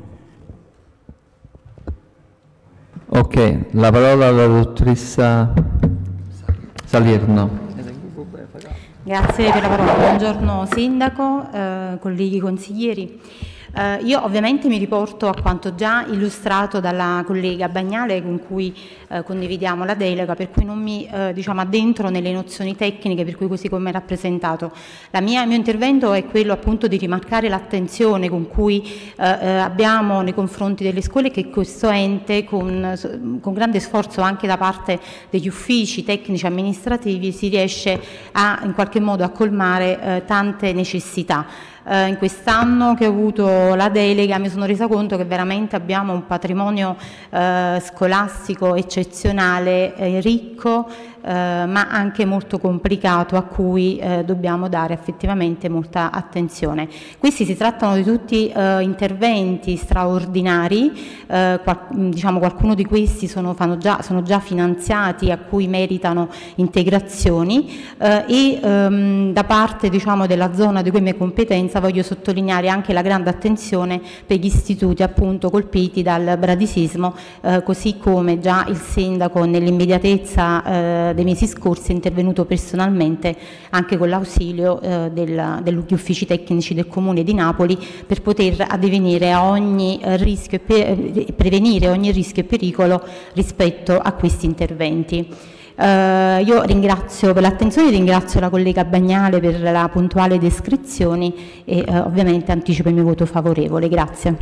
Speaker 1: Ok, la parola alla dottoressa Salerno.
Speaker 17: Grazie per la parola. Buongiorno Sindaco, eh, colleghi consiglieri. Eh, io ovviamente mi riporto a quanto già illustrato dalla collega Bagnale con cui eh, condividiamo la delega, per cui non mi eh, diciamo, addentro nelle nozioni tecniche, per cui così come rappresentato. La mia, il mio intervento è quello appunto di rimarcare l'attenzione con cui eh, eh, abbiamo nei confronti delle scuole, che questo ente con, con grande sforzo anche da parte degli uffici tecnici amministrativi si riesce a in qualche modo a colmare eh, tante necessità. Eh, in quest'anno che ho avuto la delega mi sono resa conto che veramente abbiamo un patrimonio eh, scolastico eccezionale, eh, ricco, eh, ma anche molto complicato, a cui eh, dobbiamo dare effettivamente molta attenzione. Questi si trattano di tutti eh, interventi straordinari, eh, qual diciamo qualcuno di questi sono, fanno già, sono già finanziati, a cui meritano integrazioni eh, e ehm, da parte diciamo, della zona di cui mi competenza voglio sottolineare anche la grande attenzione per gli istituti appunto colpiti dal bradisismo, eh, così come già il Sindaco nell'immediatezza eh, dei mesi scorsi è intervenuto personalmente anche con l'ausilio eh, del, degli uffici tecnici del Comune di Napoli per poter addivenire a ogni eh, rischio e per, prevenire ogni rischio e pericolo rispetto a questi interventi. Uh, io ringrazio per l'attenzione, ringrazio la collega Bagnale per la puntuale descrizione e uh, ovviamente anticipo il mio voto favorevole. Grazie.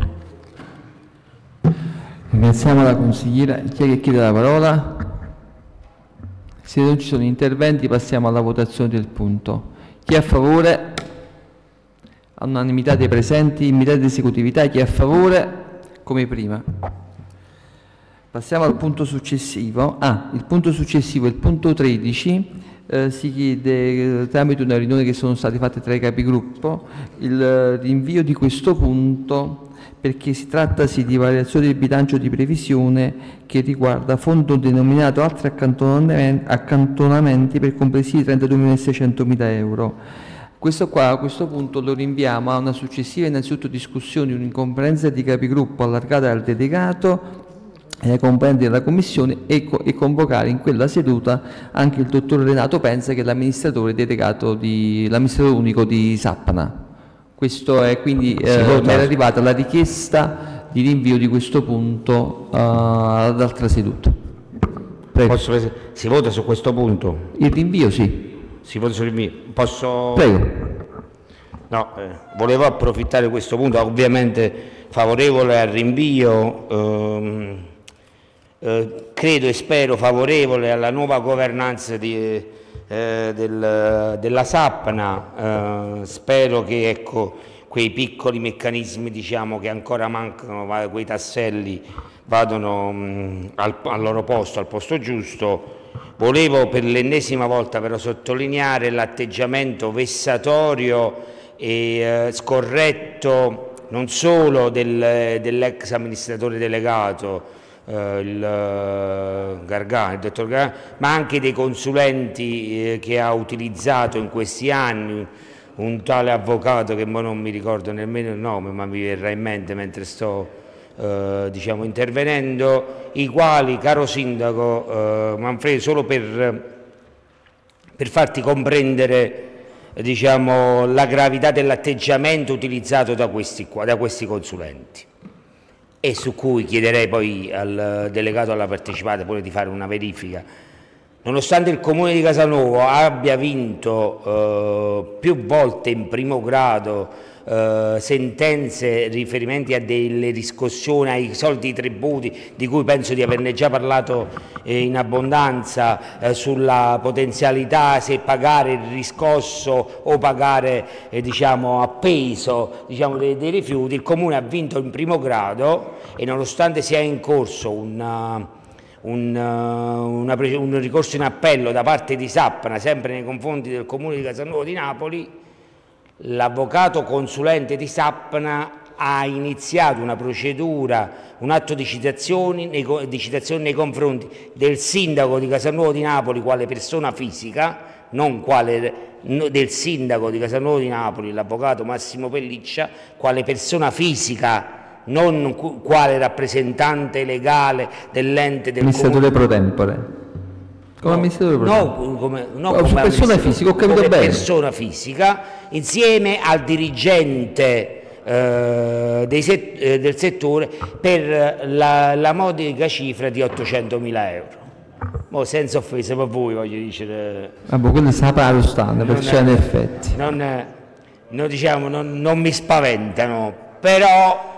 Speaker 1: Ringraziamo la consigliera. Chi è che chiede la parola? Se non ci sono interventi passiamo alla votazione del punto. Chi è a favore? All'unanimità dei presenti, in di esecutività, chi è a favore? Come prima. Passiamo al punto successivo. Ah, il punto successivo, il punto tredici, eh, si chiede eh, tramite una riunione che sono state fatte tra i capigruppo il eh, rinvio di questo punto perché si trattasi di variazione del bilancio di previsione che riguarda fondo denominato altri accantonamenti, accantonamenti per complessivi trentadue milioni e seicentomila euro. Questo qua, a questo punto lo rinviamo a una successiva innanzitutto discussione, un'incomprendenza di capigruppo allargata al delegato Eh, comprendere la commissione e, co e convocare in quella seduta anche il dottor Renato Penza, che è l'amministratore delegato di l'amministratore unico di Sappana. Questo è quindi eh, era arrivata la richiesta di rinvio di questo punto uh, ad altra seduta. Prego.
Speaker 4: Posso, si vota su questo punto?
Speaker 1: Il rinvio sì.
Speaker 4: Si vota sul rinvio. Posso?
Speaker 1: Prego.
Speaker 4: No, eh, volevo approfittare di questo punto, ovviamente favorevole al rinvio. Ehm, Eh, credo e spero favorevole alla nuova governanza di, eh, del, della Sappana, eh, spero che ecco, quei piccoli meccanismi diciamo, che ancora mancano, quei tasselli vadano mh, al, al loro posto, al posto giusto. Volevo per l'ennesima volta però sottolineare l'atteggiamento vessatorio e eh, scorretto non solo del, dell'ex amministratore delegato, Uh, il uh, Gargani, il dottor Gargani, ma anche dei consulenti eh, che ha utilizzato in questi anni, un tale avvocato che non mi ricordo nemmeno il nome, ma mi verrà in mente mentre sto uh, diciamo, intervenendo, i quali, caro Sindaco uh, Manfredo, solo per, per farti comprendere diciamo, la gravità dell'atteggiamento utilizzato da questi, qua, da questi consulenti, e su cui chiederei poi al delegato alla partecipata pure di fare una verifica. nonostante il Comune di Casanuovo abbia vinto eh, più volte in primo grado eh, sentenze riferimenti a delle riscossioni, ai soliti tributi, di cui penso di averne già parlato eh, in abbondanza, eh, sulla potenzialità se pagare il riscosso o pagare eh, diciamo, a peso diciamo, dei, dei rifiuti, il Comune ha vinto in primo grado e nonostante sia in corso una... Un, una, un ricorso in appello da parte di Sappana, sempre nei confronti del Comune di Casanuovo di Napoli, l'avvocato consulente di Sappana ha iniziato una procedura, un atto di citazione nei, di citazione nei confronti del sindaco di Casanuovo di Napoli quale persona fisica, non quale del sindaco di Casanuovo di Napoli, l'avvocato Massimo Pelliccia, quale persona fisica, non quale rappresentante legale dell'ente del
Speaker 1: amministratore pro tempore. Come
Speaker 4: no,
Speaker 1: amministratore pro tempore.
Speaker 4: No, come, no,
Speaker 1: come
Speaker 4: come
Speaker 1: persona fisica, ho capito
Speaker 4: come
Speaker 1: bene.
Speaker 4: persona fisica, insieme al dirigente eh, dei set, eh, del settore per la, la modica cifra di ottocentomila euro. Mo senza offesa per voi, voglio dire.
Speaker 1: Ah, boh, quello sapeva lo stanno, perciò in effetti.
Speaker 4: Non, non, diciamo, non, non mi spaventano, però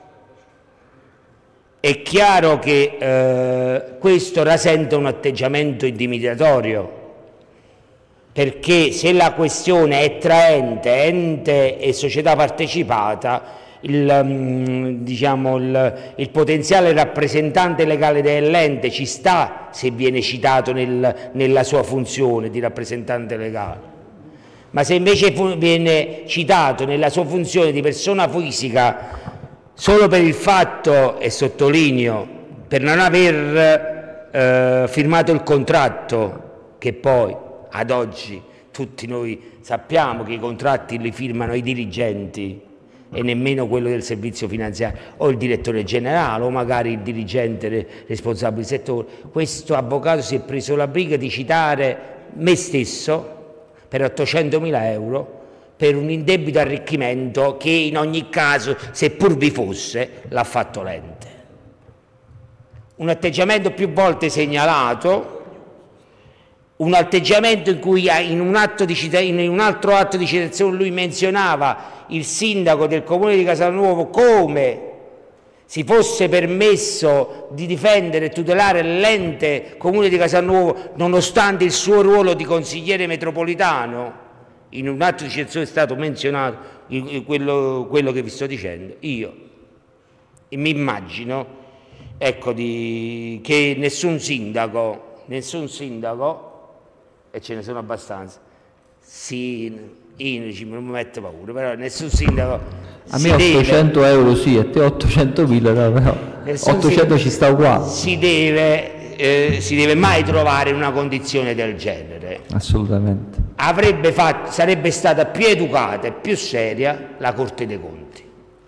Speaker 4: è chiaro che eh, questo rasenta un atteggiamento intimidatorio, perché se la questione è tra ente, ente e società partecipata, il, um, diciamo, il, il potenziale rappresentante legale dell'ente ci sta se viene citato nel, nella sua funzione di rappresentante legale, ma se invece viene citato nella sua funzione di persona fisica solo per il fatto, e sottolineo, per non aver eh, firmato il contratto, che poi ad oggi tutti noi sappiamo che i contratti li firmano i dirigenti e nemmeno quello del servizio finanziario o il direttore generale o magari il dirigente responsabile del settore, questo avvocato si è preso la briga di citare me stesso per ottocentomila euro per un indebito arricchimento che in ogni caso, seppur vi fosse, l'ha fatto l'ente. Un atteggiamento più volte segnalato, un atteggiamento in cui in un, atto di cita- in un altro atto di citazione lui menzionava il sindaco del Comune di Casanuovo come si fosse permesso di difendere e tutelare l'ente Comune di Casanuovo nonostante il suo ruolo di consigliere metropolitano. In un atto di citazione è stato menzionato quello, quello che vi sto dicendo. Io mi immagino ecco, di, che nessun sindaco, nessun sindaco, e ce ne sono abbastanza, si, io non mi mette paura, però nessun sindaco
Speaker 1: a me ottocento deve, euro sì, a te ottocentomila no, però ottocento ci sta uguale.
Speaker 4: Si deve, eh, si deve mai trovare in una condizione del genere.
Speaker 1: Assolutamente.
Speaker 4: Avrebbe fatto, sarebbe stata più educata e più seria la Corte dei Conti.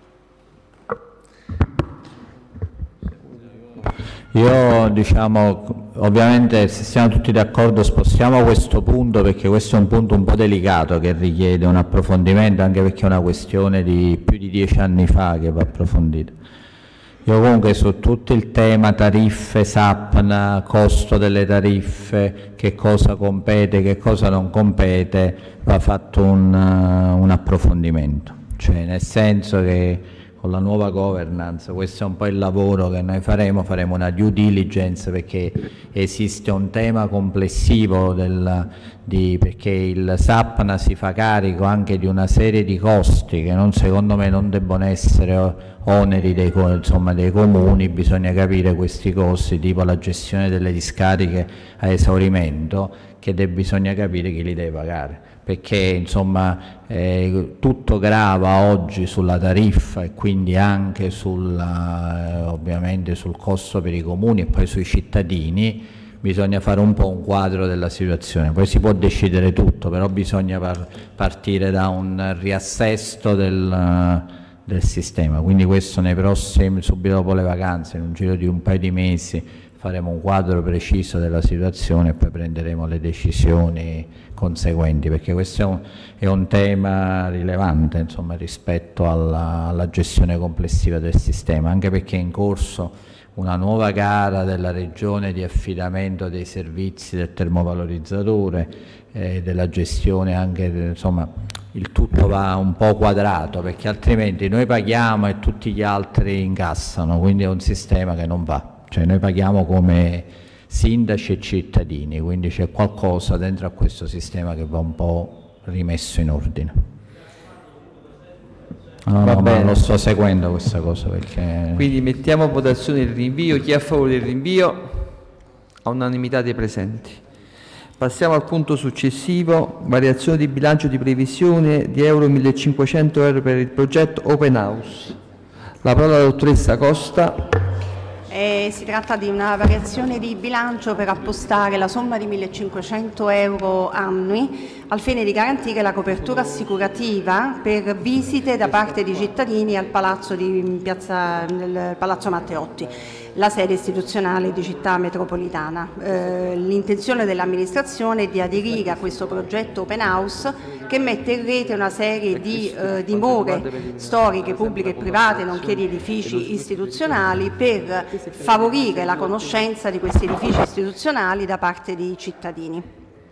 Speaker 10: Io diciamo, ovviamente se siamo tutti d'accordo spostiamo questo punto perché questo è un punto un po' delicato che richiede un approfondimento, anche perché è una questione di più di dieci anni fa che va approfondita. Io comunque su tutto il tema tariffe, Sappana, costo delle tariffe, che cosa compete, che cosa non compete, va fatto un, uh, un approfondimento, cioè nel senso che con la nuova governance, questo è un po' il lavoro che noi faremo, faremo una due diligence perché esiste un tema complessivo del, di, perché il Sappana si fa carico anche di una serie di costi che non, secondo me non debbono essere oneri dei, insomma, dei comuni, bisogna capire questi costi, tipo la gestione delle discariche a esaurimento, che de, bisogna capire chi li deve pagare, perché insomma eh, tutto grava oggi sulla tariffa e quindi anche sulla, eh, ovviamente sul costo per i comuni e poi sui cittadini. Bisogna fare un po' un quadro della situazione, poi si può decidere tutto, però bisogna par partire da un riassesto del, del sistema, quindi questo nei prossimi, subito dopo le vacanze, in un giro di un paio di mesi, faremo un quadro preciso della situazione e poi prenderemo le decisioni conseguenti, perché questo è un, è un tema rilevante insomma, rispetto alla, alla gestione complessiva del sistema, anche perché è in corso una nuova gara della Regione di affidamento dei servizi del termovalorizzatore, eh, della gestione anche, insomma, il tutto va un po' quadrato, perché altrimenti noi paghiamo e tutti gli altri incassano, quindi è un sistema che non va, cioè noi paghiamo come sindaci e cittadini, quindi c'è qualcosa dentro a questo sistema che va un po' rimesso in ordine. No,
Speaker 1: Va
Speaker 10: no,
Speaker 1: bene.
Speaker 10: ma lo sto seguendo questa cosa perché...
Speaker 1: Quindi mettiamo a votazione il rinvio. Chi è a favore del rinvio? A unanimità dei presenti. Passiamo al punto successivo, variazione di bilancio di previsione di euro millecinquecento euro per il progetto Open House. La parola alla dottoressa Costa.
Speaker 5: Eh, si tratta di una variazione di bilancio per appostare la somma di millecinquecento euro annui al fine di garantire la copertura assicurativa per visite da parte di cittadini al palazzo, di piazza, nel palazzo Matteotti, la sede istituzionale di Città Metropolitana. Eh, l'intenzione dell'amministrazione è di aderire a questo progetto Open House che mette in rete una serie di eh, dimore storiche, pubbliche e private, nonché di edifici istituzionali per favorire la conoscenza di questi edifici istituzionali da parte dei cittadini.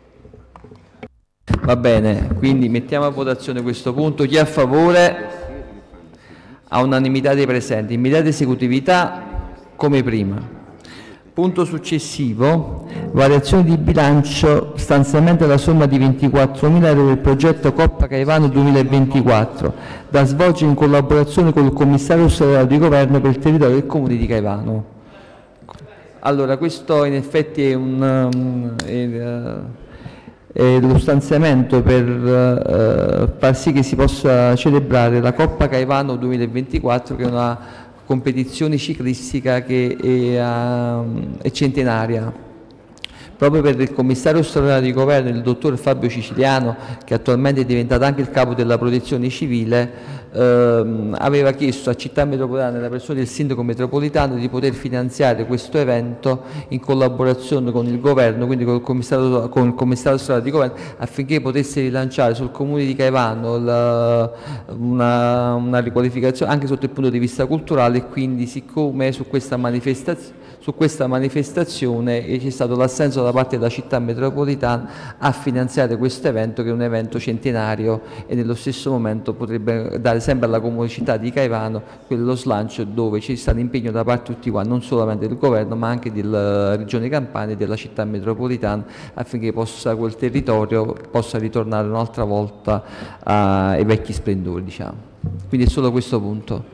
Speaker 1: Va bene, quindi mettiamo a votazione questo punto. Chi è a favore? A unanimità dei presenti. Immediata esecutività come prima. Punto successivo, variazione di bilancio, stanziamento della somma di ventiquattromila euro per il progetto Coppa Caivano duemilaventiquattro, da svolgere in collaborazione con il commissario straordinario di governo per il territorio del comune di Caivano. Allora, questo in effetti è, un, um, è, uh, è lo stanziamento per uh, far sì che si possa celebrare la Coppa Caivano duemilaventiquattro, che è una competizione ciclistica che è, uh, è centenaria. Proprio per il commissario straordinario di governo, il dottor Fabio Ciciliano, che attualmente è diventato anche il capo della protezione civile, ehm, aveva chiesto a Città Metropolitana, nella persona del sindaco metropolitano, di poter finanziare questo evento in collaborazione con il governo, quindi con il commissario, con il commissario straordinario di governo, affinché potesse rilanciare sul comune di Caivano la, una, una riqualificazione anche sotto il punto di vista culturale. E quindi, siccome su questa manifestazione Su questa manifestazione c'è stato l'assenso da parte della Città Metropolitana a finanziare questo evento, che è un evento centenario e nello stesso momento potrebbe dare sempre alla comunità di Caivano quello slancio, dove c'è stato impegno da parte di tutti quanti, non solamente del governo ma anche della Regione Campania e della Città Metropolitana, affinché possa, quel territorio possa ritornare un'altra volta ai vecchi splendori, diciamo. Quindi è solo questo punto.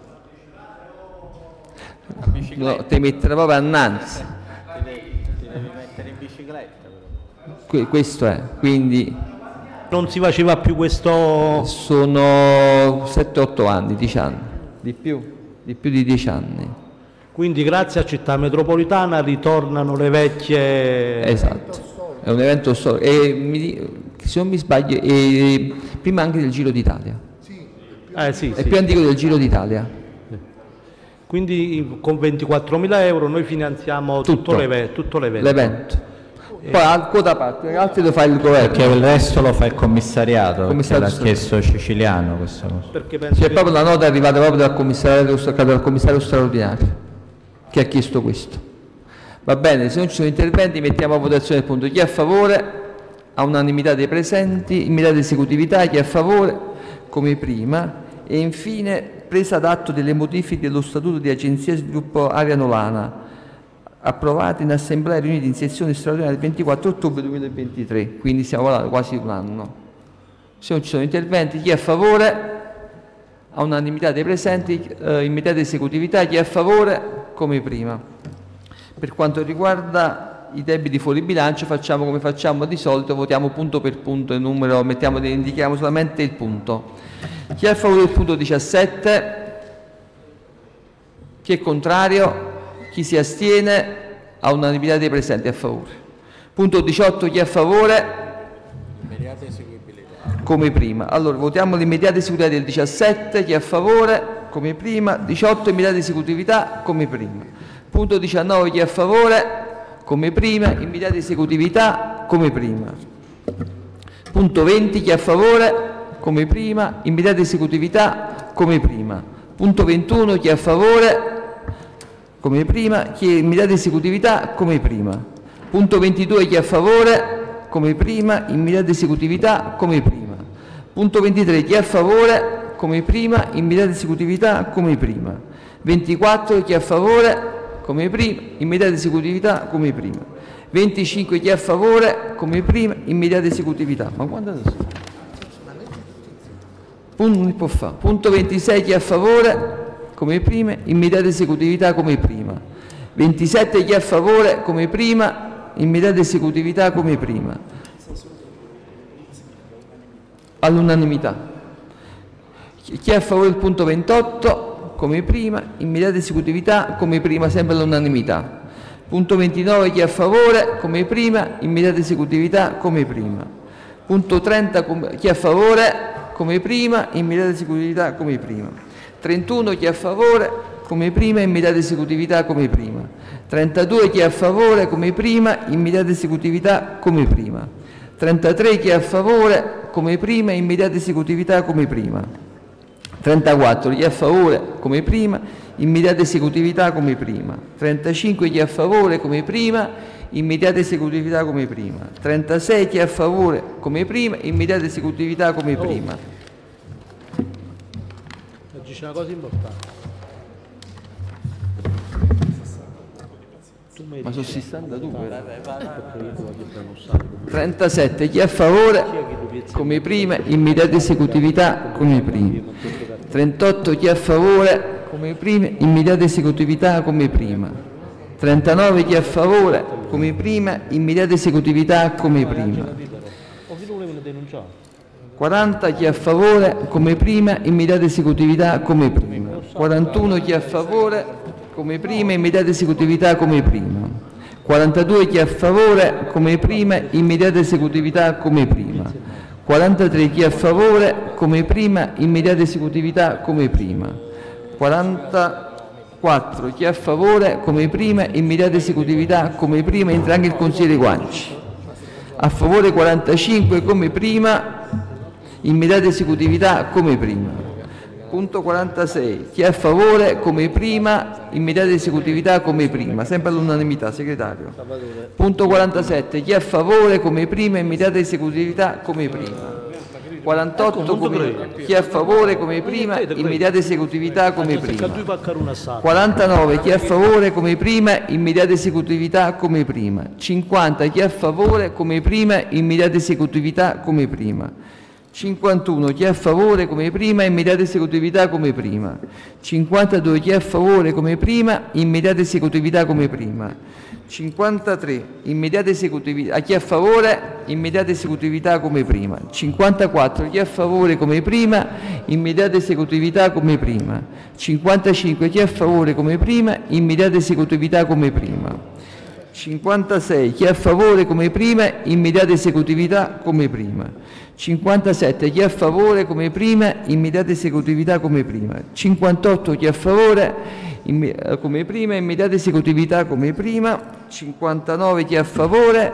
Speaker 1: No, ti mettere proprio annanzi.
Speaker 10: Ti devi mettere in bicicletta.
Speaker 1: Que questo è, quindi
Speaker 9: non si faceva più questo.
Speaker 1: Sono sette otto anni, dieci anni, di più, di più di dieci anni.
Speaker 9: Quindi grazie a Città Metropolitana ritornano le vecchie.
Speaker 1: Esatto, è un evento storico e mi, se non mi sbaglio è prima anche del Giro d'Italia.
Speaker 9: Eh, sì,
Speaker 1: è
Speaker 9: sì.
Speaker 1: più antico del Giro d'Italia.
Speaker 9: Quindi con ventiquattromila euro noi finanziamo tutto, tutto l'evento.
Speaker 1: L'evento. Poi a quota parte, gli altri lo fa il governo.
Speaker 10: Perché il resto lo fa il commissariato,
Speaker 1: Commissario
Speaker 10: l'ha chiesto Ciciliano questa cosa.
Speaker 9: Perché penso
Speaker 1: C'è
Speaker 9: che...
Speaker 1: proprio la nota è arrivata proprio dal commissario, dal commissario straordinario che ha chiesto questo. Va bene, se non ci sono interventi mettiamo a votazione il punto. Chi è a favore? A unanimità dei presenti. Immediata esecutività. Chi è a favore? Come prima. E infine presa d'atto delle modifiche dello Statuto di Agenzia Sviluppo Area Nolana, approvate in Assemblea riunita in sezione straordinaria il ventiquattro ottobre duemilaventitré, quindi stiamo parlando quasi un anno. Se non ci sono interventi, chi è a favore? A unanimità dei presenti, eh, immediata esecutività, chi è a favore? Come prima. Per quanto riguarda i debiti fuori bilancio facciamo come facciamo di solito, votiamo punto per punto il numero, mettiamo, indichiamo solamente il punto. Chi è a favore del punto diciassette? Chi è contrario? Chi si astiene? A unanimità dei presenti a favore. Punto diciotto, chi è a favore?
Speaker 10: Immediata eseguibilità.
Speaker 1: Come prima. Allora votiamo l'immediata esecutività del diciassette, chi è a favore? Come prima. diciotto, immediata esecutività, come prima. Punto diciannove, chi è a favore? Come prima. Immediata esecutività, come prima. Punto venti, chi è a favore? Come prima. Immediata esecutività, come prima. Punto ventuno, chi è a favore? come prima, chi è immediata esecutività come prima. Punto ventidue, chi è a favore come prima, immediata esecutività come prima. Punto ventitré, chi è a favore come prima, immediata esecutività come prima. ventiquattro, chi è a favore come prima, immediata esecutività come prima. venticinque, chi è a favore come prima, immediata esecutività. Ma quando adesso? Punto, non può fare. Punto ventisei, chi è a favore come prima, immediata esecutività come prima. ventisette, chi è a favore come prima, immediata esecutività come prima. All'unanimità. Chi è a favore del punto ventotto come prima, immediata esecutività come prima, sempre all'unanimità. Punto ventinove, chi è a favore come prima, immediata esecutività come prima. Punto trenta, chi è a favore come prima, immediata esecutività come prima. trentuno, chi è a favore come prima, immediata esecutività come prima. trentadue, chi è a favore come prima, immediata esecutività come prima. trentatré, chi è a favore come prima, immediata esecutività come prima. trentaquattro, chi è a favore come prima, immediata esecutività come prima. trentacinque, chi è a favore come prima, immediata esecutività come prima. trentasei, chi è a favore come prima, immediata esecutività come prima.
Speaker 9: Dice una cosa importante.
Speaker 1: Ma sono sessantadue. trentasette, chi è a favore come prima, immediata esecutività come prima. trentotto, chi è a favore come prima, immediata esecutività come prima. trentanove, chi è a favore come prima, immediata esecutività come prima. quaranta, chi è a favore come prima, immediata esecutività come prima. quarantuno, chi è a favore come prima, immediata esecutività come prima. quarantadue, chi è a favore come prima, immediata esecutività come prima. quarantatré, chi è a favore come prima, immediata esecutività come prima. quarantaquattro, chi è a favore come prima, immediata esecutività come prima, entra anche il consigliere Guanci. A favore quarantacinque come prima, immediata esecutività come prima. Punto quarantasei, chi è a favore come prima, immediata esecutività come prima, sempre all'unanimità, segretario. Punto quarantasette, chi è a favore come prima, immediata esecutività come prima. quarantotto, come, chi è a favore come prima, immediata esecutività come prima. quarantanove, chi è a favore come prima, immediata esecutività come prima. cinquanta, chi è a favore come prima, immediata esecutività come prima. cinquantuno, chi è a favore come prima, immediata esecutività come prima. cinquantadue, chi è a favore come prima, immediata esecutività come prima. cinquantatré, immediata esecutività, chi è a favore, immediata esecutività come prima. cinquantaquattro, chi è a favore come prima, immediata esecutività come prima. cinquantacinque, chi è a favore come prima, immediata esecutività come prima. cinquantasei, chi è a favore come prima, immediata esecutività come prima. cinquantasette, chi è a favore come prima, immediata esecutività come prima. cinquantotto, chi è a favore come prima, immediata esecutività come prima. cinquantanove, chi è a favore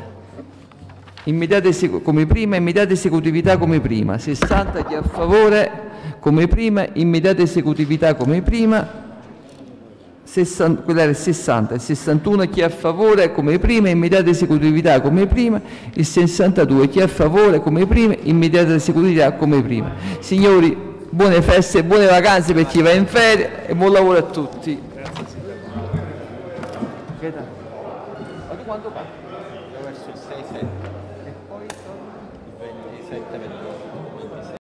Speaker 1: immediata esecu- come prima, immediata esecutività come prima. sessanta, chi è a favore come prima, immediata esecutività come prima. sessanta, quella era il sessanta, il sessantuno, chi è a favore come prima, immediata esecutività come prima. Il sessantadue, chi è a favore come prima, immediata esecutività come prima. Signori, buone feste e buone vacanze per chi va in ferie e buon lavoro a tutti. Ma tu quanto parli? Verso il sei sette e poi il ventisette ventotto.